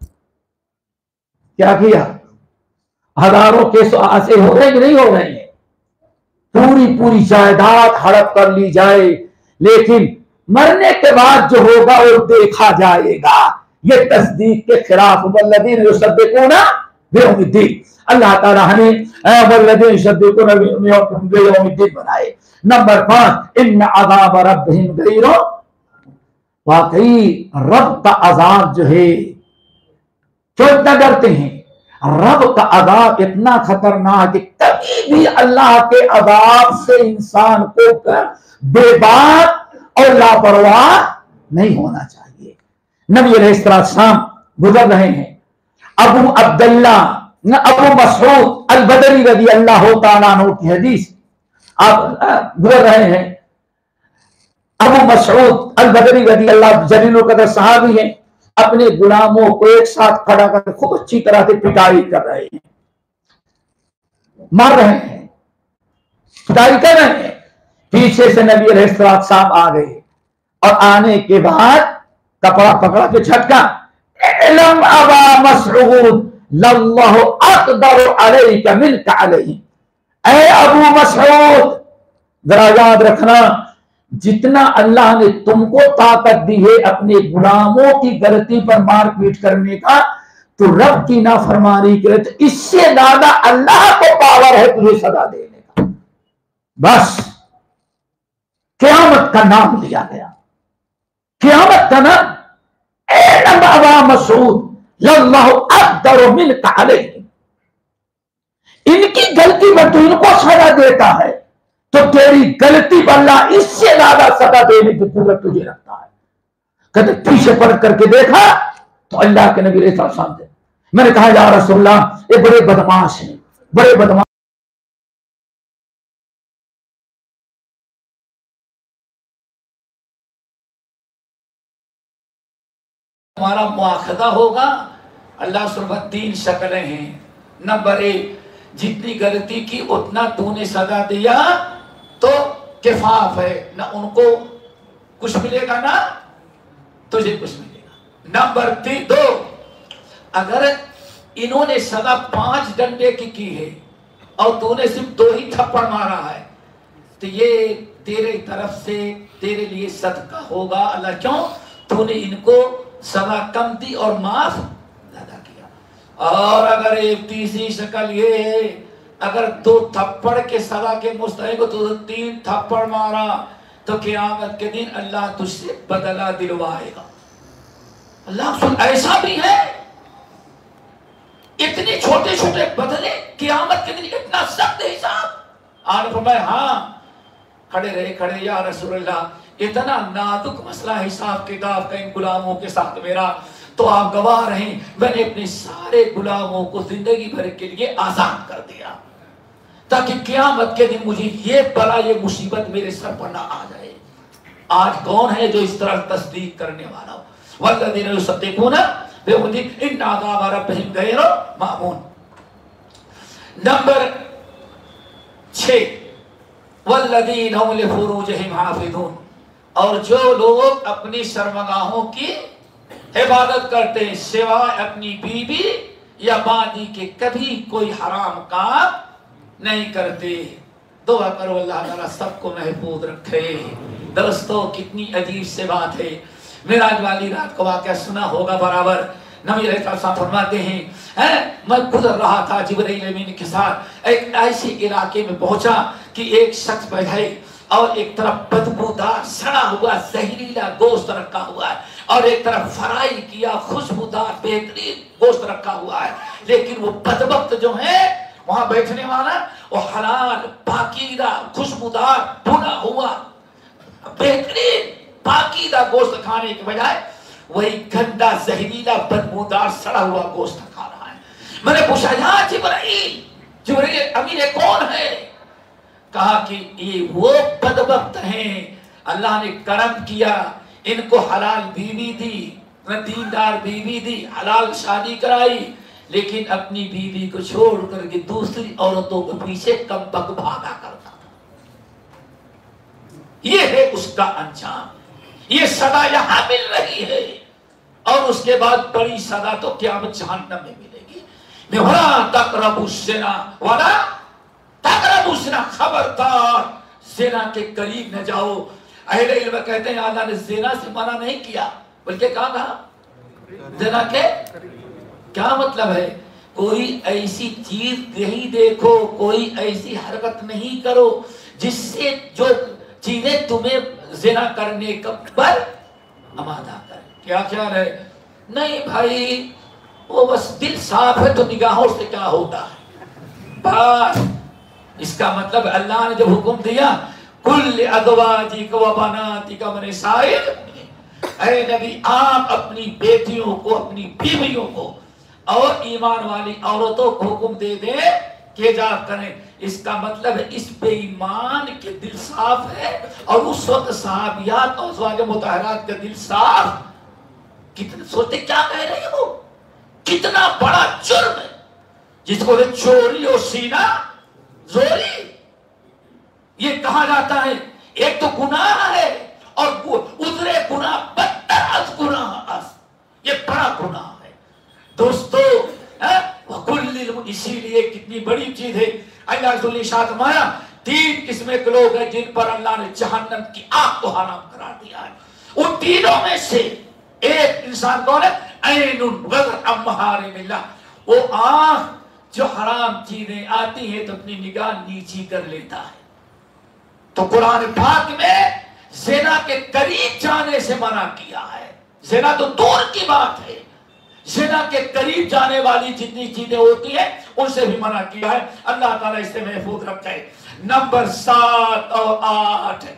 کیا کیا؟ ہزاروں کیس ایسے ہو رہے کہ نہیں ہو رہے ہیں؟ پوری جائیداد ہڑپ کر لی جائے، لیکن مرنے کے بعد جو ہوگا وہ دیکھا جائے گا، یہ تصدیق کے خلاف۔ والذین یصدقون بیوم الدین، اللہ تعالیٰ ہمیں والذین یصدقون بیوم الدین بنائے۔ نمبر 5 ان عذاب ربہم غیر، واقعی رب کا عذاب جو ہے، کیوں اتنا ڈرتے ہیں؟ رب کا عذاب اتنا خطرناک کہ کبھی بھی اللہ کے عذاب سے انسان کو بے بات اور لاپرواہ نہیں ہونا چاہیے۔ نبی علیہ السلام گزر رہے ہیں، ابو مسعود البدری رضی اللہ تعالیٰ عنہ کی حدیث آپ گزر رہے ہیں۔ ابو مسعود البدری رضی اللہ جلیل القدر صحابی ہیں، اپنے غلاموں کو ایک ساتھ کھڑا کر خوب اچھی طرح سے پٹائی کر رہے ہیں، مار رہے ہیں، پٹائی کر رہے ہیں۔ پیچھے سے نبی علیہ السلام آ گئے، اور آنے کے بعد کپڑا پکڑا کے جھٹکا، اعلم ابا مسعود للہ اقدر علیک منک علیہ، اے ابو مسعود ذرا یاد رکھنا، جتنا اللہ نے تم کو طاقت دی ہے اپنے غلاموں کی غلطی پر مار پیٹ کرنے کا، تو رب کی نافرمانی کرے تو اس سے زیادہ اللہ کو پاور ہے تجھے سزا دینے کا۔ بس قیامت کا نام لیا گیا، قیامت کا نام، اعلم ابا مسعود للہ اقدر منک علیہ، ان کی غلطی میں تو ان کو سزا دیتا ہے، تو تیری غلطی پر اللہ اس سے زیادہ سزا دینے کی قدرت تجھے رکھتا ہے۔ کہتے پیچھے پلٹ کر کے دیکھا تو اللہ کے نبی علیہ السلام تھے. میں نے کہا یا رسول اللہ یہ بڑے بدماش ہیں, بڑے بدماش. ہمارا مواخذہ ہوگا. اللہ سبحانہ 3 شکلیں ہیں. نمبر 1 جتنی غلطی کی اتنا تو نے سزا دیا تو کفاف ہے, نہ ان کو کچھ ملے گا نہ تجھے کچھ ملے گا. نمبر 2 اگر انہوں نے سزا 5 ڈنڈے کی ہے اور تو نے صرف 2 ہی تھپڑ مارا ہے تو یہ تیرے طرف سے تیرے لیے صدقہ ہوگا. اللہ کیوں؟ تو نے ان کو سزا کم دی اور معاف زیادہ کیا. اور اگر ایک تیسری شکل یہ ہے اگر 2 تھپڑ کے سزا کے مستحق کو تو 3 تھپڑ مارا تو قیامت کے دن اللہ تجھ سے بدلہ دلوائے گا. اللہ سن ایسا بھی ہے اتنے چھوٹے چھوٹے بدلے قیامت کے دن اتنا سخت حساب. آن فرمایا ہاں کھڑے رہے یا رسول اللہ اتنا نازک مسئلہ حساب کتاب کا ان غلاموں کے ساتھ میرا تو آپ گواہ رہیں میں نے اپنے سارے غلاموں کو زندگی بھر کے لیے آزاد کر دیا تاکہ قیامت کے دن مجھے یہ بلا یہ مصیبت میرے سر پر نہ آ جائے. آج کون ہے جو اس طرح تصدیق کرنے والا ہو؟ والذین یصدقون ان عذاب ربہم غیر مأمون. نمبر 6 والذین هم لفروجہم حافظون اور جو لوگ اپنی شرمگاہوں کی عبادت کرتے ہیں سوائے اپنی بیوی یا بادی کے کبھی کوئی حرام کام نہیں کرتے. دعا کرو اللہ تعالیٰ سب کو محفوظ رکھے. دوستو کتنی عجیب سے بات ہے. معراج والی رات کو واقعہ سنا ہوگا برابر. نبی علیہ السلام فرماتے ہیں میں گزر رہا تھا جبرائیل امین کے ساتھ ایک ایسے علاقے میں پہنچا کہ ایک شخص بیٹھے اور ایک طرف بدبودار سڑا ہوا زہریلا گوشت رکھا ہوا ہے اور ایک طرف فرائی کیا خوشبودار بہترین گوشت رکھا ہوا ہے. لیکن وہ بدبخت جو ہے وہاں بیٹھنے والا وہ حلال پاکیزہ خوشبودار بھنا ہوا بہترین پاکیزہ گوشت کھانے کے بجائے وہی گندا زہریلا بدبودار سڑا ہوا گوشت کھا رہا ہے. میں نے پوچھا یا جبرائیل امین کون ہے؟ کہا کہ یہ وہ بدبخت ہیں اللہ نے کرم کیا ان کو حلال بیوی دی دیندار بیوی دی حلال شادی کرائی لیکن اپنی بیوی کو چھوڑ کر کے دوسری عورتوں کے پیچھے کم بک بھاگا کرتا تھا. یہ ہے اس کا انجام. یہ سزا یہاں مل رہی ہے اور اس کے بعد بڑی سزا تو قیامت جہنم میں ملے گی. وَلَا تَقْرَبُوا الزِّنَا وَلَا تَقْرَبُوا الزِّنَا خبردار زنا کے قریب نہ جاؤ. اہل علم کہتے ہیں اللہ نے زنا سے منع نہیں کیا بلکہ کہا زنا کے کیا مطلب ہے؟ کوئی ایسی چیز نہیں دیکھو کوئی ایسی حرکت نہیں کرو جس سے جو چیزیں تمہیں زنا کرنے کا پر آمادہ کریں. کیا خیال ہے؟ نہیں بھائی وہ بس دل صاف ہے تو نگاہوں سے کیا ہوتا ہے بس. اس کا مطلب اللہ نے جب حکم دیا کل ازواجک و بناتک من نساء اے نبی آپ اپنی بیٹیوں کو اپنی بیویوں کو اور ایمان والی عورتوں کو حکم دے دیں کہ جا کریں. اس کا مطلب ہے اس بے ایمان کے دل صاف ہے اور اس وقت صحابیات اور ازواج مطہرات کا دل صاف. کتنے سوچتے کیا کہہ رہے ہو؟ کتنا بڑا جرم ہے جس کو چوری اور سینہ زوری یہ کہا جاتا ہے. ایک تو گناہ ہے اور ادھرے گناہ بدتر از گناہ یہ بڑا گناہ ہے دوستو. اسی لیے کتنی بڑی چیز ہے. اللہ رسول نے ارشاد فرمایا 3 قسمیں کے لوگ ہیں جن پر اللہ نے جہنم کی آگ کو حرام قرار دیا ہے. ان تینوں میں سے ایک انسان کون ہے؟ عین غضت عن محارم اللہ. وہ آنکھ جو حرام چیزیں آتی ہیں تو اپنی نگاہ نیچی کر لیتا ہے. تو قرآن پاک میں زنا کے قریب جانے سے منع کیا ہے. زنا تو دور کی بات ہے زنا کے قریب جانے والی جتنی چیزیں ہوتی ہیں ان سے بھی منع کیا ہے. اللہ تعالیٰ اس سے محفوظ رکھے. نمبر 7 اور 8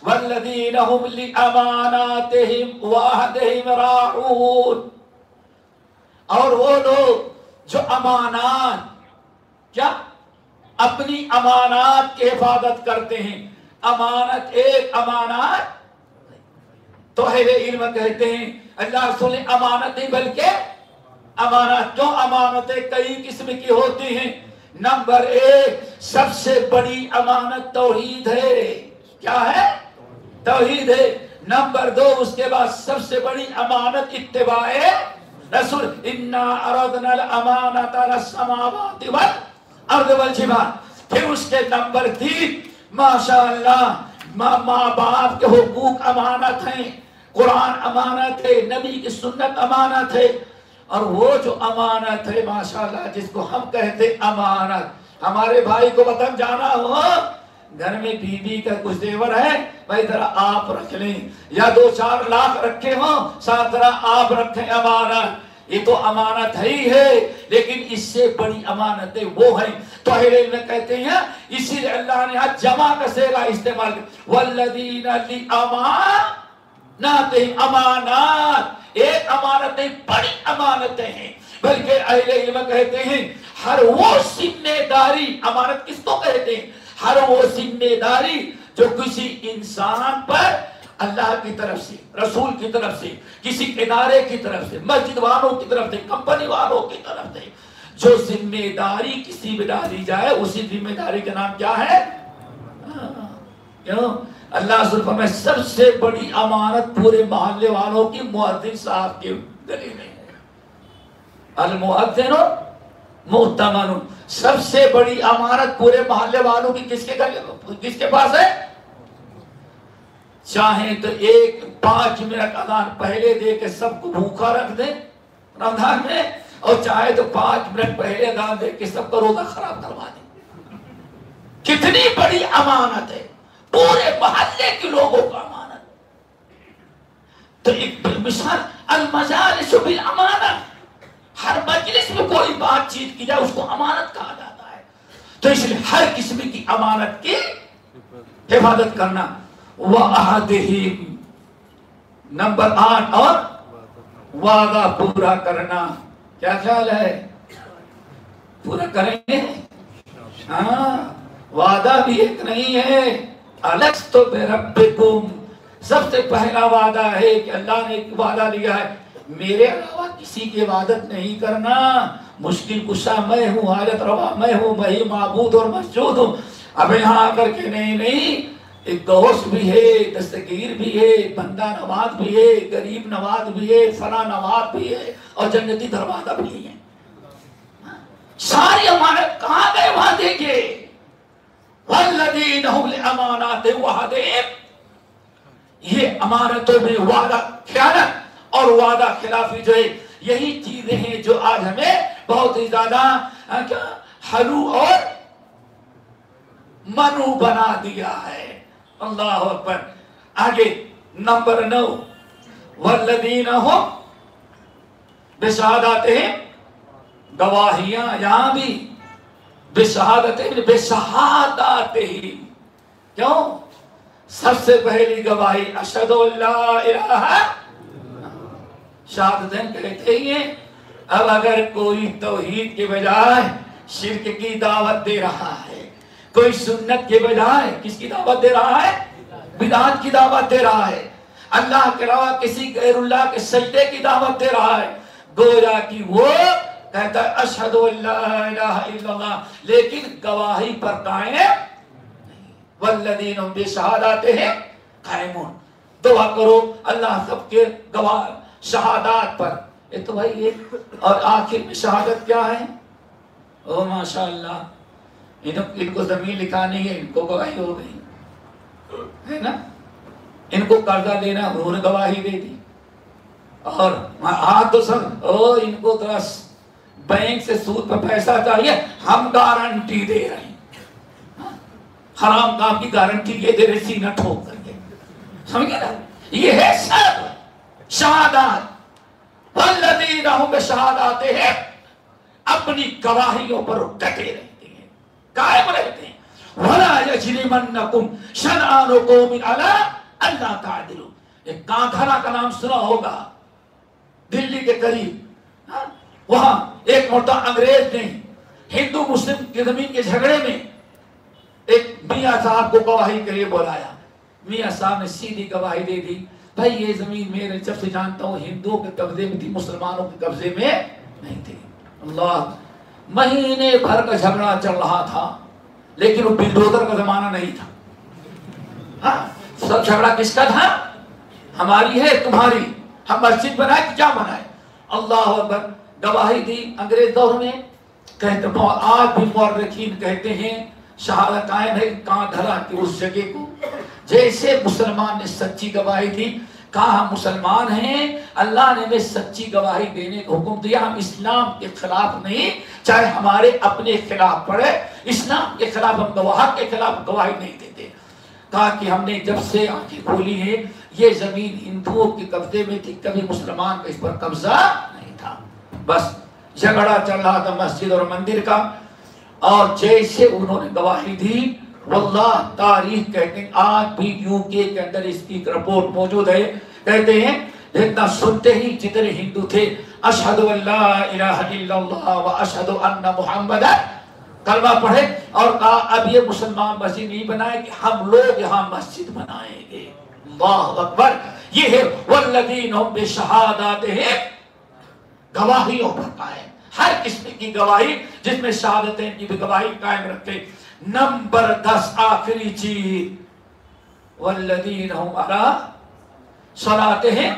والذین هم لأماناتهم وعہدهم راعون، اور وہ لوگ جو امانات کیا اپنی امانات کی حفاظت کرتے ہیں. امانت ایک امانت تو اہل علم کہتے ہیں اللہ رسول نے امانت نہیں بلکہ امانت. کیوں؟ امانتیں کئی قسم کی ہوتی ہیں. نمبر ایک سب سے بڑی امانت توحید ہے. کیا ہے؟ توحید ہے. نمبر دو اس کے بعد سب سے بڑی امانت اتباع رسول. انا عرضنا الامانۃ علی السماوات والارض والجبال. پھر اس کے نمبر تین ماشاء اللہ ماں باپ کے حقوق امانت ہیں، قرآن امانت ہے، نبی کی سنت امانت ہے. اور وہ جو امانت ہے ماشاءاللہ جس کو ہم کہتے امانت، ہمارے بھائی کو وطن جانا ہو، گھر میں بیوی کا کچھ زیور ہے بھائی ذرا آپ رکھ لیں، یا 2-4 لاکھ رکھے ہوں ساتھ ذرا آپ رکھیں امانت. یہ تو امانت ہے ہی ہے، لیکن اس سے بڑی امانتیں وہ ہیں. تو اہل علم کہتے ہیں اسی لیے اللہ نے آج جمع کا صیغہ استعمال کیا. والذین لأماناتہم، امانات ایک امانت نہیں بڑی امانتیں ہیں. بلکہ اہل علم کہتے ہیں ہر وہ ذمہ داری، امانت کس کو کہتے ہیں؟ ہر وہ ذمہ داری جو کسی انسان پر اللہ کی طرف سے، رسول کی طرف سے، کسی ادارے کی طرف سے، مسجد والوں کی طرف سے، کمپنی والوں کی طرف سے جو ذمہ داری کسی بھی ڈالی جائے، اسی ذمہ داری کا نام کیا ہے؟ کیوں؟ اللہ سبحانہ میں سب سے بڑی امانت پورے محلے والوں کی مؤذن صاحب کے گلے میں ہے. المؤذن مؤتمن. سب سے بڑی امانت پورے محلے والوں کی کس کے گلے، کس کے پاس ہے؟ چاہیں تو 5 منٹ اذان پہلے دے کے سب کو بھوکا رکھ دیں رمضان میں، اور چاہے تو 5 منٹ پہلے اذان دے کے سب کا روزہ خراب کروا دیں. کتنی بڑی امانت ہے، پورے محلے کے لوگوں کا امانت. تو ایک مثال المجالس بالامانت، ہر مجلس میں کوئی بات چیت کی جائے اس کو امانت کہا جاتا ہے. تو اس لیے ہر قسم کی امانت کی حفاظت کرنا. وعہدہم، نمبر 8 اور وعدہ پورا کرنا. کیا خیال ہے؟ پورا کریں گے؟ ہاں، وعدہ بھی ایک نہیں ہے. الست بربکم، سب سے پہلا وعدہ ہے کہ اللہ نے ایک وعدہ لیا ہے میرے علاوہ کسی کی عبادت نہیں کرنا. مشکل کشا میں ہوں، حاجت روا میں ہوں، میں ہی معبود اور مسجود ہوں. اب یہاں آ کر کے نہیں، ایک غوث بھی ہے، دستگیر بھی ہے، بندہ نواز بھی ہے، غریب نواز بھی ہے، فلاں نواز بھی ہے، اور جنتی دروازہ بھی ہے. ساری امانت کہاں گئے وہاں دیکھے. والذین هم لأماناتہم وعہدہم، یہ امانتوں میں وعدہ خیانت اور وعدہ خلافی جو ہے، یہی چیزیں ہیں جو آج ہمیں بہت ہی زیادہ حلو اور منو بنا دیا ہے. اللہ اکبر. آگے نمبر 9 والذین هم بشہاداتہم، گواہیاں یہاں بھی بشہاداتہم، بشہاداتہم. کیوں؟ سب سے پہلی گواہی اشہد ان لا الہ، شہادتین کہتے ہی ہیں. اب اگر کوئی توحید کے بجائے شرک کی دعوت دے رہا ہے، کوئی سنت کے بجائے کس کی دعوت دے رہا ہے؟ بدعت کی دعوت دے رہا ہے، اللہ کے علاوہ کسی غیر اللہ کے سجدے کی دعوت دے رہا ہے، گویا کہ وہ کہتا ہے اشہد ان لا الہ الا اللہ، لیکن گواہی پر قائم نہیں. والذین هم بشہاداتہم قائمون. دعا کرو اللہ سب کے گواہ شہادات پر. یہ تو بھائی یہ، اور آخر میں شہادت کیا ہے؟ او ماشاءاللہ، ان کو زمین لکھانی ہے، ان کو گواہی ہو گئی ہے نا. ان کو قرضہ لینا، انہوں نے گواہی دے دی. اور ہاتھ تو سب ان کو تو بینک سے سود پر پیسہ چاہیے، ہم گارنٹی دے رہے ہیں. حرام کام کی گارنٹی یہ دے رہے، سینہ ٹھوک کر کے. سمجھے نا؟ یہ ہے سب شہادات. والذین هم بشہاداتہم، اپنی گواہیوں پر ڈٹے رہتے ہیں، قائم رہتے ہیں. ولا یجرمنکم شنآن قوم علی الا تعدلوا. ایک کاندھرا کا نام سنا ہوگا دلی کے قریب، وہاں ایک مرتبہ انگریز نے ہندو مسلم کی زمین کے جھگڑے میں ایک میاں صاحب کو گواہی کے لیے بلایا. میاں صاحب نے سیدھی گواہی دے دی، بھائی یہ زمین میرے جب سے جانتا ہوں ہندوؤں کے قبضے میں تھی، مسلمانوں کے قبضے میں نہیں تھی. اللہ، مہینے بھر کا جھگڑا چل رہا تھا، لیکن وہ بلڈوزر کا زمانہ نہیں تھا. ہاں، سب جھگڑا کس کا تھا؟ ہماری ہے تمہاری، ہم مسجد بنائے کہ کیا بنائے. اللہ اکبر. گواہی دی انگریز دور میں. کہتے آج بھی مورخین کہتے ہیں شہادت قائم ہے کاندھرا کی اس جگہ کو، جیسے مسلمان نے سچی گواہی دی، کہا ہم مسلمان ہیں، اللہ نے ہمیں سچی گواہی دینے کا حکم دیا، ہم اسلام کے خلاف نہیں، چاہے ہمارے اپنے خلاف پڑے، اسلام کے خلاف ہم گواہ کے خلاف گواہی نہیں دیتے. کہا کہ ہم نے جب سے آنکھیں کھولی ہیں یہ زمین ہندوؤں کے قبضے میں تھی، کبھی مسلمان کا اس پر قبضہ نہیں تھا. بس جھگڑا چل رہا تھا مسجد اور مندر کا، اور جیسے انہوں نے گواہی دی، واللہ تاریخ کہتے ہیں آج بھی یو کے اندر اس کی رپورٹ موجود ہے. کہتے ہیں اتنا سنتے ہی جتنے ہندو تھے اشہد ان لا الہ الا اللہ و اشہد ان محمد کلمہ پڑھے، اور کہا اب یہ مسلمان مسجد نہیں بنائے کہ ہم لوگ یہاں مسجد بنائیں گے. اللہ اکبر. یہ ہے والذین هم بشہاداتہم، گواہیوں پر قائم، ہر قسم کی گواہی جس میں شہادتیں کی بھی گواہی قائم رکھتے. نمبر 10 آخری چیز والذین هم علی صلاتہم،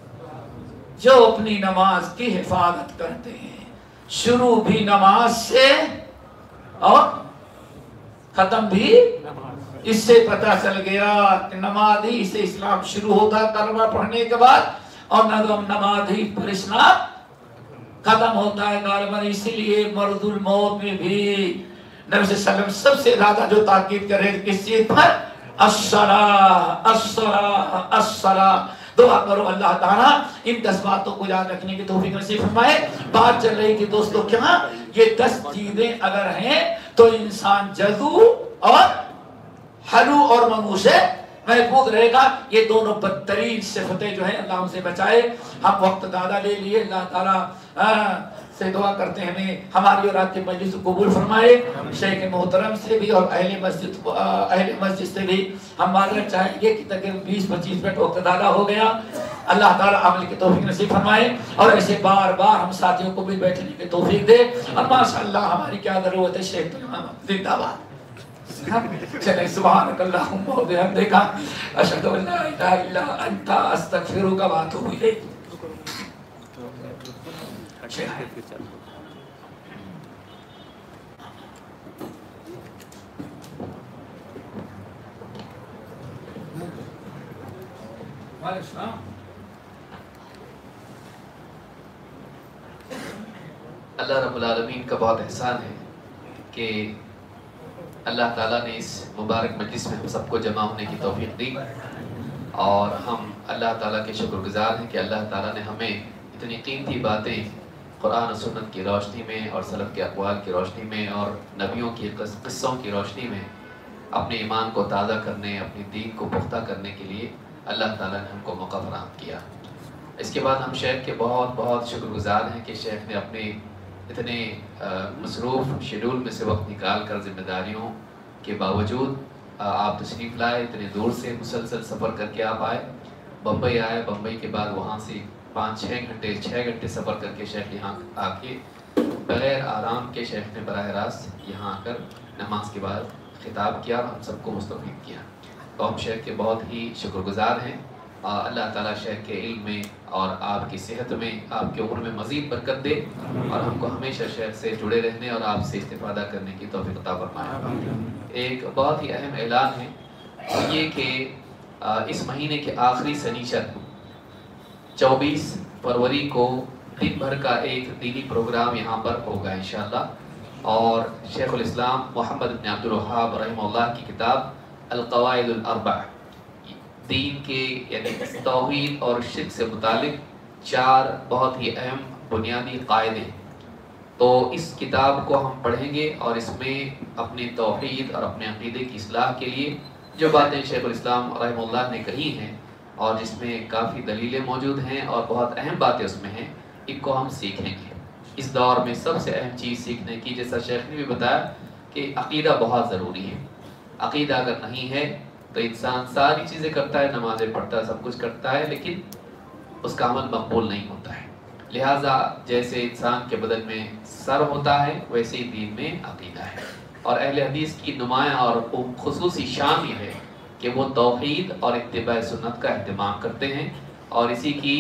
جو اپنی نماز کی حفاظت کرتے ہیں، شروع بھی نماز سے اور ختم بھی. اس سے پتہ چل گیا کہ نماز ہی سے اسلام شروع ہوتا کلمہ پڑھنے کے بعد، اور نماز ہی پر اسلام ختم ہوتا ہے غالباً. اسی لیے مرض الموت میں بھی نبی صلی اللہ علیہ وسلم سب سے زیادہ جو تاکید کر رہے ہیں کس چیز پر؟ الصلاۃ الصلاۃ الصلاۃ. دعا کرو اللہ تعالیٰ ان 10 باتوں کو یاد رکھنے کی توفیق نصیب فرمائے. بات چل رہی تھی دوستو کیا یہ 10 چیزیں اگر ہیں تو انسان جزو اور حلو اور منو سے محفوظ رہے گا. یہ دونوں بدترین صفتیں جو ہیں اللہ ہم سے بچائے. ہم وقت زیادہ لے لیے، اللہ تعالیٰ سے دعا کرتے ہیں ہمیں ہماری اور آپ کی مجلس کو قبول فرمائے. شیخ محترم سے بھی اور اہل مسجد سے بھی ہم معذرت چاہیں گے کہ تقریباً 20-25 منٹ وقت زیادہ ہو گیا. اللہ تعالیٰ عمل کی توفیق نصیب فرمائے، اور ایسے بار بار ہم ساتھیوں کو بھی بیٹھنے کی توفیق دے. اور ماشاءاللہ ہماری کیا ضرورت ہے، شیخ زندہ باد. چلیں سبحانک اللہم و بحمدک اشہد ان لا الہ الا انت استغفرک و اتوب الیک. اللہ رب العالمین کا بہت احسان ہے کہ اللہ تعالیٰ نے اس مبارک مجلس میں ہم سب کو جمع ہونے کی توفیق دی، اور ہم اللہ تعالیٰ کے شکر گزار ہیں کہ اللہ تعالیٰ نے ہمیں اتنی قیمتی باتیں قرآن و سنت کی روشنی میں اور سلف کے اقوال کی روشنی میں اور نبیوں کی قصوں کی روشنی میں اپنے ایمان کو تازہ کرنے، اپنی دین کو پختہ کرنے کے لیے اللہ تعالیٰ نے ہم کو موقع فراہم کیا. اس کے بعد ہم شیخ کے بہت بہت شکر گزار ہیں کہ شیخ نے اپنے اتنے مصروف شیڈول میں سے وقت نکال کر ذمہ داریوں کے باوجود آپ تشریف لائے. اتنے دور سے مسلسل سفر کر کے آپ آئے، بمبئی آئے. بمبئی کے بعد وہاں سے 6 گھنٹے سفر کر کے شیخ یہاں آ کے بغیر آرام کے شیخ نے براہ راست یہاں آ کر نماز کے بعد خطاب کیا اور ہم سب کو مستفید کیا. تو ہم شیخ کے بہت ہی شکر گزار ہیں. اللہ تعالیٰ شیخ کے علم میں اور آپ کی صحت میں، آپ کی عمر میں مزید برکت دے، اور ہم کو ہمیشہ شیخ سے جڑے رہنے اور آپ سے استفادہ کرنے کی توفیق عطا فرمائے. ایک بہت ہی اہم اعلان ہے یہ کہ اس مہینے کے آخری سنیچر 24 فروری کو دن بھر کا ایک دینی پروگرام یہاں پر ہوگا انشاءاللہ. اور شیخ الاسلام محمد بن عبد الوہاب رحمہ اللہ کی کتاب القواعد الاربع، دین کے یعنی توحید اور شرک سے متعلق 4 بہت ہی اہم بنیادی قاعدے تو اس کتاب کو ہم پڑھیں گے اور اس میں اپنی توحید اور اپنے عقیدے کی اصلاح کے لیے جو باتیں شیخ الاسلام رحمہ اللہ نے کہی ہیں اور جس میں کافی دلیلیں موجود ہیں اور بہت اہم باتیں اس میں ہیں، ان کو ہم سیکھیں گے۔ اس دور میں سب سے اہم چیز سیکھنے کی، جیسا شیخ نے بھی بتایا کہ عقیدہ بہت ضروری ہے۔ عقیدہ اگر نہیں ہے تو انسان ساری چیزیں کرتا ہے، نمازیں پڑھتا ہے، سب کچھ کرتا ہے، لیکن اس کا عمل مقبول نہیں ہوتا ہے۔ لہٰذا جیسے انسان کے بدن میں سر ہوتا ہے ویسے ہی دین میں عقیدہ ہے، اور اہل حدیث کی نمایاں اور خصوصی شان یہ ہے کہ وہ توحید اور اتباع سنت کا اہتمام کرتے ہیں اور اسی کی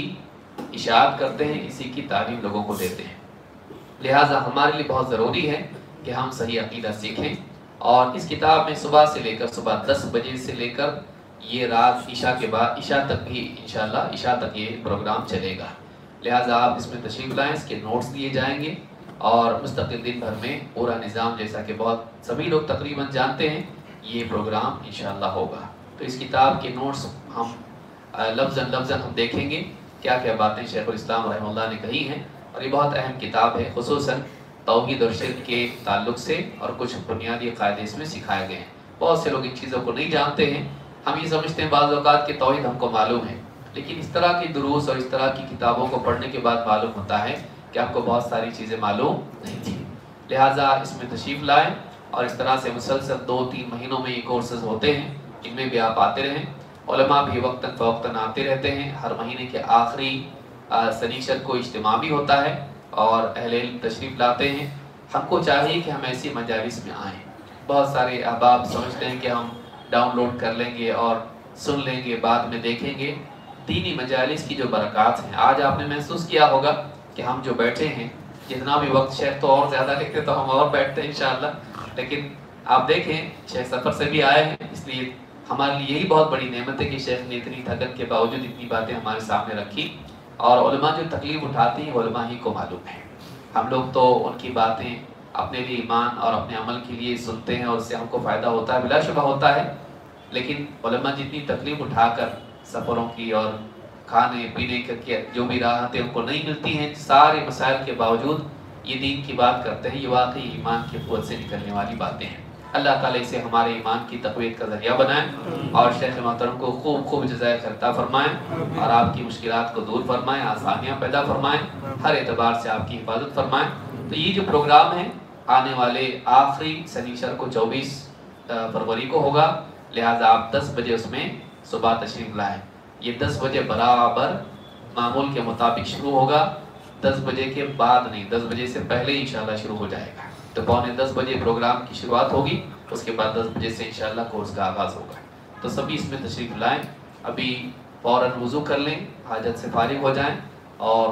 اشاعت کرتے ہیں، اسی کی تعلیم لوگوں کو دیتے ہیں۔ لہٰذا ہمارے لیے بہت ضروری ہے کہ ہم صحیح عقیدہ سیکھیں، اور اس کتاب میں صبح سے لے کر صبح 10 بجے سے لے کر یہ رات عشاء کے بعد عشاء تک بھی انشاءاللہ عشاء تک یہ پروگرام چلے گا۔ لہٰذا آپ اس میں تشریف لائیں، اس کے نوٹس دیے جائیں گے اور مستقل دن بھر میں پورا نظام، جیسا کہ بہت سبھی لوگ تقریباً جانتے ہیں، یہ پروگرام انشاءاللہ ہوگا۔ تو اس کتاب کے نوٹس ہم لفظاً ہم دیکھیں گے کیا کیا باتیں شیخ الاسلام رحمہ اللہ نے کہی ہیں، اور یہ بہت اہم کتاب ہے، خصوصاً توحید اور شرک کے تعلق سے، اور کچھ بنیادی قاعدے اس میں سکھائے گئے ہیں۔ بہت سے لوگ ان چیزوں کو نہیں جانتے ہیں، ہم یہ سمجھتے ہیں بعض اوقات کہ توحید ہم کو معلوم ہے، لیکن اس طرح کی دروس اور اس طرح کی کتابوں کو پڑھنے کے بعد معلوم ہوتا ہے کہ آپ کو بہت ساری چیزیں معلوم نہیں تھیں۔ لہٰذا اس میں تشریف لائیں، اور اس طرح سے مسلسل 2-3 مہینوں میں یہ کورسز ہوتے ہیں، ان میں بھی آپ آتے رہیں۔ علماء بھی وقتاً فوقتاً آتے رہتے ہیں، ہر مہینے کے آخری سنیچر کو اجتماع بھی ہوتا ہے اور اہل علم تشریف لاتے ہیں۔ ہم کو چاہیے کہ ہم ایسی مجالس میں آئیں۔ بہت سارے احباب سمجھتے ہیں کہ ہم ڈاؤن لوڈ کر لیں گے اور سن لیں گے، بعد میں دیکھیں گے۔ دینی مجالس کی جو برکات ہیں، آج آپ نے محسوس کیا ہوگا کہ ہم جو بیٹھے ہیں، جتنا بھی وقت شیخ تو اور زیادہ لکھتے تو ہم اور بیٹھتے ہیں انشاءاللہ، لیکن آپ دیکھیں شیخ سفر سے بھی آئے ہیں، اس لیے ہمارے لیے یہی بہت بڑی نعمت ہے کہ شیخ نے اتنی تھکن کے باوجود اتنی باتیں ہمارے سامنے رکھی، اور علماء جو تکلیف اٹھاتی ہیں وہ علماء ہی کو معلوم ہے۔ ہم لوگ تو ان کی باتیں اپنے لیے ایمان اور اپنے عمل کے لیے سنتے ہیں، اور اس سے ہم کو فائدہ ہوتا ہے، بلا شبہ ہوتا ہے، لیکن علماء جتنی تکلیف اٹھا کر سفروں کی اور کھانے پینے کے جو بھی راحتیں ان کو نہیں ملتی ہیں، سارے مسائل کے باوجود یہ دین کی بات کرتے ہیں، یہ واقعی ایمان کی قوت سے نکلنے والی باتیں ہیں۔ اللہ تعالیٰ اسے ہمارے ایمان کی تقویت کا ذریعہ بنائیں، اور شیخ محترم کو خوب جزائے خیر عطا فرمائیں، اور آپ کی مشکلات کو دور فرمائیں، آسانیاں پیدا فرمائیں، ہر اعتبار سے آپ کی حفاظت فرمائیں۔ تو یہ جو پروگرام ہے آنے والے آخری سنیچر کو 24 فروری کو ہوگا، لہٰذا آپ 10 بجے اس میں صبح تشریف لائیں۔ یہ 10 بجے برابر معمول کے مطابق شروع ہوگا، 10 بجے کے بعد نہیں، 10 بجے سے پہلے ہی انشاءاللہ شروع ہو جائے گا۔ تو 9:45 بجے پروگرام کی شروعات ہوگی، اس کے بعد 10 بجے سے انشاءاللہ کورس کا آغاز ہوگا۔ تو سبھی اس میں تشریف لائیں، ابھی فوراً وضو کر لیں، حاجت سے فارغ ہو جائیں، اور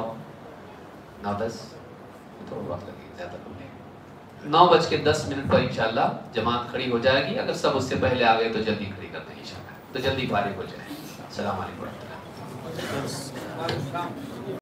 9:10 تھوڑا وقت لگے زیادہ لگے 9:10 پر انشاءاللہ جماعت کھڑی ہو جائے گی۔ اگر سب اس سے پہلے آ گئے تو جلدی کھڑی کر دیں انشاءاللہ، تو جلدی فارغ ہو جائیں۔ السلام علیکم ورحمۃ اللہ۔